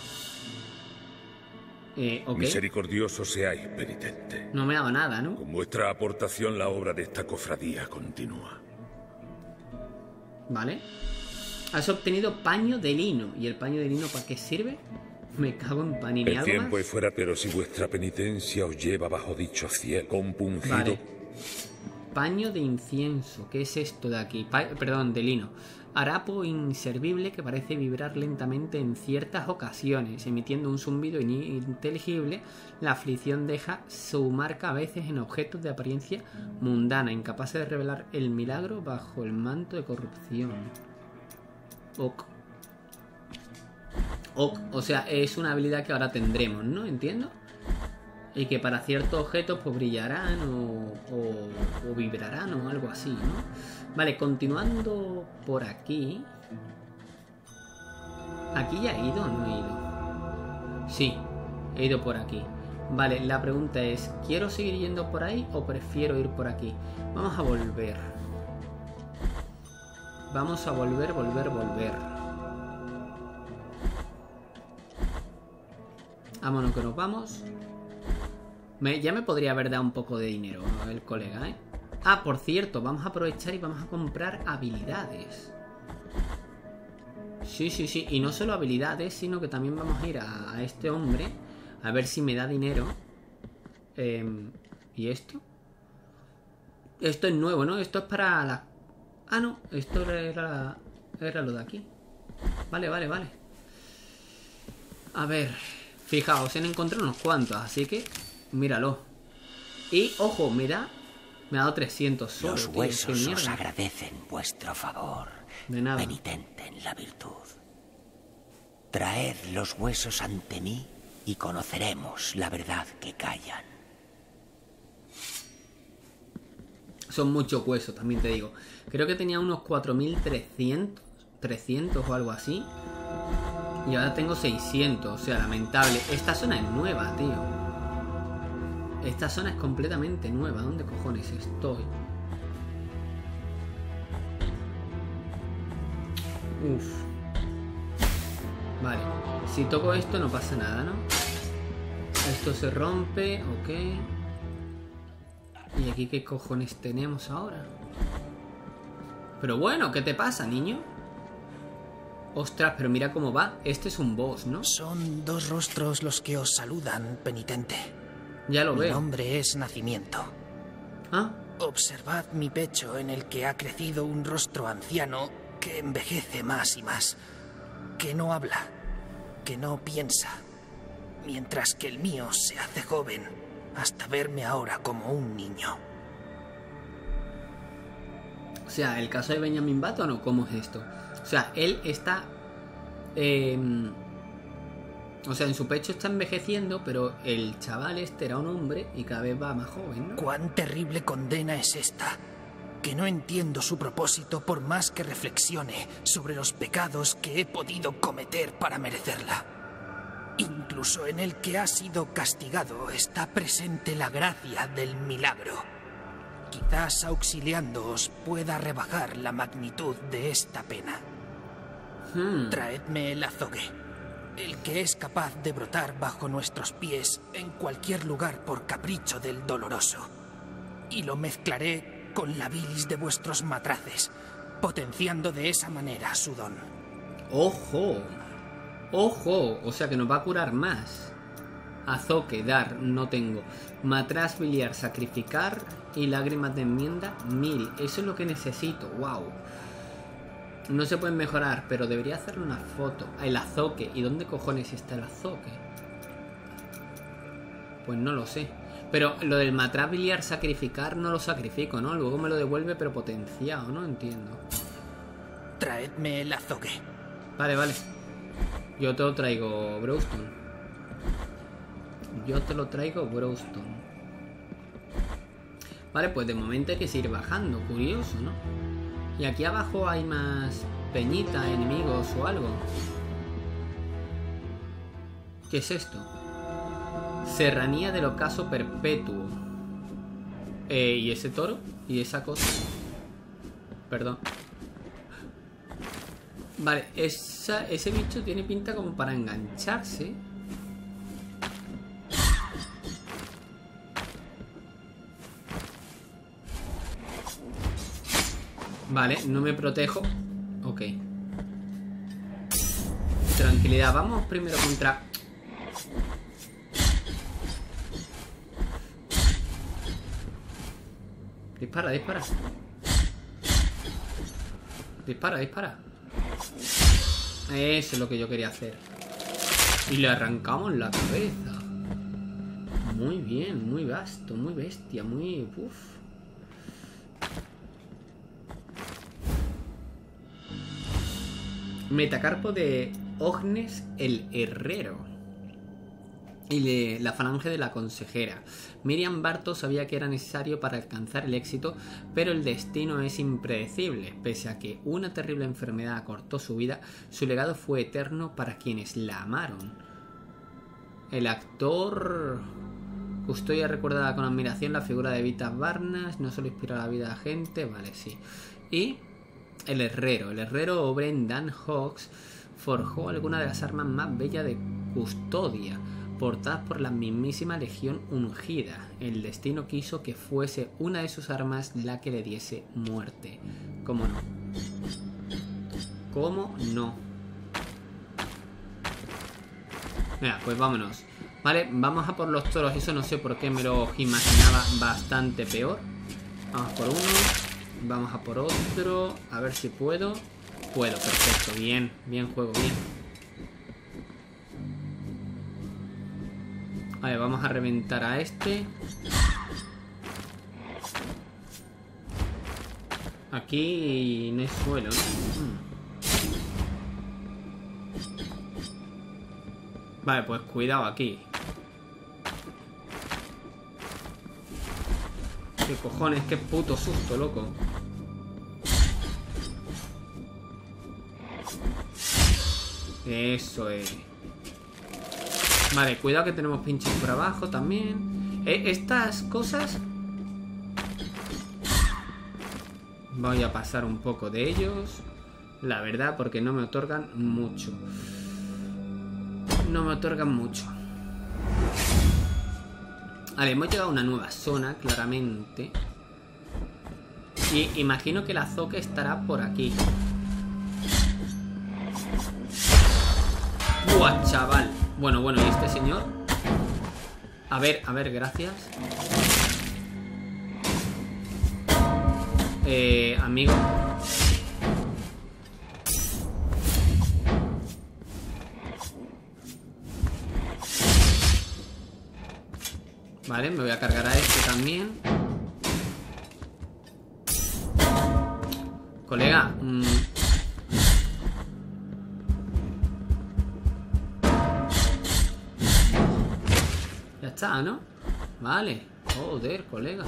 A: Eh, okay.
E: Misericordioso seáis, penitente.
A: No me ha dado nada, ¿no?
E: Con vuestra aportación la obra de esta cofradía continúa.
A: Vale. Has obtenido paño de lino. ¿Y el paño de lino para qué sirve? Me cago en pan y
E: El tiempo es fuera, pero si vuestra penitencia os lleva bajo dicho cielo compungido...
A: Vale. Paño de incienso. ¿Qué es esto de aquí? Pa perdón, de lino. Harapo inservible que parece vibrar lentamente en ciertas ocasiones, emitiendo un zumbido ininteligible. La aflicción deja su marca a veces en objetos de apariencia mundana, incapaces de revelar el milagro bajo el manto de corrupción. Ok. Ok, o sea, es una habilidad que ahora tendremos, ¿no? Entiendo. Y que para ciertos objetos pues brillarán o, o, o vibrarán o algo así, ¿no? Vale, continuando por aquí. ¿Aquí ya he ido o no he ido? Sí, he ido por aquí. Vale, la pregunta es, ¿quiero seguir yendo por ahí o prefiero ir por aquí? Vamos a volver. Vamos a volver, volver, volver. Vámonos que nos vamos. Me, ya me podría haber dado un poco de dinero el colega, ¿eh? Ah, por cierto, vamos a aprovechar y vamos a comprar habilidades. Sí, sí, sí. Y no solo habilidades, sino que también vamos a ir a, a este hombre a ver si me da dinero. Eh, ¿Y esto? Esto es nuevo, ¿no? Esto es para la... Ah, no. Esto era, era lo de aquí. Vale, vale, vale. A ver. Fijaos, han encontrado unos cuantos, así que... Míralo. Y, ojo, me da... Me ha dado trescientos solo.
F: Los
A: tío,
F: huesos os agradecen vuestro favor.
A: De nada.
F: Penitente en la virtud. Traed los huesos ante mí y conoceremos la verdad que callan.
A: Son muchos huesos, también te digo. Creo que tenía unos cuatro mil trescientos. trescientos o algo así. Y ahora tengo seiscientos. O sea, lamentable. Esta zona es nueva, tío. Esta zona es completamente nueva. ¿Dónde cojones estoy? Uf. Vale. Si toco esto no pasa nada, ¿no? Esto se rompe. Ok. ¿Y aquí qué cojones tenemos ahora? Pero bueno, ¿qué te pasa, niño? Ostras, pero mira cómo va. Este es un boss, ¿no?
L: Son dos rostros los que os saludan, penitente.
A: Ya lo veo.
L: Mi nombre es Nacimiento.
A: ¿Ah?
L: Observad mi pecho en el que ha crecido un rostro anciano que envejece más y más. Que no habla, que no piensa. Mientras que el mío se hace joven hasta verme ahora como un niño.
A: O sea, ¿el caso de Benjamin Button o cómo es esto? O sea, él está... Eh, o sea, en su pecho está envejeciendo, pero el chaval este era un hombre y cada vez va más joven, ¿no?
L: ¿Cuán terrible condena es esta? Que no entiendo su propósito por más que reflexione sobre los pecados que he podido cometer para merecerla. Incluso en el que ha sido castigado está presente la gracia del milagro. Quizás auxiliándoos pueda rebajar la magnitud de esta pena.
A: Hmm.
L: Traedme el azogue, el que es capaz de brotar bajo nuestros pies en cualquier lugar por capricho del doloroso. Y lo mezclaré con la bilis de vuestros matraces, potenciando de esa manera su don.
A: ¡Ojo! ¡Ojo! O sea que nos va a curar más. Azoque, dar, no tengo. Matraz, biliar, sacrificar y lágrimas de enmienda, mil. Eso es lo que necesito. ¡Wow! No se pueden mejorar, pero debería hacerle una foto. El azoque. ¿Y dónde cojones está el azoque? Pues no lo sé. Pero lo del matraz, biliar, sacrificar no lo sacrifico, ¿no? Luego me lo devuelve, pero potenciado, ¿no? Entiendo.
L: Traedme el azogue.
A: Vale, vale. Yo te lo traigo, Browstone. Yo te lo traigo, Browstone. Vale, pues de momento hay que seguir bajando. Curioso, ¿no? Y aquí abajo hay más peñita, enemigos o algo. ¿Qué es esto? Serranía del ocaso perpetuo. Eh, ¿y ese toro? ¿Y esa cosa? Perdón. Vale, esa, ese bicho tiene pinta como para engancharse. Vale, no me protejo. Ok. Tranquilidad, vamos primero contra... Dispara, dispara. Dispara, dispara. Eso es lo que yo quería hacer. Y le arrancamos la cabeza. Muy bien, muy vasto, muy bestia, muy... Uf. Metacarpo de Ognes el Herrero. Y le, la falange de la consejera. Miriam Bartos sabía que era necesario para alcanzar el éxito, pero el destino es impredecible. Pese a que una terrible enfermedad acortó su vida, su legado fue eterno para quienes la amaron. El actor... Custodia recordada con admiración la figura de Vita Barnas. No solo inspira la vida de la gente. Vale, sí. Y... El herrero. El herrero Brendan Hawks forjó alguna de las armas más bellas de Custodia, portadas por la mismísima Legión Ungida. El destino quiso que fuese una de sus armas la que le diese muerte. ¿Cómo no? ¿Cómo no? Mira, pues vámonos. Vale, vamos a por los toros. Eso no sé por qué me lo imaginaba bastante peor. Vamos por uno. Vamos a por otro. A ver si puedo. Puedo, perfecto. Bien, bien juego, bien. Vale, vamos a reventar a este. Aquí no hay suelo, ¿no? Hmm. Vale, pues cuidado aquí. ¿Qué cojones? Qué puto susto, loco. Eso es. Vale, cuidado que tenemos pinches por abajo también. eh, Estas cosas voy a pasar un poco de ellos, la verdad, porque no me otorgan mucho. No me otorgan mucho. Vale, hemos llegado a una nueva zona, claramente. Y imagino que la zoque estará por aquí. ¡Buah, chaval! Bueno, bueno, ¿y este señor? A ver, a ver, gracias. Eh, amigo. Vale, me voy a cargar a este también. Colega, mmm... ya está, ¿no? Vale. Joder, colega.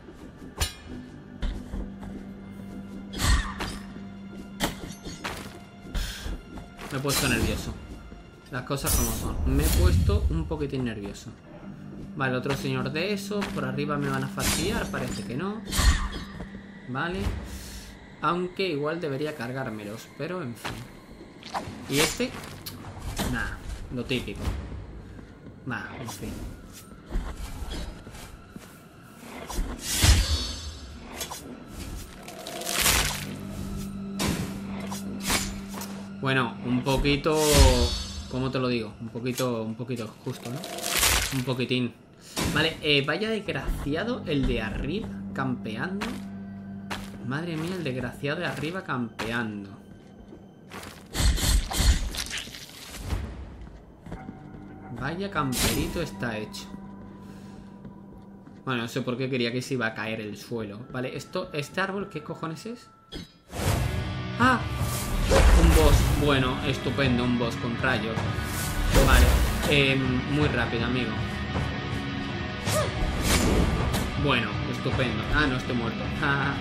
A: Me he puesto nervioso. Las cosas como son. Me he puesto un poquitín nervioso. Vale, otro señor de esos. Por arriba me van a fastidiar. Parece que no. Vale. Aunque igual debería cargármelos. Pero en fin. Y este. Nada. Lo típico. Nada, en fin. Bueno, un poquito... ¿Cómo te lo digo? Un poquito, un poquito justo, ¿no? Un poquitín. Vale, eh, vaya desgraciado el de arriba campeando. Madre mía, el desgraciado de arriba campeando. Vaya camperito está hecho. Bueno, no sé por qué quería que se iba a caer el suelo. Vale, esto, este árbol, ¿qué cojones es? ¡Ah! Un boss, bueno, estupendo, un boss con rayos. Vale, eh, muy rápido, amigo. Bueno, estupendo. Ah, no, estoy muerto. Ah.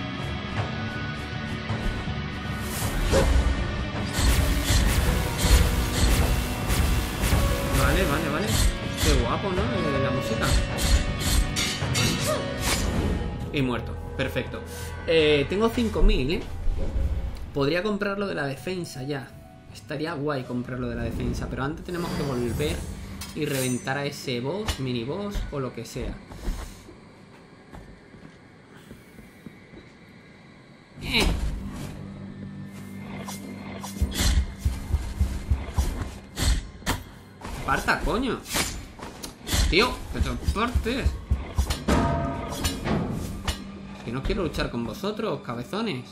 A: Vale, vale, vale. Qué guapo, ¿no? Eh, la música. Y muerto, perfecto. eh, Tengo cinco mil, ¿eh? Podría comprarlo de la defensa ya. Estaría guay comprarlo de la defensa. Pero antes tenemos que volver y reventar a ese boss, mini boss o lo que sea. eh. Aparta, coño. Tío, que te apartes. Que no quiero luchar con vosotros, cabezones.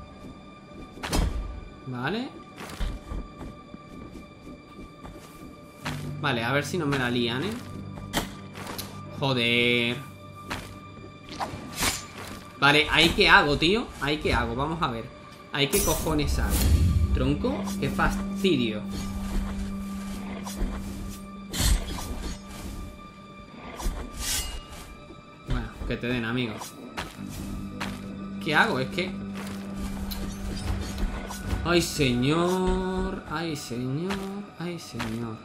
A: Vale. Vale, a ver si no me la lían, ¿eh? Joder. Vale, ¿ahí qué hago, tío? ¿Ahí qué hago? Vamos a ver. ¿Ahí qué cojones hago? ¿Tronco? ¡Qué fastidio! Bueno, que te den, amigos. ¿Qué hago? Es que... ¡Ay, señor! ¡Ay, señor! ¡Ay, señor!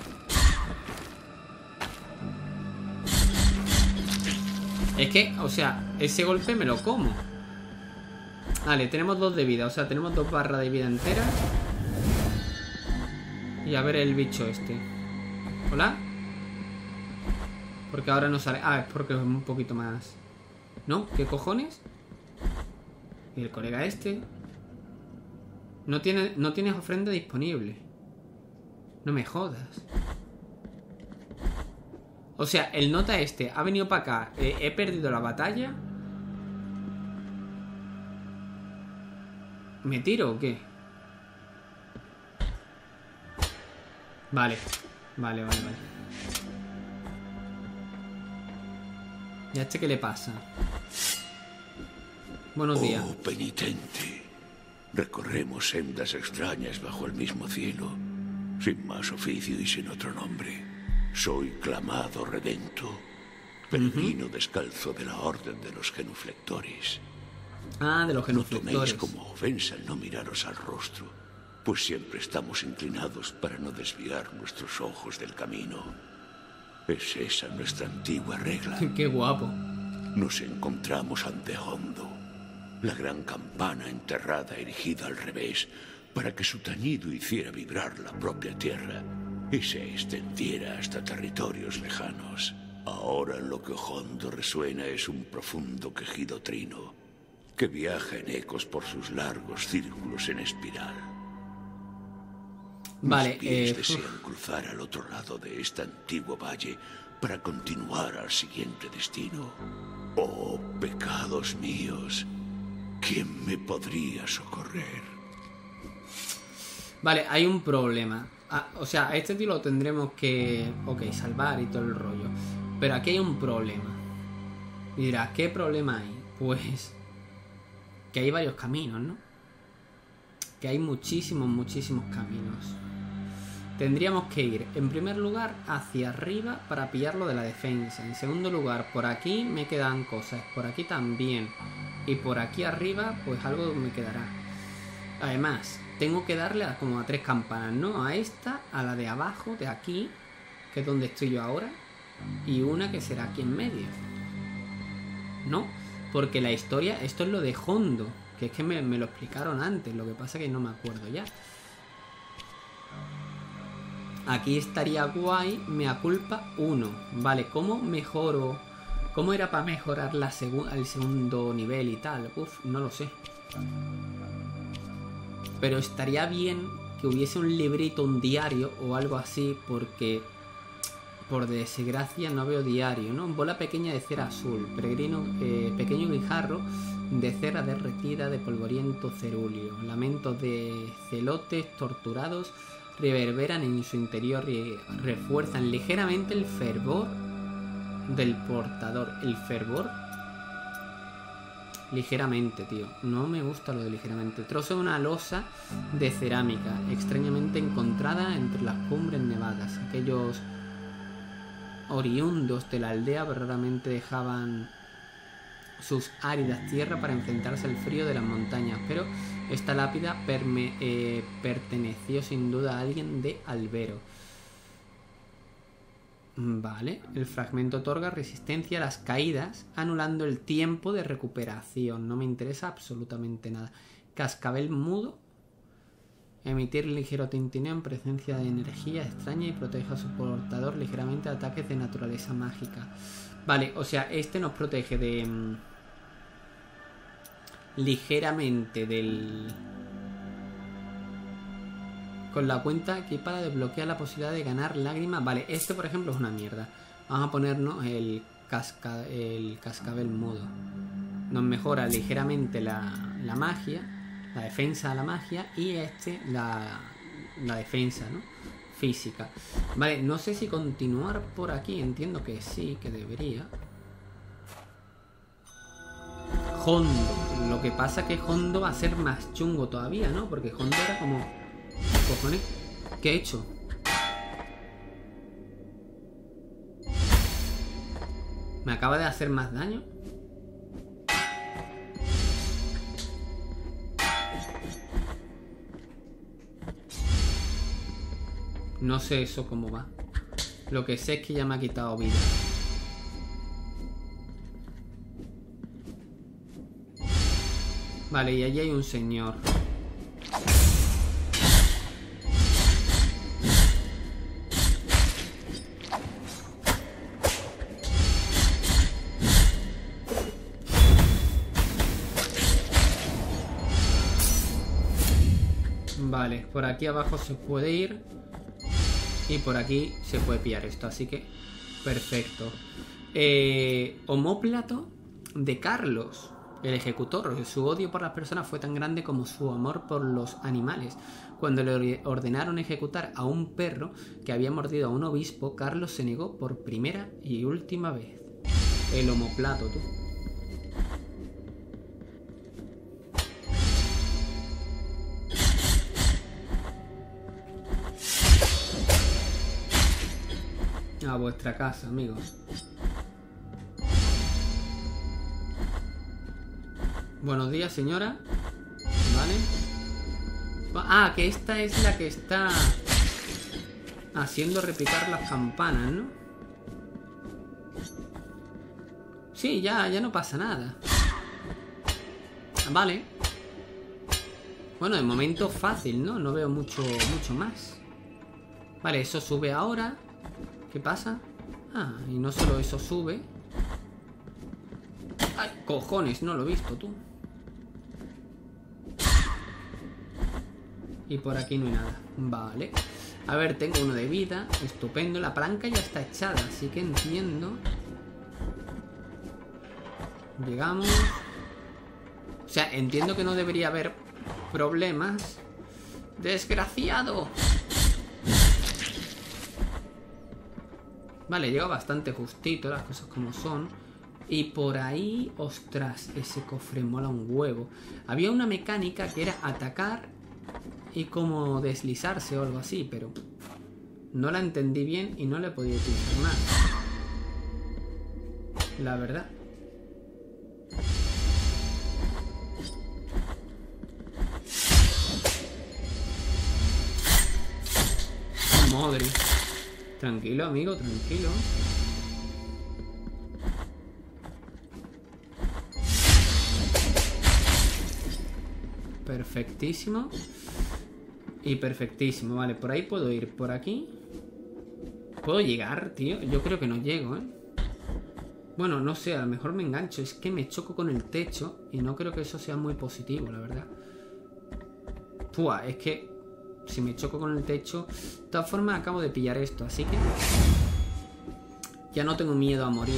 A: Es que, o sea, ese golpe me lo como. Vale, tenemos dos de vida. O sea, tenemos dos barras de vida enteras. Y a ver el bicho este. ¿Hola? Porque ahora no sale... Ah, es porque es un poquito más... ¿No? ¿Qué cojones? Y el colega este... No tiene, no tienes ofrenda disponible. No me jodas. O sea, el nota este ha venido para acá. Eh, he perdido la batalla. ¿Me tiro o qué? Vale. Vale, vale, vale. ¿Y a este qué le pasa? Buenos días.
D: Oh, penitente. Recorremos sendas extrañas bajo el mismo cielo, sin más oficio y sin otro nombre. Soy clamado redento, peregrino uh-huh. descalzo de la orden de los genuflectores.
A: Ah, de los genuflectores.
D: No toméis como ofensa el no miraros al rostro, pues siempre estamos inclinados para no desviar nuestros ojos del camino. Es esa nuestra antigua regla.
A: Qué guapo.
D: Nos encontramos ante Hondo, la gran campana enterrada erigida al revés, para que su tañido hiciera vibrar la propia tierra y se extendiera hasta territorios lejanos. Ahora lo que Hondo resuena es un profundo quejido trino que viaja en ecos por sus largos círculos en espiral.
A: Vale,
D: Mis pies
A: eh,
D: desean
A: uf.
D: cruzar al otro lado de este antiguo valle para continuar al siguiente destino. Oh, pecados míos, ¿quién me podría socorrer?
A: Vale, hay un problema. Ah, o sea, a este tío lo tendremos que... Ok, salvar y todo el rollo. Pero aquí hay un problema. Y dirás, ¿qué problema hay? Pues... que hay varios caminos, ¿no? Que hay muchísimos, muchísimos caminos. Tendríamos que ir, en primer lugar, hacia arriba para pillarlo de la defensa. En segundo lugar, por aquí me quedan cosas. Por aquí también. Y por aquí arriba, pues algo me quedará. Además, tengo que darle a, como a tres campanas, ¿no? A esta, a la de abajo, de aquí, que es donde estoy yo ahora. Y una que será aquí en medio. ¿No? Porque la historia, esto es lo de Hondo. Que es que me, me lo explicaron antes. Lo que pasa es que no me acuerdo ya. Aquí estaría guay, mea culpa uno. Vale, ¿cómo mejoro? ¿Cómo era para mejorar la segu el segundo nivel y tal? Uf, no lo sé. Pero estaría bien que hubiese un librito, un diario o algo así, porque por desgracia no veo diario, ¿no? Bola pequeña de cera azul, peregrino, eh, pequeño guijarro de cera derretida de polvoriento cerúleo, lamentos de celotes torturados reverberan en su interior y refuerzan ligeramente el fervor del portador. El fervor ligeramente, tío. No me gusta lo de ligeramente. Trozo de una losa de cerámica extrañamente encontrada entre las cumbres nevadas. Aquellos oriundos de la aldea raramente dejaban sus áridas tierras para enfrentarse al frío de las montañas, pero esta lápida perme, eh, perteneció sin duda a alguien de Albero. Vale, el fragmento otorga resistencia a las caídas, anulando el tiempo de recuperación. No me interesa absolutamente nada. Cascabel mudo. Emitir ligero tintineo en presencia de energía extraña y protege a su portador ligeramente de ataques de naturaleza mágica. Vale, o sea, este nos protege de... Mmm, ligeramente del... Con la cuenta equipada desbloquea la posibilidad de ganar lágrimas. Vale, este por ejemplo es una mierda. Vamos a ponernos el, casca... el cascabel mudo. Nos mejora ligeramente la, la magia, la defensa a la magia, y este la, la defensa, ¿no? Física. Vale, no sé si continuar por aquí. Entiendo que sí, que debería. Hondo. Lo que pasa es que Hondo va a ser más chungo todavía, ¿no? Porque Hondo era como... Cojones, ¿qué he hecho? ¿Me acaba de hacer más daño? No sé eso cómo va. Lo que sé es que ya me ha quitado vida. Vale, y allí hay un señor. Vale, por aquí abajo se puede ir. Y por aquí se puede pillar esto, así que Perfecto. Eh, omóplato de Carlos, el ejecutor. Su odio por las personas fue tan grande como su amor por los animales. Cuando le ordenaron ejecutar a un perro que había mordido a un obispo, Carlos se negó por primera y última vez. El omóplato, tú. A vuestra casa, amigos. Buenos días, señora. Vale. Ah, que esta es la que está haciendo repicar las campanas, ¿no? Sí, ya, ya no pasa nada. Vale. Bueno, de momento fácil, ¿no? No veo mucho, mucho más. Vale, eso sube ahora. ¿Qué pasa? Ah, y no solo eso sube. ¡Ay, cojones! No lo he visto, tú. Y por aquí no hay nada. Vale. A ver, tengo uno de vida. Estupendo. La palanca ya está echada, así que entiendo. Llegamos. O sea, entiendo que no debería haber problemas. ¡Desgraciado! Vale, llega bastante justito, las cosas como son. Y por ahí, ostras, ese cofre mola un huevo. Había una mecánica que era atacar y como deslizarse o algo así, pero no la entendí bien y no la he podido utilizar más. La verdad. Madre. Tranquilo, amigo, tranquilo. Perfectísimo. Y perfectísimo. Vale, por ahí puedo ir. Por aquí ¿puedo llegar, tío? Yo creo que no llego, ¿eh? Bueno, no sé, a lo mejor me engancho. Es que me choco con el techo y no creo que eso sea muy positivo, la verdad. Pua, es que si me choco con el techo... De todas formas acabo de pillar esto, así que ya no tengo miedo a morir.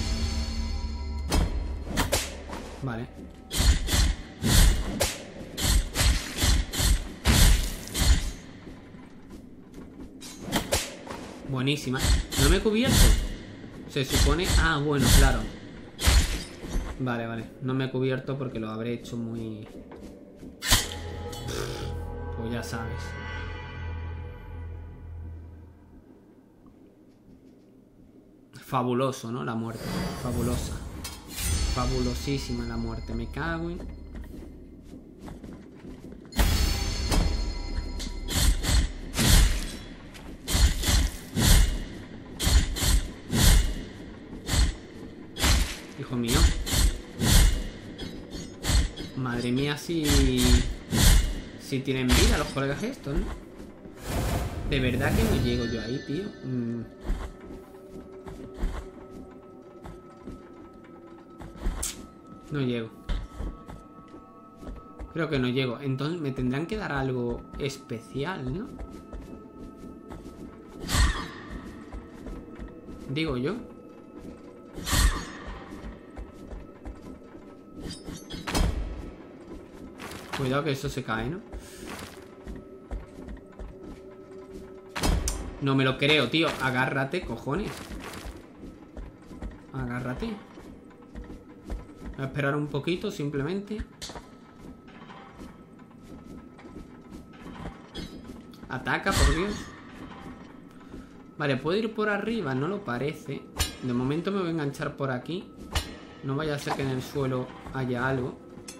A: Vale. Buenísima. ¿No me he cubierto? Se supone... Ah, bueno, claro. Vale, vale. No me he cubierto porque lo habré hecho muy... Pues ya sabes. Fabuloso, ¿no? La muerte. Fabulosa. Fabulosísima la muerte. Me cago en... Hijo mío. Madre mía, si... Si tienen vida los colegas estos, ¿no? De verdad que no llego yo ahí, tío. Mm. No llego. Creo que no llego. Entonces me tendrán que dar algo especial, ¿no? Digo yo. Cuidado que eso se cae, ¿no? No me lo creo, tío. Agárrate, cojones. Agárrate. Voy a esperar un poquito, simplemente. Ataca, por Dios. Vale, puedo ir por arriba, no lo parece. De momento me voy a enganchar por aquí. No vaya a ser que en el suelo haya algo.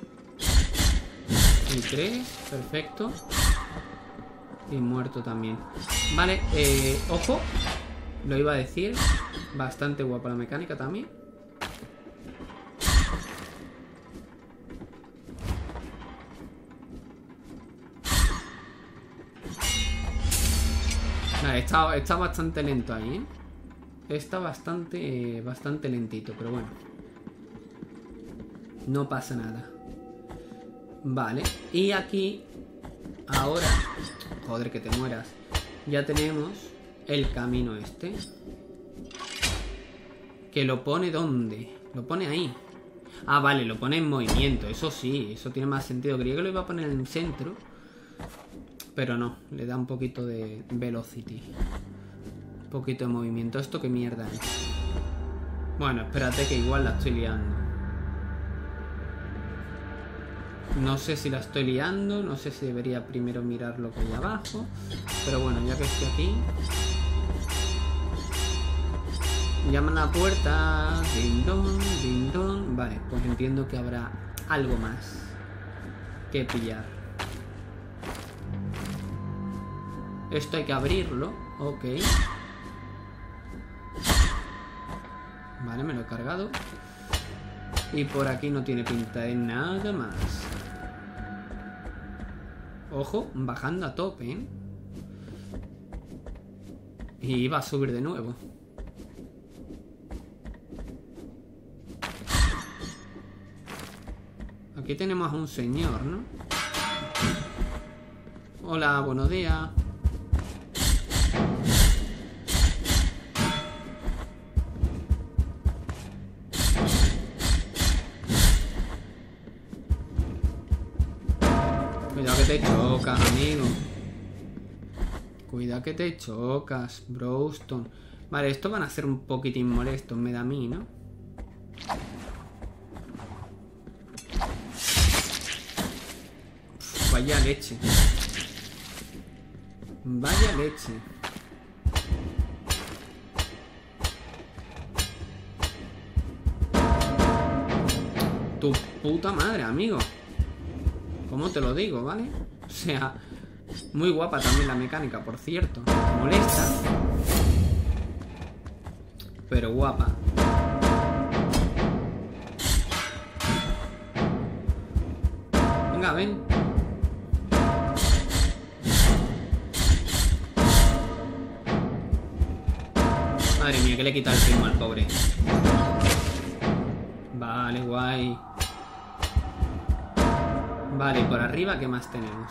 A: Y tres, perfecto. Y muerto también. Vale, eh, ojo. Lo iba a decir. Bastante guapa la mecánica también. Vale, está, está bastante lento ahí, ¿eh? Está bastante, bastante lentito, pero bueno. No pasa nada. Vale, y aquí ahora, joder, que te mueras. Ya tenemos el camino este. Que lo pone ¿dónde? Lo pone ahí. Ah, vale, lo pone en movimiento. Eso sí, eso tiene más sentido. Creía que lo iba a poner en el centro. Pero no, le da un poquito de velocity. Un poquito de movimiento. ¿Esto qué mierda es? Bueno, espérate que igual la estoy liando. No sé si la estoy liando. No sé si debería primero mirar lo que hay abajo. Pero bueno, ya que estoy aquí... Llaman a la puerta. Ding dong, ding dong. Vale, pues entiendo que habrá algo más que pillar. Esto hay que abrirlo. Ok. Vale, me lo he cargado. Y por aquí no tiene pinta de nada más. Ojo, bajando a tope, ¿eh? Y va a subir de nuevo. Aquí tenemos a un señor, ¿no? Hola, buenos días. Cuidado que te chocas, amigo. Cuidado que te chocas, Browstone. Vale, estos van a ser un poquitín molestos, me da a mí, ¿no? Uf, vaya leche. Vaya leche. Tu puta madre, amigo. ¿Cómo te lo digo, vale? O sea, muy guapa también la mecánica, por cierto. Molesta, pero guapa. Venga, ven. Madre mía, que le quita el ritmo al pobre. Vale, guay. Vale, y por arriba, ¿qué más tenemos?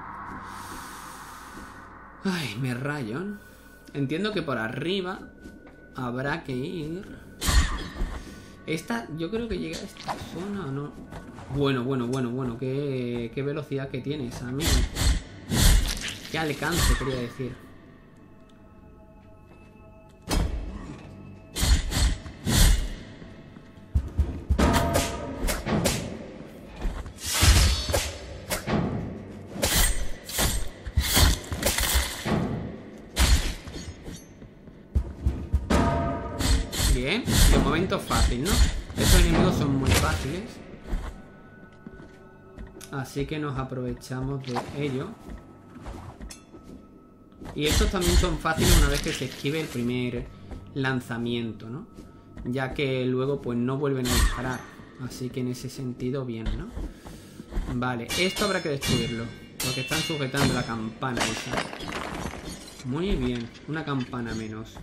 A: Ay, me rayo. Entiendo que por arriba habrá que ir. Esta, yo creo que llega a esta zona, ¿o no? Bueno, bueno, bueno, bueno. Qué, qué velocidad que tienes, amigo. Qué alcance, quería decir. Bien, de momento fácil, ¿no? Estos enemigos son muy fáciles. Así que nos aprovechamos de ello. Y estos también son fáciles una vez que se esquive el primer lanzamiento, ¿no? Ya que luego pues no vuelven a disparar. Así que en ese sentido bien, ¿no? Vale, esto habrá que destruirlo, porque están sujetando la campana esa. Muy bien, una campana menos.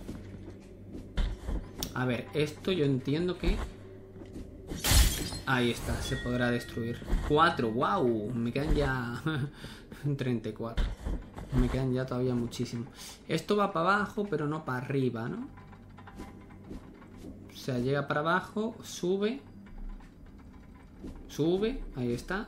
A: A ver, esto yo entiendo que... Ahí está, se podrá destruir. Cuatro, wow, me quedan ya... treinta y cuatro. Me quedan ya todavía muchísimo. Esto va para abajo, pero no para arriba, ¿no? O sea, llega para abajo, sube. Sube, ahí está.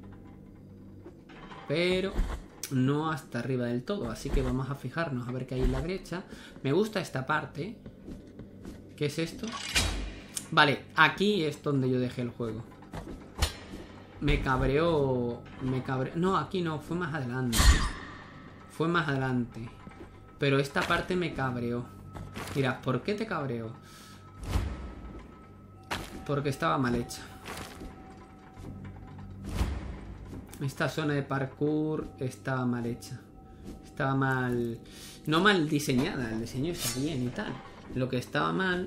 A: Pero no hasta arriba del todo. Así que vamos a fijarnos a ver qué hay en la derecha. Me gusta esta parte. ¿Qué es esto? Vale, aquí es donde yo dejé el juego. Me cabreó... Me cabreó... No, aquí no, fue más adelante. Fue más adelante. Pero esta parte me cabreó. Mira, ¿por qué te cabreó? Porque estaba mal hecha. Esta zona de parkour estaba mal hecha. Estaba mal... No mal diseñada, el diseño está bien y tal. Lo que estaba mal...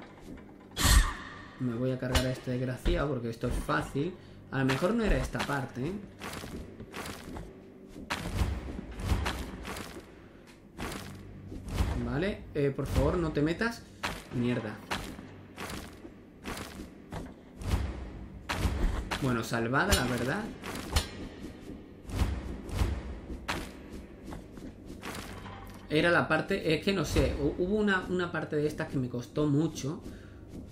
A: Me voy a cargar a este desgraciado porque esto es fácil. A lo mejor no era esta parte, ¿eh? Vale, eh, por favor no te metas. Mierda. Bueno, salvada la verdad. Era la parte... Es que no sé, hubo una, una parte de estas que me costó mucho.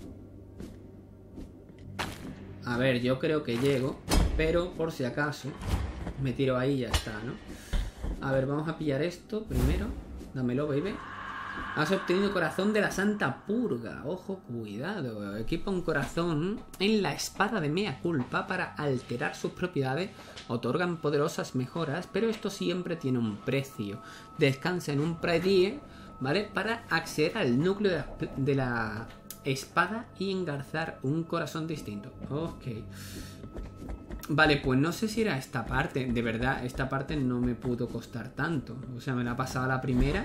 A: A ver, yo creo que llego, pero por si acaso me tiro ahí y ya está, ¿no? A ver, vamos a pillar esto primero. Dámelo, baby. Has obtenido corazón de la Santa Purga. Ojo, cuidado. Equipa un corazón en la espada de Mea Culpa para alterar sus propiedades. Otorgan poderosas mejoras, pero esto siempre tiene un precio. Descansa en un Praedie, ¿vale? Para acceder al núcleo de la, de la espada y engarzar un corazón distinto. Ok. Vale, pues no sé si era esta parte. De verdad, esta parte no me pudo costar tanto. O sea, me la ha pasado la primera.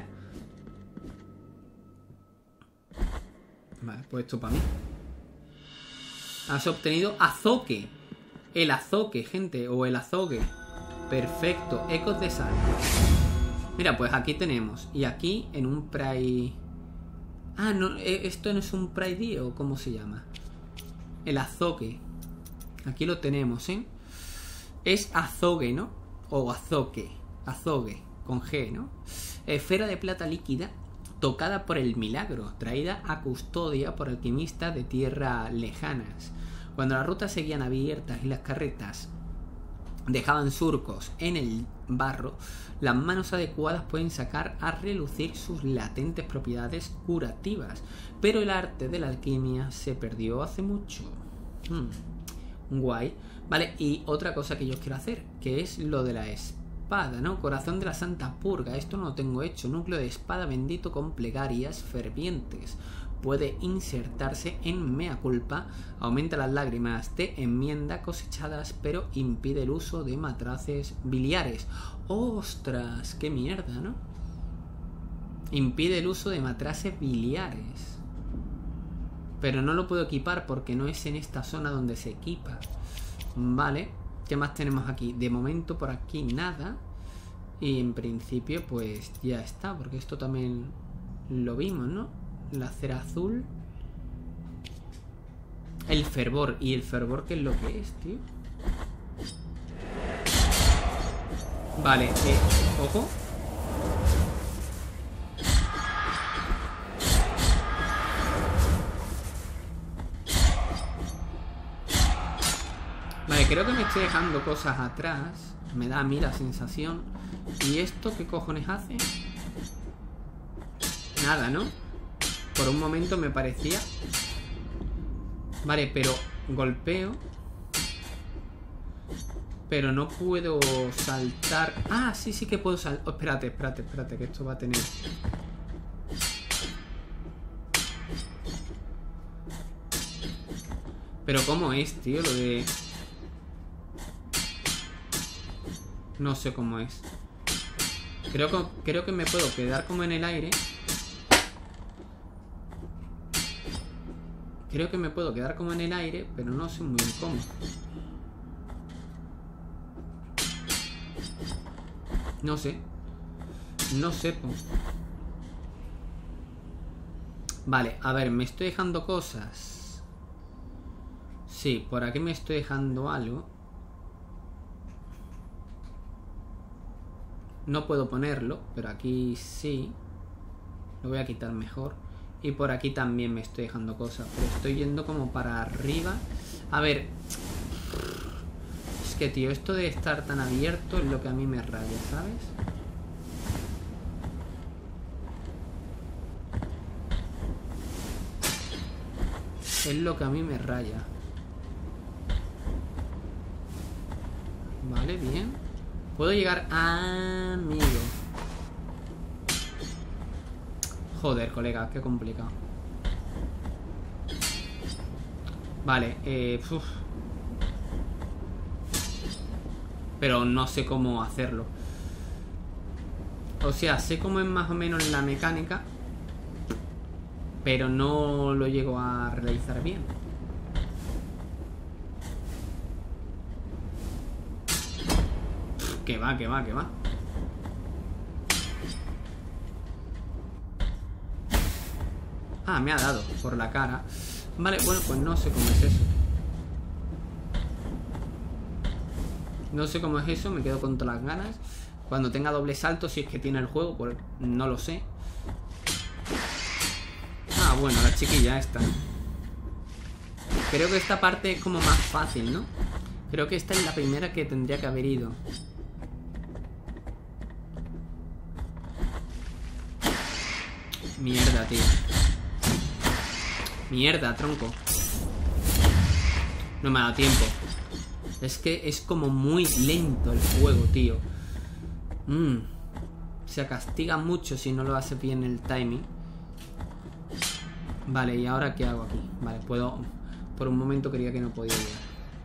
A: Vale, pues esto para mí. Has obtenido azoque. El azoque, gente. O el azogue. Perfecto. Ecos de sal. Mira, pues aquí tenemos. Y aquí en un pray... Ah, no, esto no es un Praedie, ¿o cómo se llama? El azogue. Aquí lo tenemos, ¿eh? Es azogue, ¿no? O azoque. Azogue. Con G, ¿no? Esfera de plata líquida. Tocada por el milagro, traída a custodia por alquimistas de tierra lejanas. Cuando las rutas seguían abiertas y las carretas dejaban surcos en el barro, las manos adecuadas pueden sacar a relucir sus latentes propiedades curativas. Pero el arte de la alquimia se perdió hace mucho. Hmm. Guay. Vale, y otra cosa que yo quiero hacer, que es lo de la espada. Espada, ¿no? Corazón de la Santa Purga. Esto no lo tengo hecho. Núcleo de espada bendito con plegarias fervientes. Puede insertarse en Mea Culpa. Aumenta las lágrimas de enmienda cosechadas, pero impide el uso de matraces biliares. ¡Ostras! ¡Qué mierda!, ¿no? Impide el uso de matraces biliares. Pero no lo puedo equipar porque no es en esta zona donde se equipa. Vale. ¿Qué más tenemos aquí? De momento por aquí nada. Y en principio pues ya está. Porque esto también lo vimos, ¿no? La cera azul. El fervor. ¿Y el fervor qué es lo que es, tío? Vale, eh, ojo. Vale, creo que me estoy dejando cosas atrás. Me da a mí la sensación. ¿Y esto qué cojones hace? Nada, ¿no? Por un momento me parecía. Vale, pero golpeo. Pero no puedo saltar. Ah, sí, sí que puedo saltar. Oh, espérate, espérate, espérate, que esto va a tener... Pero ¿cómo es, tío? Lo de... No sé cómo es. Creo que, creo que me puedo quedar como en el aire. Creo que me puedo quedar como en el aire, pero no sé muy bien cómo. No sé. No sé, pues. Vale, a ver, me estoy dejando cosas. Sí, por aquí me estoy dejando algo. No puedo ponerlo, pero aquí sí. Lo voy a quitar mejor. Y por aquí también me estoy dejando cosas. Pero estoy yendo como para arriba. A ver. Es que, tío, esto de estar tan abierto es lo que a mí me raya, ¿sabes? Es lo que a mí me raya. Vale, bien. Puedo llegar a... Amigo. Joder, colega, qué complicado. Vale, eh... uf. Pero no sé cómo hacerlo. O sea, sé cómo es más o menos la mecánica, pero no lo llego a realizar bien. Que va, que va, que va. Ah, me ha dado por la cara. Vale, bueno, pues no sé cómo es eso. No sé cómo es eso, me quedo con todas las ganas. Cuando tenga doble salto, si es que tiene el juego, pues no lo sé. Ah, bueno, la chiquilla esta. Creo que esta parte es como más fácil, ¿no? Creo que esta es la primera que tendría que haber ido. Mierda, tío. Mierda, tronco. No me ha dado tiempo. Es que es como muy lento el fuego, tío. Mmm. Se castiga mucho si no lo hace bien el timing. Vale, ¿y ahora qué hago aquí? Vale, puedo... Por un momento creía que no podía llegar.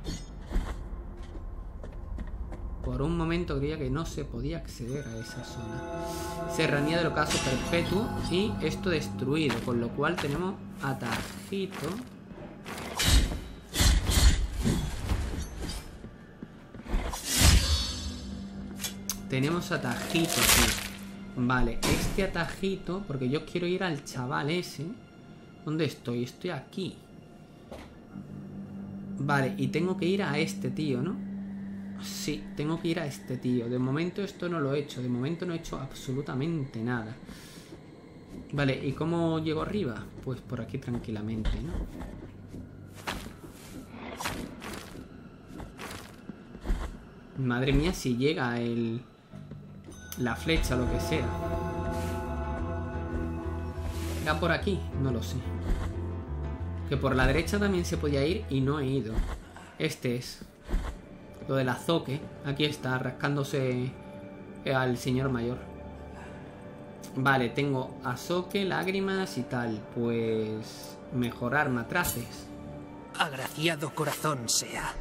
A: Por un momento creía que no se podía acceder a esa zona. Serranía del ocaso perpetuo. Y esto destruido. Con lo cual tenemos atajito. Tenemos atajito aquí. Vale, este atajito. Porque yo quiero ir al chaval ese. ¿Dónde estoy? Estoy aquí. Vale, y tengo que ir a este tío, ¿no? Sí, tengo que ir a este tío. De momento esto no lo he hecho. De momento no he hecho absolutamente nada. Vale, ¿y cómo llego arriba? Pues por aquí tranquilamente, ¿no? Madre mía, si llega el... la flecha, lo que sea. ¿Era por aquí? No lo sé. Que por la derecha también se podía ir y no he ido. Este es lo del azoque. Aquí está, rascándose al señor mayor. Vale, tengo azoque, lágrimas y tal. Pues... mejorar matraces.
L: Agraciado corazón sea.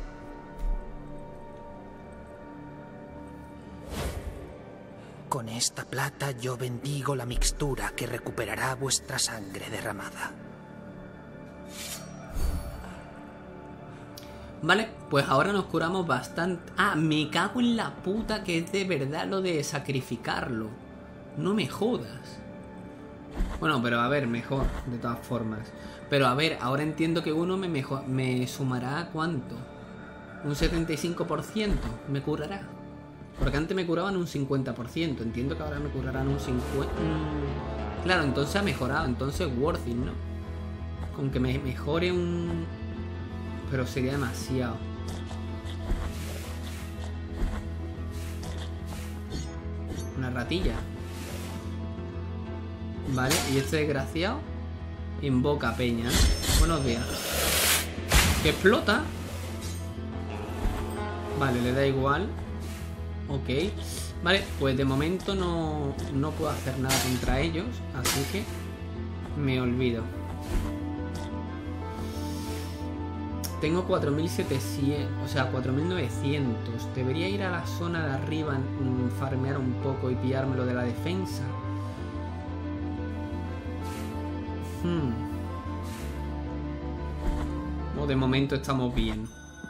L: Con esta plata yo bendigo la mixtura que recuperará vuestra sangre derramada.
A: Vale, pues ahora nos curamos bastante. Ah, me cago en la puta que es de verdad lo de sacrificarlo. No me jodas. Bueno, pero a ver, mejor, de todas formas. Pero a ver, ahora entiendo que uno me, mejor, me sumará ¿cuánto? Un setenta y cinco por ciento me curará. Porque antes me curaban un cincuenta por ciento. Entiendo que ahora me curarán un cincuenta por ciento. Claro, entonces ha mejorado. Entonces worth it, ¿no? Con que me mejore un... Pero sería demasiado. Una ratilla. Vale, y este desgraciado invoca peña. Buenos días. Que explota. Vale, le da igual. Ok. Vale, pues de momento no, no puedo hacer nada contra ellos. Así que me olvido. Tengo cuatro mil setecientos, o sea, cuatro mil novecientos. Debería ir a la zona de arriba, mmm, farmear un poco y pillarme lo de la defensa. Hmm. O de momento estamos bien.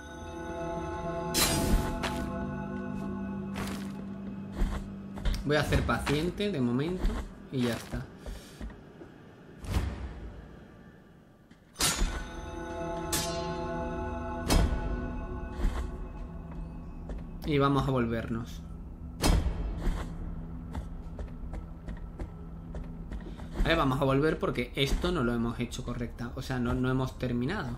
A: Voy a hacer paciente de momento y ya está. Y vamos a volvernos. Vale, vamos a volver porque esto no lo hemos hecho correcta. O sea, no, no hemos terminado.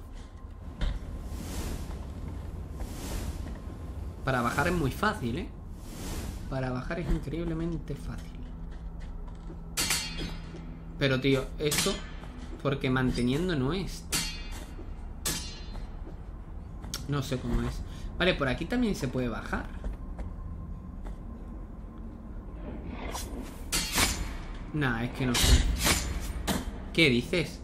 A: Para bajar es muy fácil, ¿eh? Para bajar es increíblemente fácil. Pero, tío, esto... Porque manteniendo no es. No sé cómo es. Vale, por aquí también se puede bajar. Nah, es que no sé. ¿Qué dices?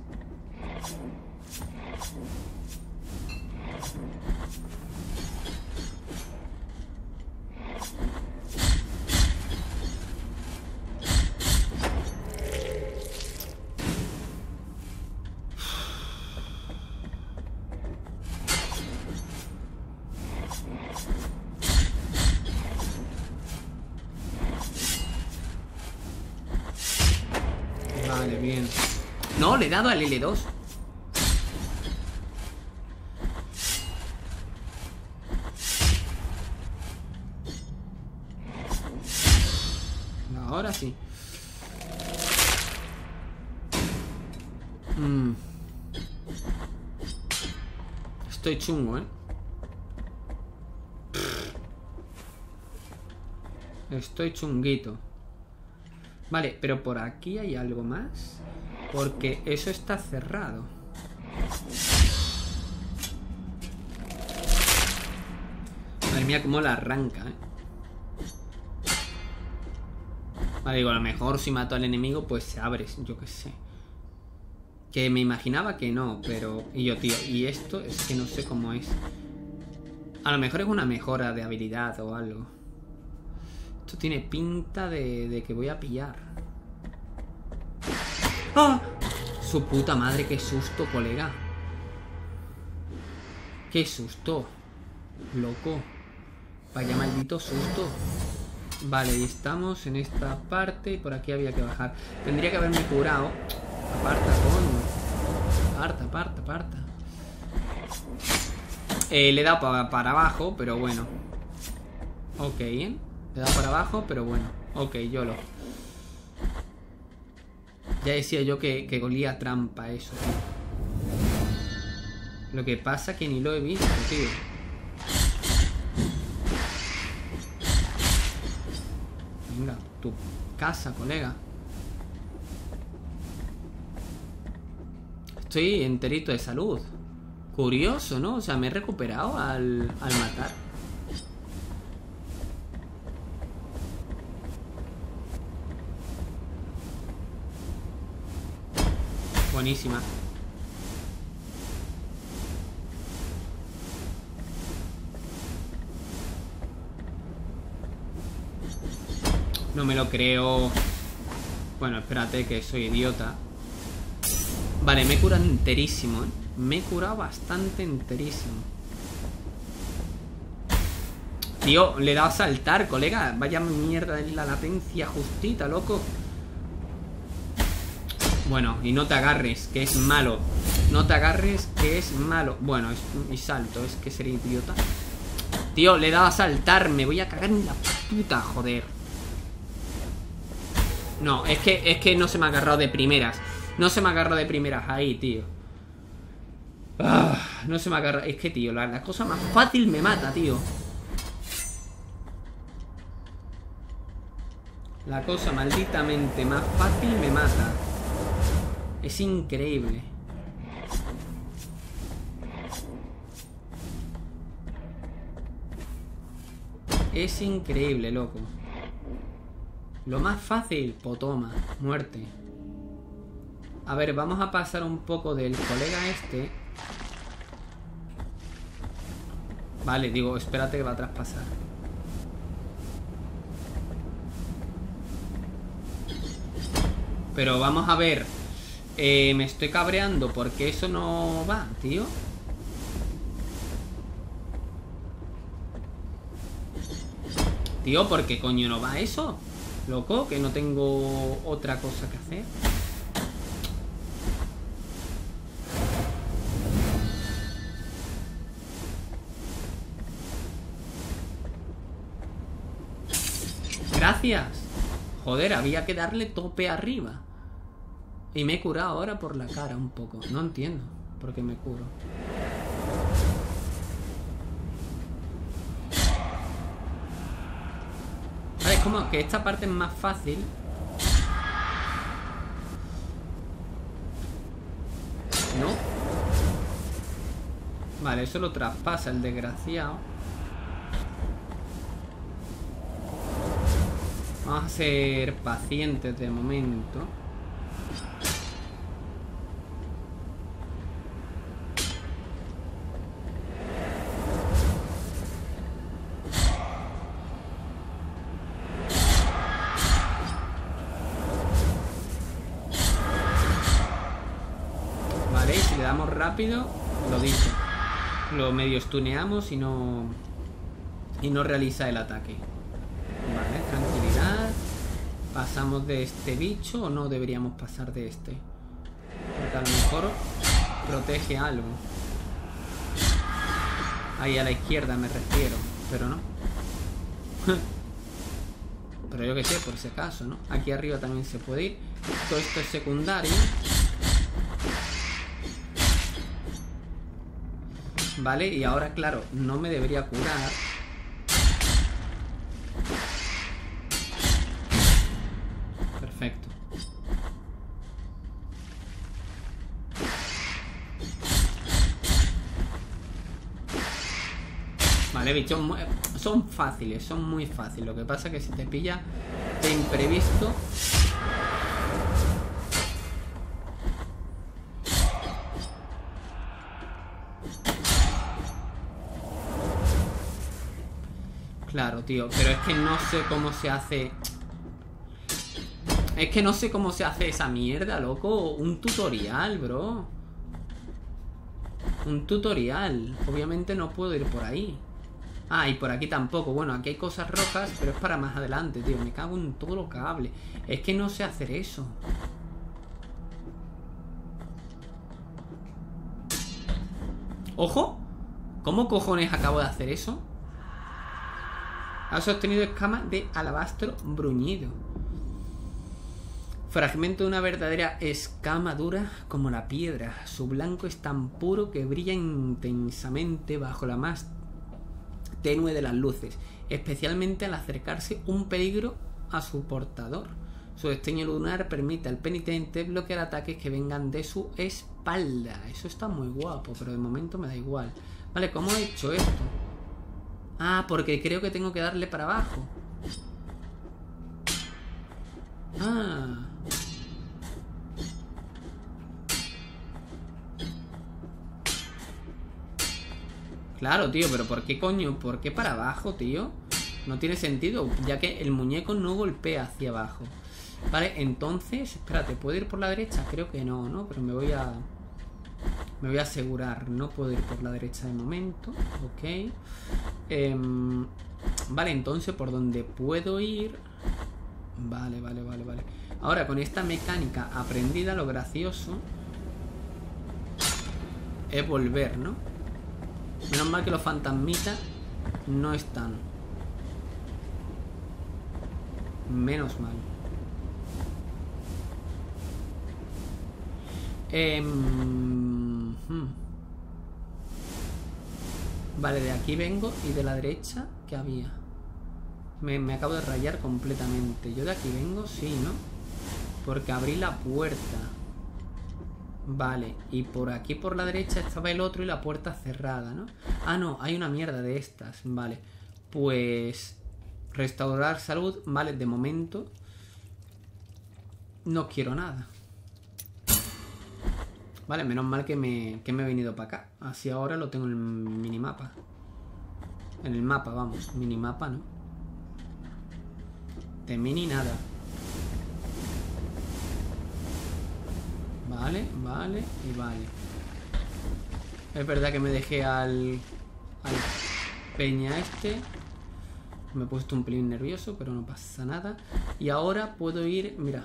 A: Vale, bien. No, le he dado al L dos. Ahora sí. Mm. Estoy chungo, ¿eh? Estoy chunguito. Vale, pero por aquí hay algo más. Porque eso está cerrado. Madre mía, cómo la arranca, ¿eh? Vale, digo, a lo mejor si mato al enemigo, pues se abre, yo qué sé. Que me imaginaba que no, pero... Y yo, tío, y esto es que no sé cómo es. A lo mejor es una mejora de habilidad o algo. Esto tiene pinta de, de que voy a pillar. ¡Ah! Su puta madre, qué susto, colega. Qué susto. Loco. Vaya maldito susto. Vale, y estamos en esta parte. Y por aquí había que bajar. Tendría que haberme curado. Aparta, coño. Aparta, aparta, aparta. Eh, le he dado pa para abajo, pero bueno. Ok, ¿eh? Le he dado para abajo, pero bueno. Ok, yo lo... Ya decía yo que, que golía trampa eso, tío. Lo que pasa que ni lo he visto, tío. Venga, tu casa, colega. Estoy enterito de salud. Curioso, ¿no? O sea, me he recuperado al, al matar. Buenísima. No me lo creo. Bueno, espérate que soy idiota. Vale, me he curado enterísimo, ¿eh? Me he curado bastante enterísimo. Tío, le he dado a saltar, colega. Vaya mierda de la latencia justita, loco. Bueno, y no te agarres, que es malo. No te agarres, que es malo. Bueno, es, y salto, es que sería idiota. Tío, le he dado a saltar. Me voy a cagar en la puta, joder. No, es que, es que no se me ha agarrado de primeras. No se me ha agarrado de primeras ahí, tío. Ah, no se me ha agarrado. Es que, tío, la, la cosa más fácil me mata, tío. La cosa malditamente más fácil me mata. Es increíble. Es increíble, loco. Lo más fácil, pues toma, muerte. A ver, vamos a pasar un poco del colega este. Vale, digo, espérate que va a traspasar. Pero vamos a ver. Eh, me estoy cabreando porque eso no va, tío. Tío, ¿por qué coño no va eso? Loco, que no tengo otra cosa que hacer. Gracias. Joder, había que darle tope arriba. Y me he curado ahora por la cara un poco. No entiendo por qué me curo. Vale, es como que esta parte es más fácil. ¿No? Vale, eso lo traspasa el desgraciado. Vamos a ser pacientes de momento. Vale, si le damos rápido, lo dicho. Lo medio stuneamos y no... Y no realiza el ataque. Vale, tranquilidad. ¿Pasamos de este bicho o no deberíamos pasar de este? Porque a lo mejor protege algo. Ahí a la izquierda me refiero, pero no. Pero yo que sé, por ese caso, ¿no? Aquí arriba también se puede ir. Todo esto es secundario. Vale, y ahora, claro, no me debería curar. Perfecto. Vale, bichos son fáciles, son muy fáciles. Lo que pasa es que si te pilla de imprevisto... Claro, tío, pero es que no sé cómo se hace... Es que no sé cómo se hace esa mierda, loco. Un tutorial, bro. Un tutorial. Obviamente no puedo ir por ahí. Ah, y por aquí tampoco. Bueno, aquí hay cosas rojas, pero es para más adelante, tío. Me cago en todo lo cable. Es que no sé hacer eso. ¡Ojo! ¿Cómo cojones acabo de hacer eso? Ha sostenido escama de alabastro bruñido. Fragmento de una verdadera escama dura como la piedra. Su blanco es tan puro que brilla intensamente bajo la más tenue de las luces, especialmente al acercarse un peligro a su portador. Su destello lunar permite al penitente bloquear ataques que vengan de su espalda. Eso está muy guapo, pero de momento me da igual. Vale, ¿cómo he hecho esto? Ah, porque creo que tengo que darle para abajo. Ah. Claro, tío, pero ¿por qué coño? ¿Por qué para abajo, tío? No tiene sentido, ya que el muñeco no golpea hacia abajo. Vale, entonces, espérate, ¿puedo ir por la derecha? Creo que no, ¿no? Pero me voy a... Me voy a asegurar, no puedo ir por la derecha de momento. Ok. Eh, vale, entonces por donde puedo ir... Vale, vale, vale, vale. Ahora, con esta mecánica aprendida, lo gracioso es volver, ¿no? Menos mal que los fantasmitas no están. Menos mal. Eh, hmm. Vale, de aquí vengo y de la derecha, ¿qué había? Me, me acabo de rayar completamente. Yo de aquí vengo, sí, ¿no? Porque abrí la puerta. Vale, y por aquí por la derecha estaba el otro y la puerta cerrada, ¿no? Ah, no, hay una mierda de estas. Vale, pues... Restaurar salud, vale, de momento no quiero nada. Vale, menos mal que me, que me he venido para acá. Así ahora lo tengo en el minimapa. En el mapa, vamos, minimapa, ¿no? De mini nada. Vale, vale y vale. Es verdad que me dejé al... Al peña este. Me he puesto un pelín nervioso, pero no pasa nada. Y ahora puedo ir... Mira.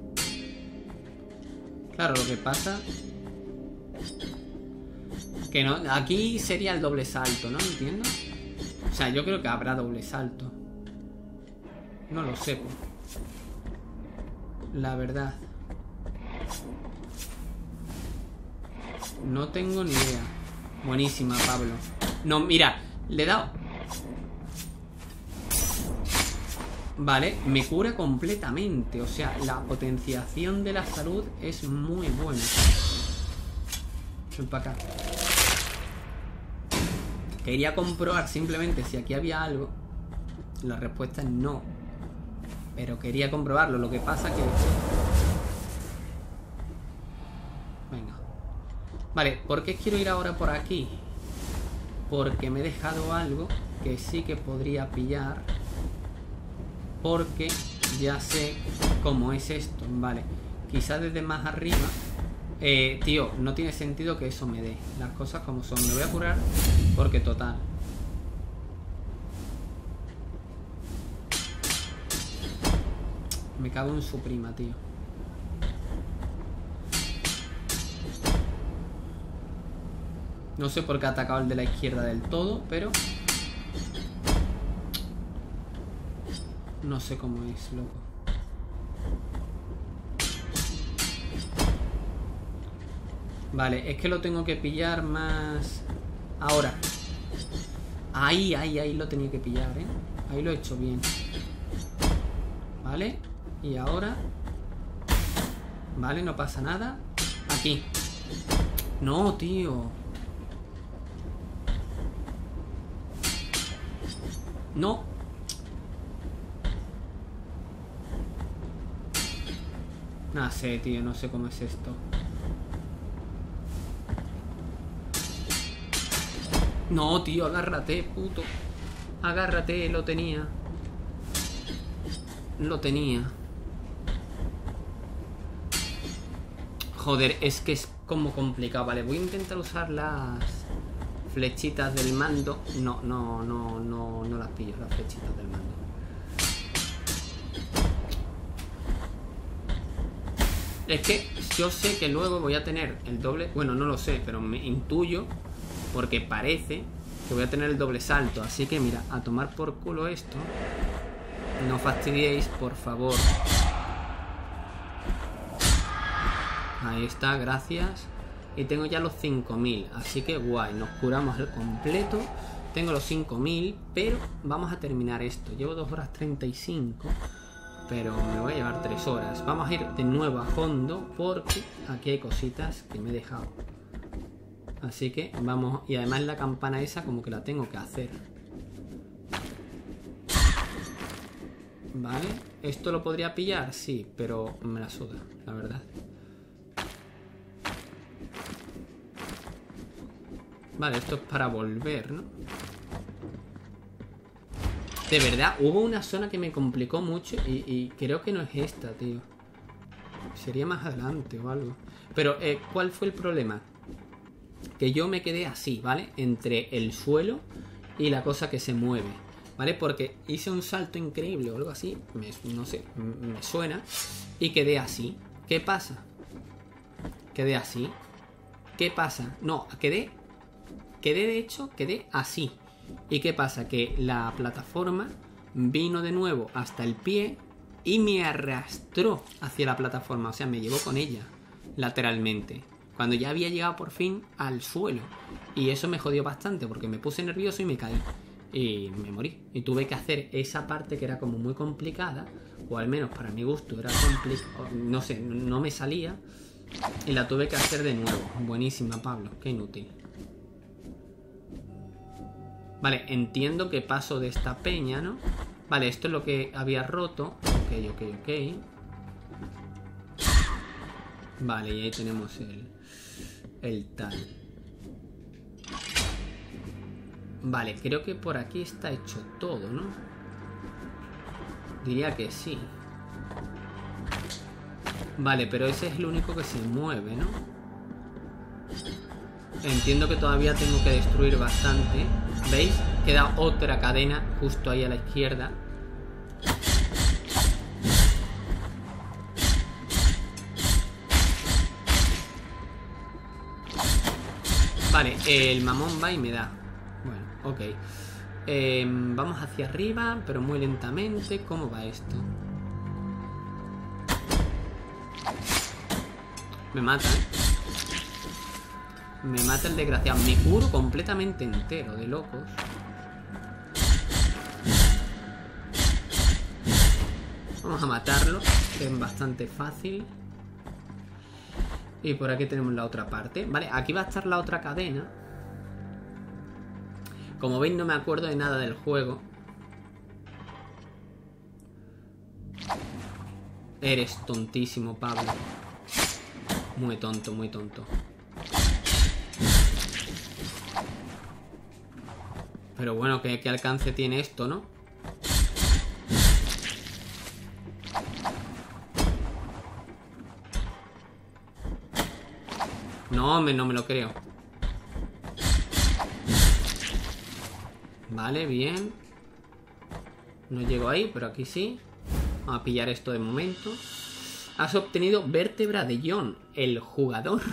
A: Claro, lo que pasa... Que no... Aquí sería el doble salto, ¿no? ¿Entiendo? O sea, yo creo que habrá doble salto. No lo sé. La verdad. No tengo ni idea. Buenísima, Pablo. No, mira. Le he dado... Vale, me cura completamente. O sea, la potenciación de la salud es muy buena. Ven para acá. Quería comprobar simplemente si aquí había algo. La respuesta es no. Pero quería comprobarlo. Lo que pasa que... Venga. Vale, ¿por qué quiero ir ahora por aquí? Porque me he dejado algo que sí que podría pillar. Porque ya sé cómo es esto. Vale, quizás desde más arriba. Eh, tío, no tiene sentido que eso me dé. Las cosas como son. Me voy a curar porque total. Me cago en su prima, tío. No sé por qué ha atacado el de la izquierda del todo, pero... No sé cómo es, loco. Vale, es que lo tengo que pillar más Ahora. Ahí, ahí, ahí lo tenía que pillar, ¿eh? Ahí lo he hecho bien. Vale. Y ahora. Vale, no pasa nada. Aquí. No, tío. No. No sé, tío, no sé cómo es esto. No, tío, agárrate, puto. Agárrate, lo tenía. Lo tenía. Joder, es que es como complicado. Vale, voy a intentar usar las flechitas del mando. No, no, no, no, no las pillo, las flechitas del mando. Es que yo sé que luego voy a tener el doble... Bueno, no lo sé, pero me intuyo, porque parece que voy a tener el doble salto. Así que mira, a tomar por culo esto. No fastidiéis, por favor. Ahí está, gracias. Y tengo ya los cinco mil, así que guay, nos curamos el completo. Tengo los cinco mil, pero vamos a terminar esto. Llevo dos horas treinta y cinco, pero me voy a llevar tres horas. Vamos a ir de nuevo a fondo, porque aquí hay cositas que me he dejado. Así que vamos, y además la campana esa como que la tengo que hacer. Vale, ¿esto lo podría pillar? Sí, pero me la suda, la verdad. Vale, esto es para volver, ¿no? De verdad, hubo una zona que me complicó mucho y, y creo que no es esta, tío. Sería más adelante o algo. Pero, eh, ¿cuál fue el problema? Que yo me quedé así, ¿vale? Entre el suelo y la cosa que se mueve, ¿vale? Porque hice un salto increíble o algo así, me, no sé, me suena, y quedé así. ¿Qué pasa? Quedé así. ¿Qué pasa? No, quedé... Quedé, de hecho, quedé así. ¿Y qué pasa? Que la plataforma vino de nuevo hasta el pie y me arrastró hacia la plataforma. O sea, me llevó con ella lateralmente, cuando ya había llegado por fin al suelo. Y eso me jodió bastante porque me puse nervioso y me caí. Y me morí. Y tuve que hacer esa parte que era como muy complicada, o al menos para mi gusto era complicado. No sé, no me salía. Y la tuve que hacer de nuevo. Buenísima, Pablo. Qué inútil. Vale, entiendo que paso de esta peña, ¿no? Vale, esto es lo que había roto. Ok, ok, ok. Vale, y ahí tenemos el... El tal. Vale, creo que por aquí está hecho todo, ¿no? Diría que sí. Vale, pero ese es el único que se mueve, ¿no? Entiendo que todavía tengo que destruir bastante. ¿Veis? Queda otra cadena justo ahí a la izquierda. Vale, el mamón va y me da. Bueno, ok. eh, Vamos hacia arriba, pero muy lentamente. ¿Cómo va esto? Me mata, ¿eh? Me mata el desgraciado. Me curo completamente entero, de locos. Vamos a matarlo, que es bastante fácil. Y por aquí tenemos la otra parte. Vale, aquí va a estar la otra cadena. Como veis, no me acuerdo de nada del juego. Eres tontísimo, Pablo. Muy tonto, muy tonto. Pero bueno, ¿qué, qué alcance tiene esto, no? No, me, no me lo creo. Vale, bien. No llego ahí, pero aquí sí. Vamos a pillar esto de momento. Has obtenido vértebra de John, el jugador.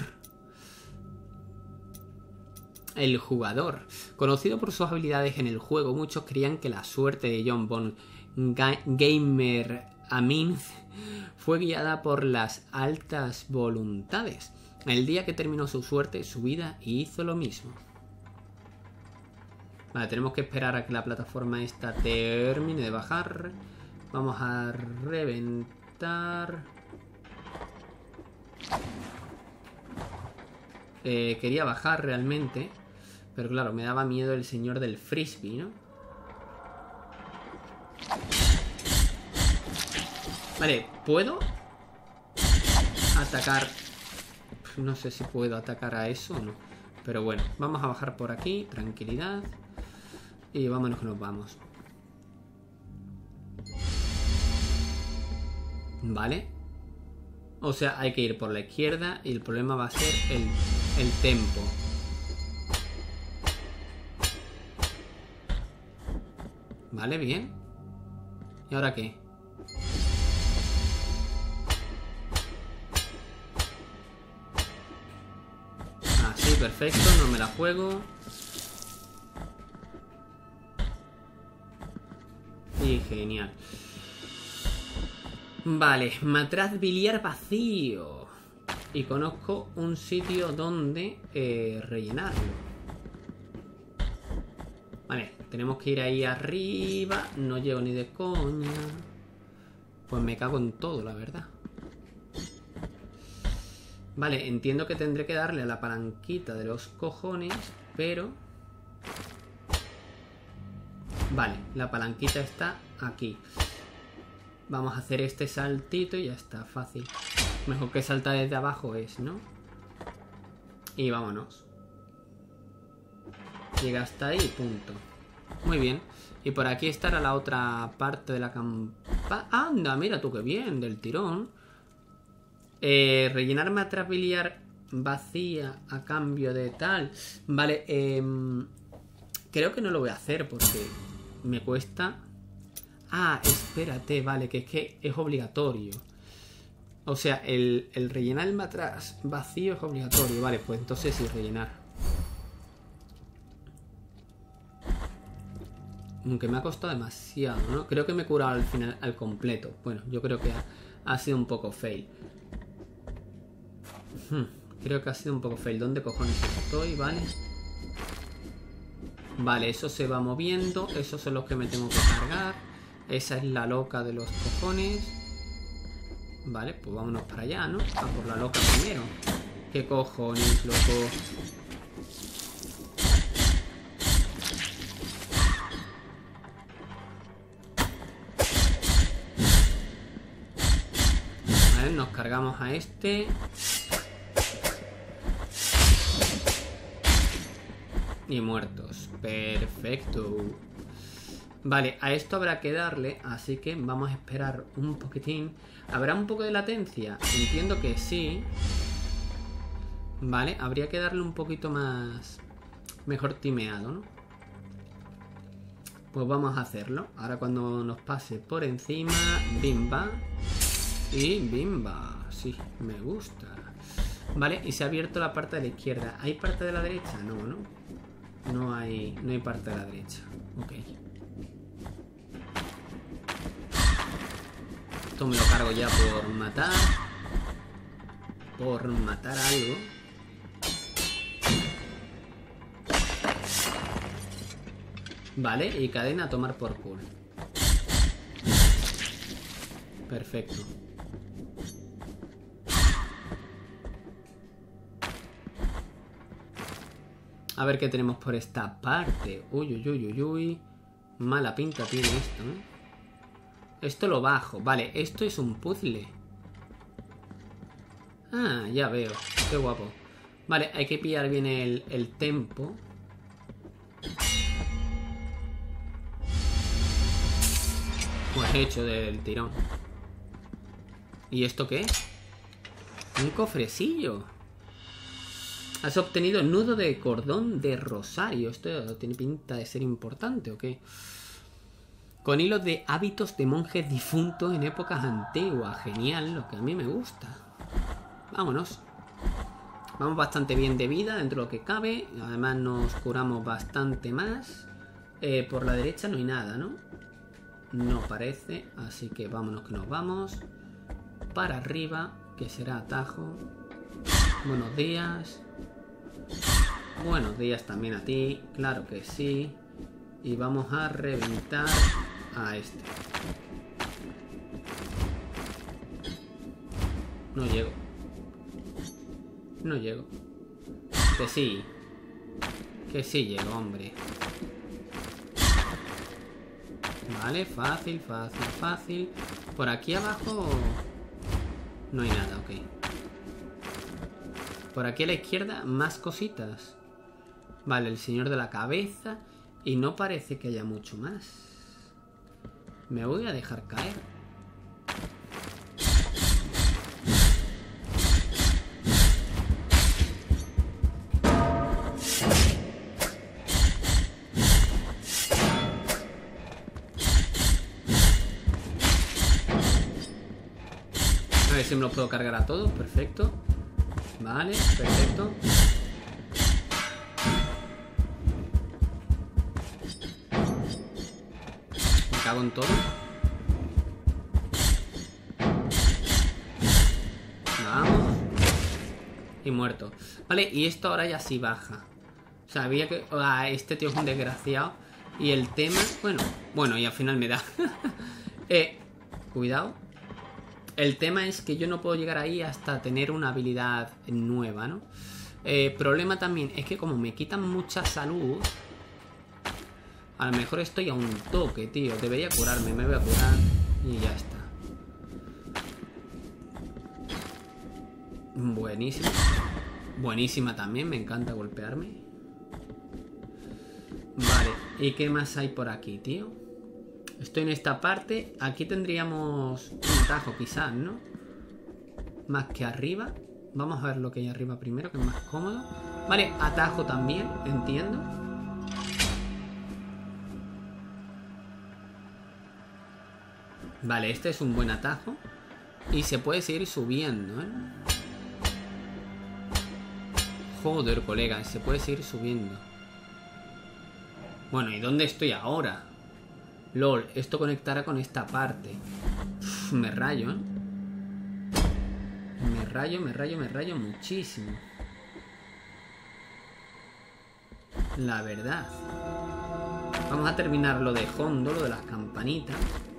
A: El jugador. Conocido por sus habilidades en el juego, muchos creían que la suerte de John von Gamer Amin fue guiada por las altas voluntades. El día que terminó su suerte, su vida hizo lo mismo. Vale, tenemos que esperar a que la plataforma esta termine de bajar. Vamos a reventar. Eh, quería bajar realmente, pero claro, me daba miedo el señor del frisbee, ¿no? Vale, ¿puedo atacar? No sé si puedo atacar a eso o no. Pero bueno, vamos a bajar por aquí, tranquilidad. Y vámonos que nos vamos. Vale. O sea, hay que ir por la izquierda y el problema va a ser el, el tempo. Vale, bien. ¿Y ahora qué? Ah, sí, perfecto, no me la juego. Y genial. Vale, matraz biliar vacío. Y conozco un sitio donde eh, rellenarlo. Vale, tenemos que ir ahí arriba. No llego ni de coña. Pues me cago en todo, la verdad. Vale, entiendo que tendré que darle a la palanquita de los cojones, pero... Vale, la palanquita está aquí. Vamos a hacer este saltito y ya está, fácil. Mejor que saltar desde abajo es, ¿no? Y vámonos. Llega hasta ahí, punto. Muy bien. Y por aquí estará la otra parte de la campana. ¡Anda! Mira tú qué bien, del tirón. Eh, rellenar matraz biliar vacía a cambio de tal. Vale, eh, creo que no lo voy a hacer porque me cuesta... Ah, espérate, vale, que es que es obligatorio. O sea, el, el rellenar el matraz vacío es obligatorio. Vale, pues entonces sí, rellenar. Aunque me ha costado demasiado, ¿no? Creo que me he curado al final, al completo. Bueno, yo creo que ha, ha sido un poco fail. Hmm, creo que ha sido un poco fail. ¿Dónde cojones estoy? Vale. Vale, eso se va moviendo. Esos son los que me tengo que cargar. Esa es la loca de los cojones. Vale, pues vámonos para allá, ¿no? A por la loca primero. ¿Qué cojones, loco? Vale, nos cargamos a este. Y muertos. Perfecto. Vale, a esto habrá que darle, así que vamos a esperar un poquitín. ¿Habrá un poco de latencia? Entiendo que sí. Vale, habría que darle un poquito más... Mejor timeado, ¿no? Pues vamos a hacerlo. Ahora cuando nos pase por encima, bimba. Y bimba. Sí, me gusta. Vale, y se ha abierto la parte de la izquierda. ¿Hay parte de la derecha? No, ¿no? No hay, no hay parte de la derecha. Ok. Esto me lo cargo ya por matar. Por matar algo. Vale, y cadena a tomar por culo. Perfecto. A ver qué tenemos por esta parte. Uy, uy, uy, uy, uy. Mala pinta tiene esto, ¿eh? Esto lo bajo. Vale, esto es un puzzle. Ah, ya veo. Qué guapo. Vale, hay que pillar bien el, el tempo. Pues hecho del tirón. ¿Y esto qué es? Un cofrecillo. Has obtenido nudo de cordón de rosario. Esto tiene pinta de ser importante, ¿o qué? Con hilos de hábitos de monjes difuntos en épocas antiguas. Genial, lo que a mí me gusta. Vámonos. Vamos bastante bien de vida dentro de lo que cabe. Además nos curamos bastante más. Eh, por la derecha no hay nada, ¿no? No parece. Así que vámonos que nos vamos. Para arriba, que será atajo. Buenos días. Buenos días también a ti. Claro que sí. Y vamos a reventar a este. No llego. No llego. Que sí. Que sí llego, hombre. Vale, fácil, fácil, fácil. Por aquí abajo no hay nada, ok. Por aquí a la izquierda más cositas. Vale, el señor de la cabeza. Y no parece que haya mucho más. Me voy a dejar caer. A ver si me los puedo cargar a todos. Perfecto. Vale, perfecto. Me cago en todo. Vamos. Y muerto. Vale, y esto ahora ya sí baja. Sabía que... Ah, este tío es un desgraciado. Y el tema... Bueno, bueno, y al final me da. eh, cuidado. El tema es que yo no puedo llegar ahí hasta tener una habilidad nueva, ¿no? Eh, problema también es que como me quitan mucha salud... A lo mejor estoy a un toque, tío. Debería curarme, me voy a curar y ya está. Buenísima. Buenísima también, me encanta golpearme. Vale, ¿y qué más hay por aquí, tío? Estoy en esta parte. Aquí tendríamos un atajo quizás, ¿no? Más que arriba. Vamos a ver lo que hay arriba primero, que es más cómodo. Vale, atajo también, entiendo. Vale, este es un buen atajo. Y se puede seguir subiendo, ¿eh? Joder, colega, se puede seguir subiendo. Bueno, ¿y dónde estoy ahora? LOL, esto conectará con esta parte. Uf, me rayo, ¿eh? Me rayo, me rayo, me rayo muchísimo. La verdad. Vamos a terminar lo de fondo, lo de las campanitas.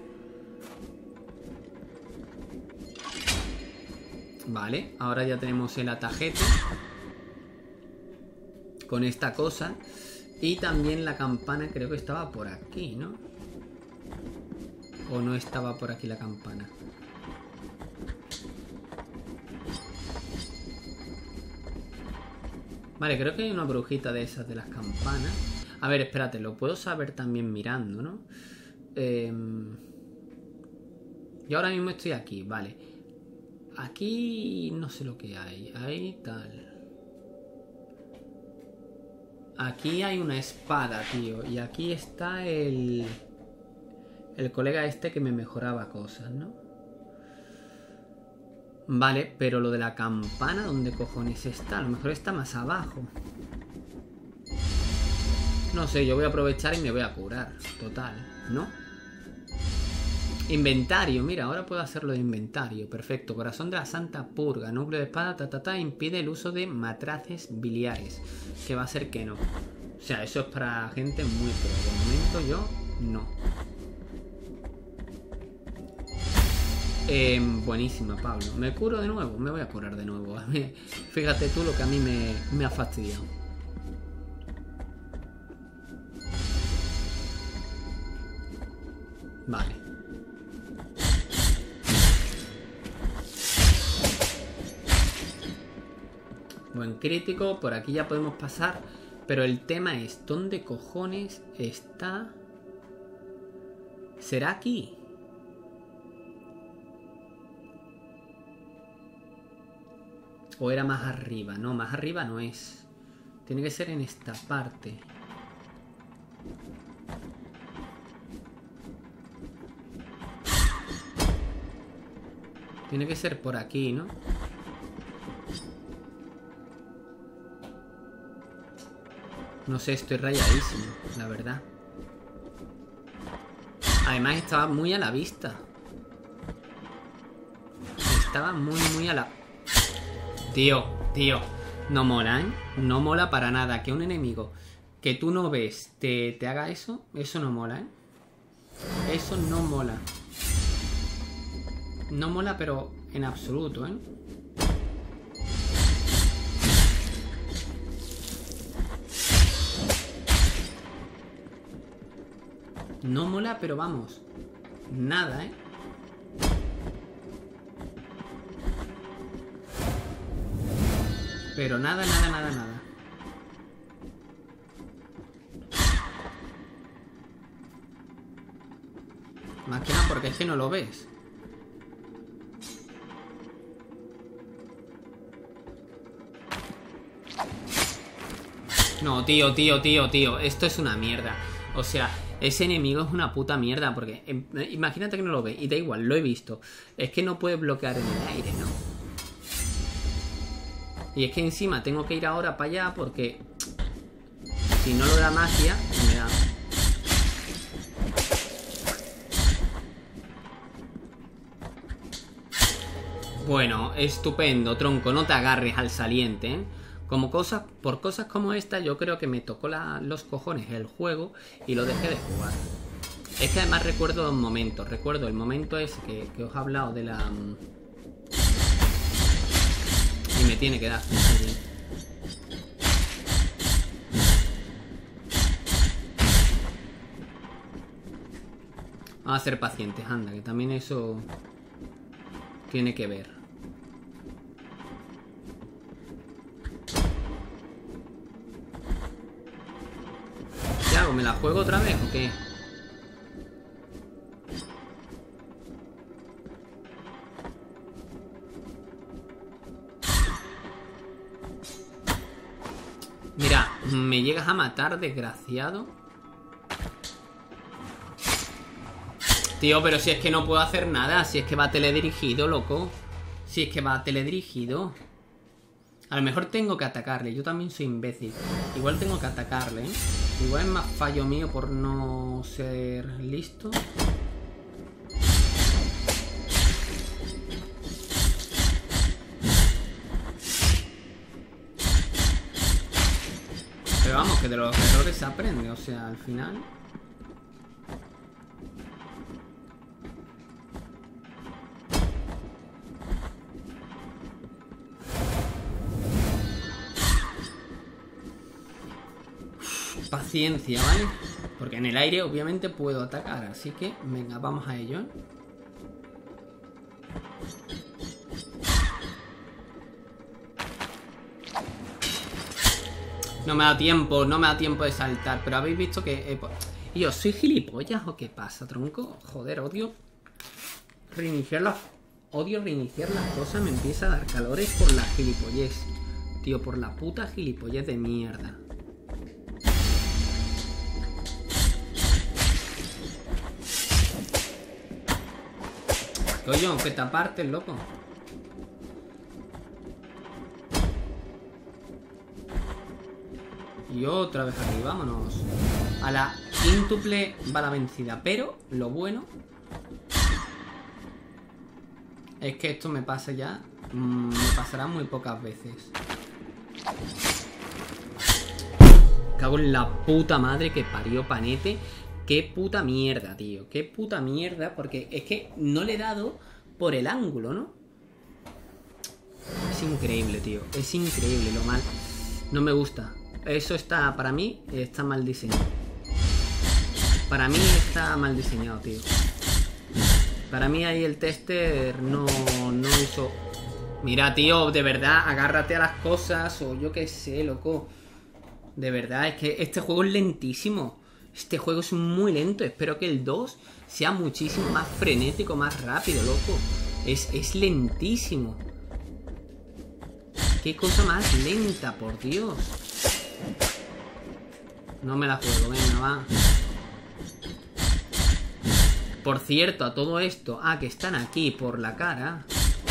A: Vale, ahora ya tenemos el atajete. Con esta cosa. Y también la campana creo que estaba por aquí, ¿no? ¿O no estaba por aquí la campana? Vale, creo que hay una brujita de esas de las campanas. A ver, espérate, lo puedo saber también mirando, ¿no? Eh... Yo ahora mismo estoy aquí, vale. Aquí no sé lo que hay. Ahí tal. Aquí hay una espada, tío. Y aquí está el... El colega este que me mejoraba cosas, ¿no? Vale, pero lo de la campana, ¿dónde cojones está? A lo mejor está más abajo. No sé, yo voy a aprovechar y me voy a curar. Total, ¿no? Inventario, mira, ahora puedo hacerlo de inventario. Perfecto, corazón de la santa purga. Núcleo de espada, ta, ta, ta, impide el uso de matraces biliares. Que va a ser que no. O sea, eso es para gente muy pro. De momento yo, no. Eh, buenísima, Pablo. Me curo de nuevo, me voy a curar de nuevo. Fíjate tú lo que a mí me, me ha fastidiado. Vale. Buen crítico, por aquí ya podemos pasar. Pero el tema es, ¿dónde cojones está? ¿Será aquí? ¿O era más arriba? No, más arriba no es. Tiene que ser en esta parte. Tiene que ser por aquí, ¿no? No sé, estoy rayadísimo, la verdad. Además estaba muy a la vista. Estaba muy, muy a la... Tío, tío. No mola, ¿eh? No mola para nada que un enemigo que tú no ves te, te haga eso, eso no mola, ¿eh? Eso no mola. No mola, pero en absoluto, ¿eh? No mola, pero vamos. Nada, ¿eh? Pero nada, nada, nada, nada. Más que nada porque es que no lo ves. No, tío, tío, tío, tío. Esto es una mierda. O sea, ese enemigo es una puta mierda. Porque eh, imagínate que no lo ve. Y da igual, lo he visto. Es que no puede bloquear en el aire, ¿no? Y es que encima tengo que ir ahora para allá porque si no lo da magia, me da... Bueno, estupendo, tronco. No te agarres al saliente, ¿eh? Como cosas, por cosas como esta, yo creo que me tocó la, los cojones el juego y lo dejé de jugar. Es que además recuerdo los momentos. Recuerdo el momento ese que, que os he hablado de la... Y me tiene que dar. Vamos a ser pacientes, anda, que también eso tiene que ver. ¿Qué hago? ¿Me la juego otra vez o qué? Mira, me llegas a matar, desgraciado. Tío, pero si es que no puedo hacer nada. Si es que va teledirigido, loco. Si es que va teledirigido. A lo mejor tengo que atacarle. Yo también soy imbécil. Igual tengo que atacarle, ¿eh? Igual es más fallo mío por no ser listo. Pero vamos, que de los errores se aprende. O sea, al final... Paciencia, ¿vale? Porque en el aire obviamente puedo atacar. Así que, venga, vamos a ello. No me da tiempo, no me da tiempo de saltar. Pero habéis visto que... Eh, ¿Y yo soy gilipollas o qué pasa, tronco? Joder, odio reiniciar las... Odio reiniciar las cosas. Me empieza a dar calores por la gilipollez. Tío, por la puta gilipollez de mierda. Coño, que te apartes, loco. Y otra vez aquí, vámonos. A la quíntuple va la vencida. Pero lo bueno es que esto me pasa ya. mmm, Me pasará muy pocas veces. Cago en la puta madre que parió Panete. Qué puta mierda, tío. Qué puta mierda. Porque es que no le he dado por el ángulo, ¿no? Es increíble, tío. Es increíble lo mal. No me gusta. Eso está, para mí, está mal diseñado. Para mí está mal diseñado, tío. Para mí ahí el tester no, no hizo... Mira, tío, de verdad, agárrate a las cosas. O yo qué sé, loco. De verdad, es que este juego es lentísimo. Este juego es muy lento. Espero que el dos sea muchísimo más frenético, más rápido, loco. Es, es lentísimo. Qué cosa más lenta, por Dios. No me la juego, venga, va. Por cierto, a todo esto... Ah, que están aquí por la cara.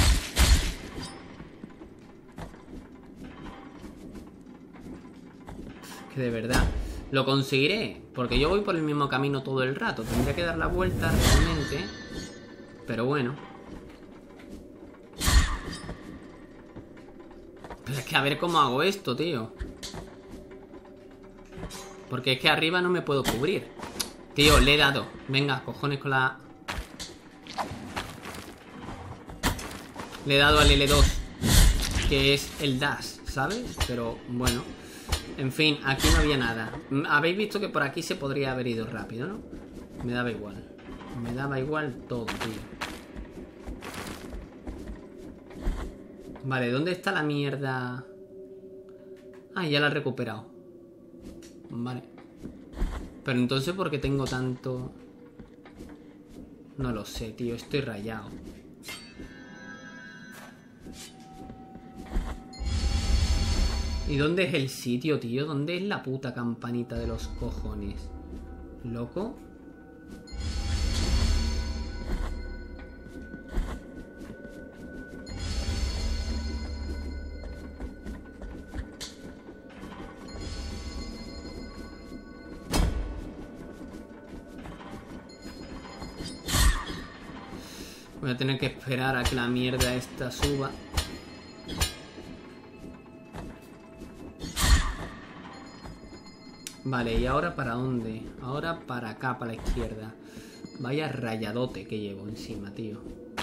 A: Que de verdad... Lo conseguiré, porque yo voy por el mismo camino todo el rato. Tendría que dar la vuelta realmente. Pero bueno. Pero es que a ver cómo hago esto, tío. Porque es que arriba no me puedo cubrir. Tío, le he dado. Venga, cojones con la... Le he dado al L dos, que es el dash, ¿sabes? Pero bueno. En fin, aquí no había nada. Habéis visto que por aquí se podría haber ido rápido, ¿no? Me daba igual. Me daba igual todo, tío. Vale, ¿dónde está la mierda? Ah, ya la he recuperado. Vale. Pero entonces, ¿por qué tengo tanto...? No lo sé, tío. Estoy rayado. ¿Y dónde es el sitio, tío? ¿Dónde es la puta campanita de los cojones? ¿Loco? Voy a tener que esperar a que la mierda esta suba. Vale, ¿y ahora para dónde? Ahora para acá, para la izquierda. Vaya rayadote que llevo encima, tío.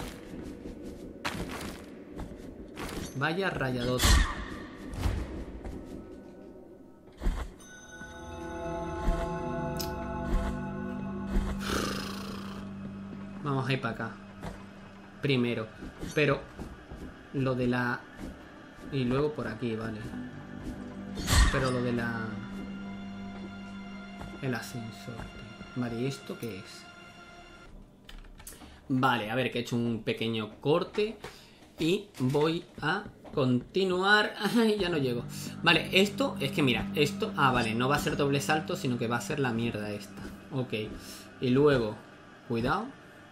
A: Vaya rayadote. Vamos a ir para acá. Primero. Pero lo de la... Y luego por aquí, vale. Pero lo de la... El ascensor. Vale, ¿y esto qué es? Vale, a ver, que he hecho un pequeño corte. Y voy a continuar. Ay, ya no llego. Vale, esto es que mira, esto... Ah, vale, no va a ser doble salto, sino que va a ser la mierda esta. Ok. Y luego... Cuidado.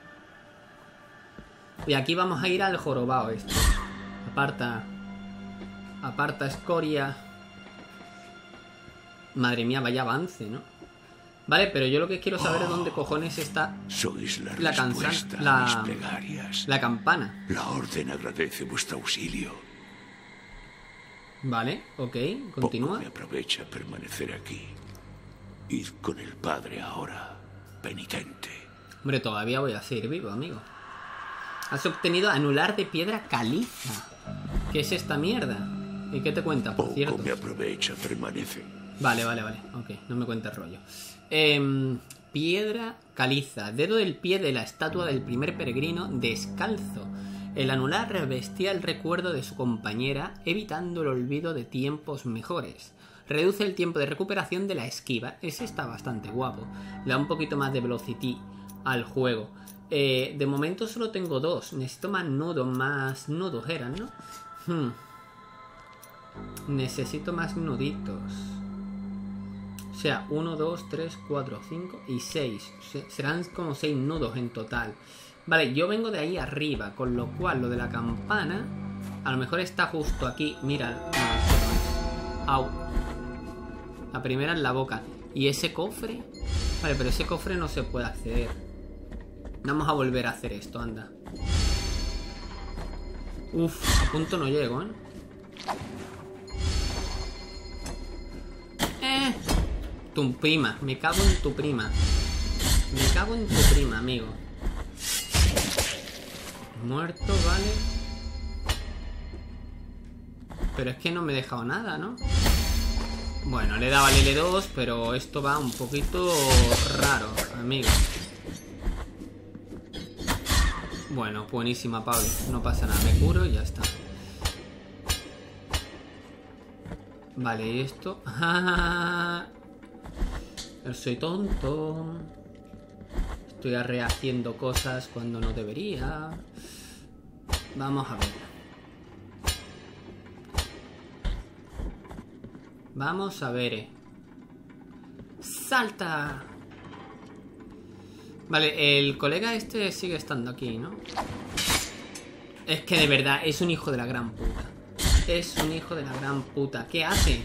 A: Y aquí vamos a ir al jorobado este. Aparta. Aparta, escoria. Madre mía, vaya avance, ¿no? Vale, pero yo lo que quiero saber oh, es dónde cojones está
D: sois la,
A: la
D: respuesta
A: la,
D: a mis plegarias.
A: La campana.
D: La orden agradece vuestro auxilio.
A: Vale, ok, continúa.
D: Poco me aprovecha permanecer aquí. Id con el padre ahora, penitente.
A: Hombre, todavía voy a seguir vivo, amigo. Has obtenido anular de piedra caliza. ¿Qué es esta mierda? ¿Y qué te cuenta, por
D: Poco
A: cierto?
D: me aprovecha permanece.
A: Vale, vale, vale. Ok, no me cuentes rollo. Eh, piedra caliza. Dedo del pie de la estatua del primer peregrino descalzo. El anular revestía el recuerdo de su compañera, evitando el olvido de tiempos mejores. Reduce el tiempo de recuperación de la esquiva. Ese está bastante guapo. Le da un poquito más de velocity al juego. Eh, de momento solo tengo dos. Necesito más nudos. Más nudos eran, ¿no? Hmm. Necesito más nuditos. O sea, uno, dos, tres, cuatro, cinco y seis. Serán como seis nudos en total. Vale, yo vengo de ahí arriba, con lo cual lo de la campana a lo mejor está justo aquí. Mira. No, au. La primera en la boca. ¿Y ese cofre? Vale, pero ese cofre no se puede acceder. Vamos a volver a hacer esto, anda. Uf, a punto no llego, ¿eh? Eh... Tu prima, me cago en tu prima. Me cago en tu prima, amigo. Muerto, vale. Pero es que no me he dejado nada, ¿no? Bueno, le he dado al L dos, pero esto va un poquito raro, amigo. Bueno, buenísima, Pablo. No pasa nada, me curo y ya está. Vale, ¿y esto? Pero soy tonto. Estoy rehaciendo cosas cuando no debería. Vamos a ver. Vamos a ver. ¡Salta! Vale, el colega este sigue estando aquí, ¿no? Es que de verdad, es un hijo de la gran puta. Es un hijo de la gran puta. ¿Qué hace?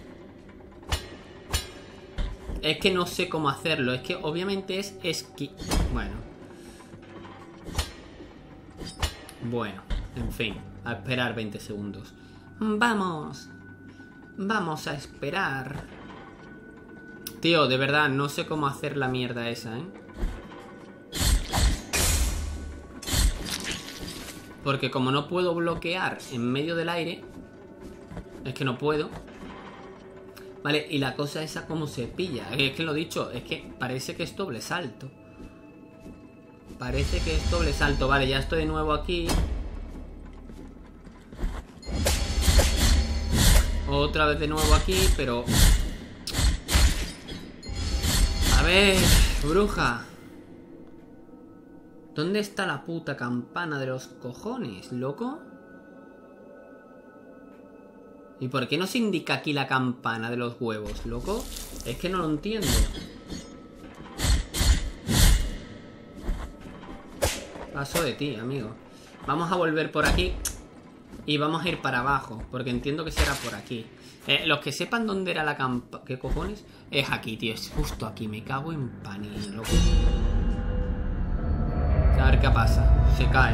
A: Es que no sé cómo hacerlo. Es que obviamente es esqui... Bueno. Bueno, en fin. A esperar veinte segundos. Vamos. Vamos a esperar. Tío, de verdad, no sé cómo hacer la mierda esa, ¿eh? Porque como no puedo bloquear en medio del aire, es que no puedo. Vale, y la cosa esa cómo se pilla. Es que lo dicho, es que parece que es doble salto. Parece que es doble salto. Vale, ya estoy de nuevo aquí. Otra vez de nuevo aquí, pero... A ver, bruja. ¿Dónde está la puta campana de los cojones, loco? ¿Y por qué no se indica aquí la campana de los huevos, loco? Es que no lo entiendo. Paso de ti, amigo. Vamos a volver por aquí. Y vamos a ir para abajo, porque entiendo que será por aquí. Eh, los que sepan dónde era la campana... ¿Qué cojones? Es aquí, tío. Es justo aquí. Me cago en panini, loco. A ver qué pasa. Se cae.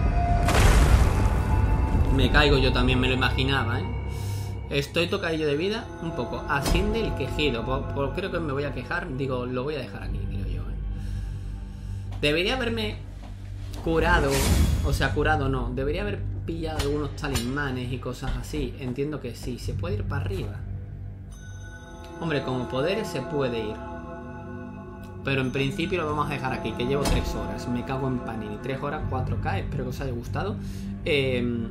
A: Me caigo yo también, me lo imaginaba, ¿eh? Estoy tocadillo de vida, un poco. Asciende el quejido. Por, por, creo que me voy a quejar. Digo, lo voy a dejar aquí, creo yo, ¿eh? Debería haberme curado. O sea, curado no. Debería haber pillado algunos talismanes y cosas así. Entiendo que sí. Se puede ir para arriba. Hombre, como poderes se puede ir. Pero en principio lo vamos a dejar aquí, que llevo tres horas. Me cago en panini. tres horas, cuatro K. Espero que os haya gustado. Eh...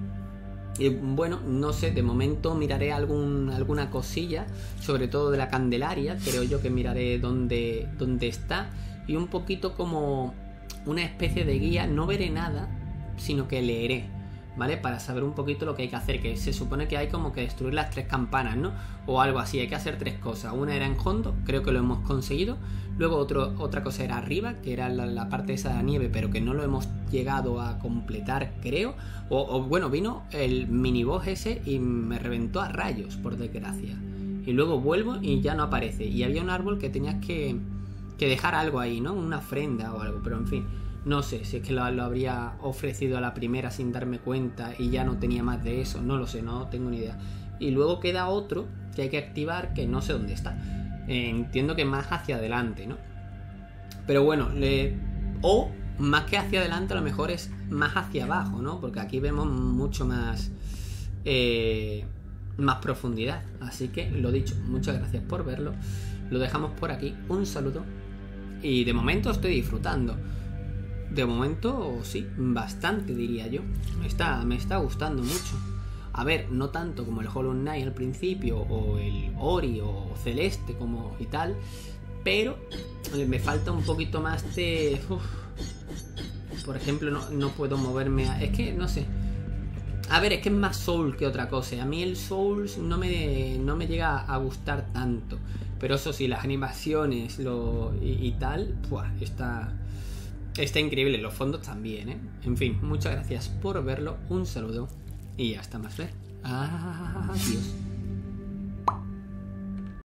A: Y bueno, no sé, de momento miraré algún, alguna cosilla, sobre todo de la Candelaria, creo yo que miraré dónde, dónde está, y un poquito como una especie de guía, no veré nada, sino que leeré, ¿vale? Para saber un poquito lo que hay que hacer, que se supone que hay como que destruir las tres campanas, ¿no? O algo así, hay que hacer tres cosas. Una era en Hondo, creo que lo hemos conseguido. Luego otro, otra cosa era arriba, que era la, la parte esa de la nieve, pero que no lo hemos llegado a completar, creo. O, o bueno, vino el miniboss ese y me reventó a rayos, por desgracia. Y luego vuelvo y ya no aparece. Y había un árbol que tenías que, que dejar algo ahí, ¿no? Una ofrenda o algo, pero en fin. No sé si es que lo, lo habría ofrecido a la primera sin darme cuenta y ya no tenía más de eso. No lo sé, no tengo ni idea. Y luego queda otro que hay que activar que no sé dónde está. Eh, entiendo que más hacia adelante, ¿no? Pero bueno, le... o más que hacia adelante a lo mejor es más hacia abajo, ¿no? Porque aquí vemos mucho más... Eh, más profundidad. Así que lo dicho, muchas gracias por verlo. Lo dejamos por aquí. Un saludo. Y de momento estoy disfrutando. De momento, sí, bastante diría yo. Me está, me está gustando mucho. A ver, no tanto como el Hollow Knight al principio, o el Ori, o Celeste, como y tal. Pero me falta un poquito más de... Uf. Por ejemplo, no, no puedo moverme a... Es que, no sé. A ver, es que es más Soul que otra cosa. A mí el Souls no me, no me llega a gustar tanto. Pero eso sí, las animaciones lo, y, y tal, ¡pua! está... Está increíble, los fondos también, ¿eh? En fin, muchas gracias por verlo, un saludo y hasta más ver. Adiós.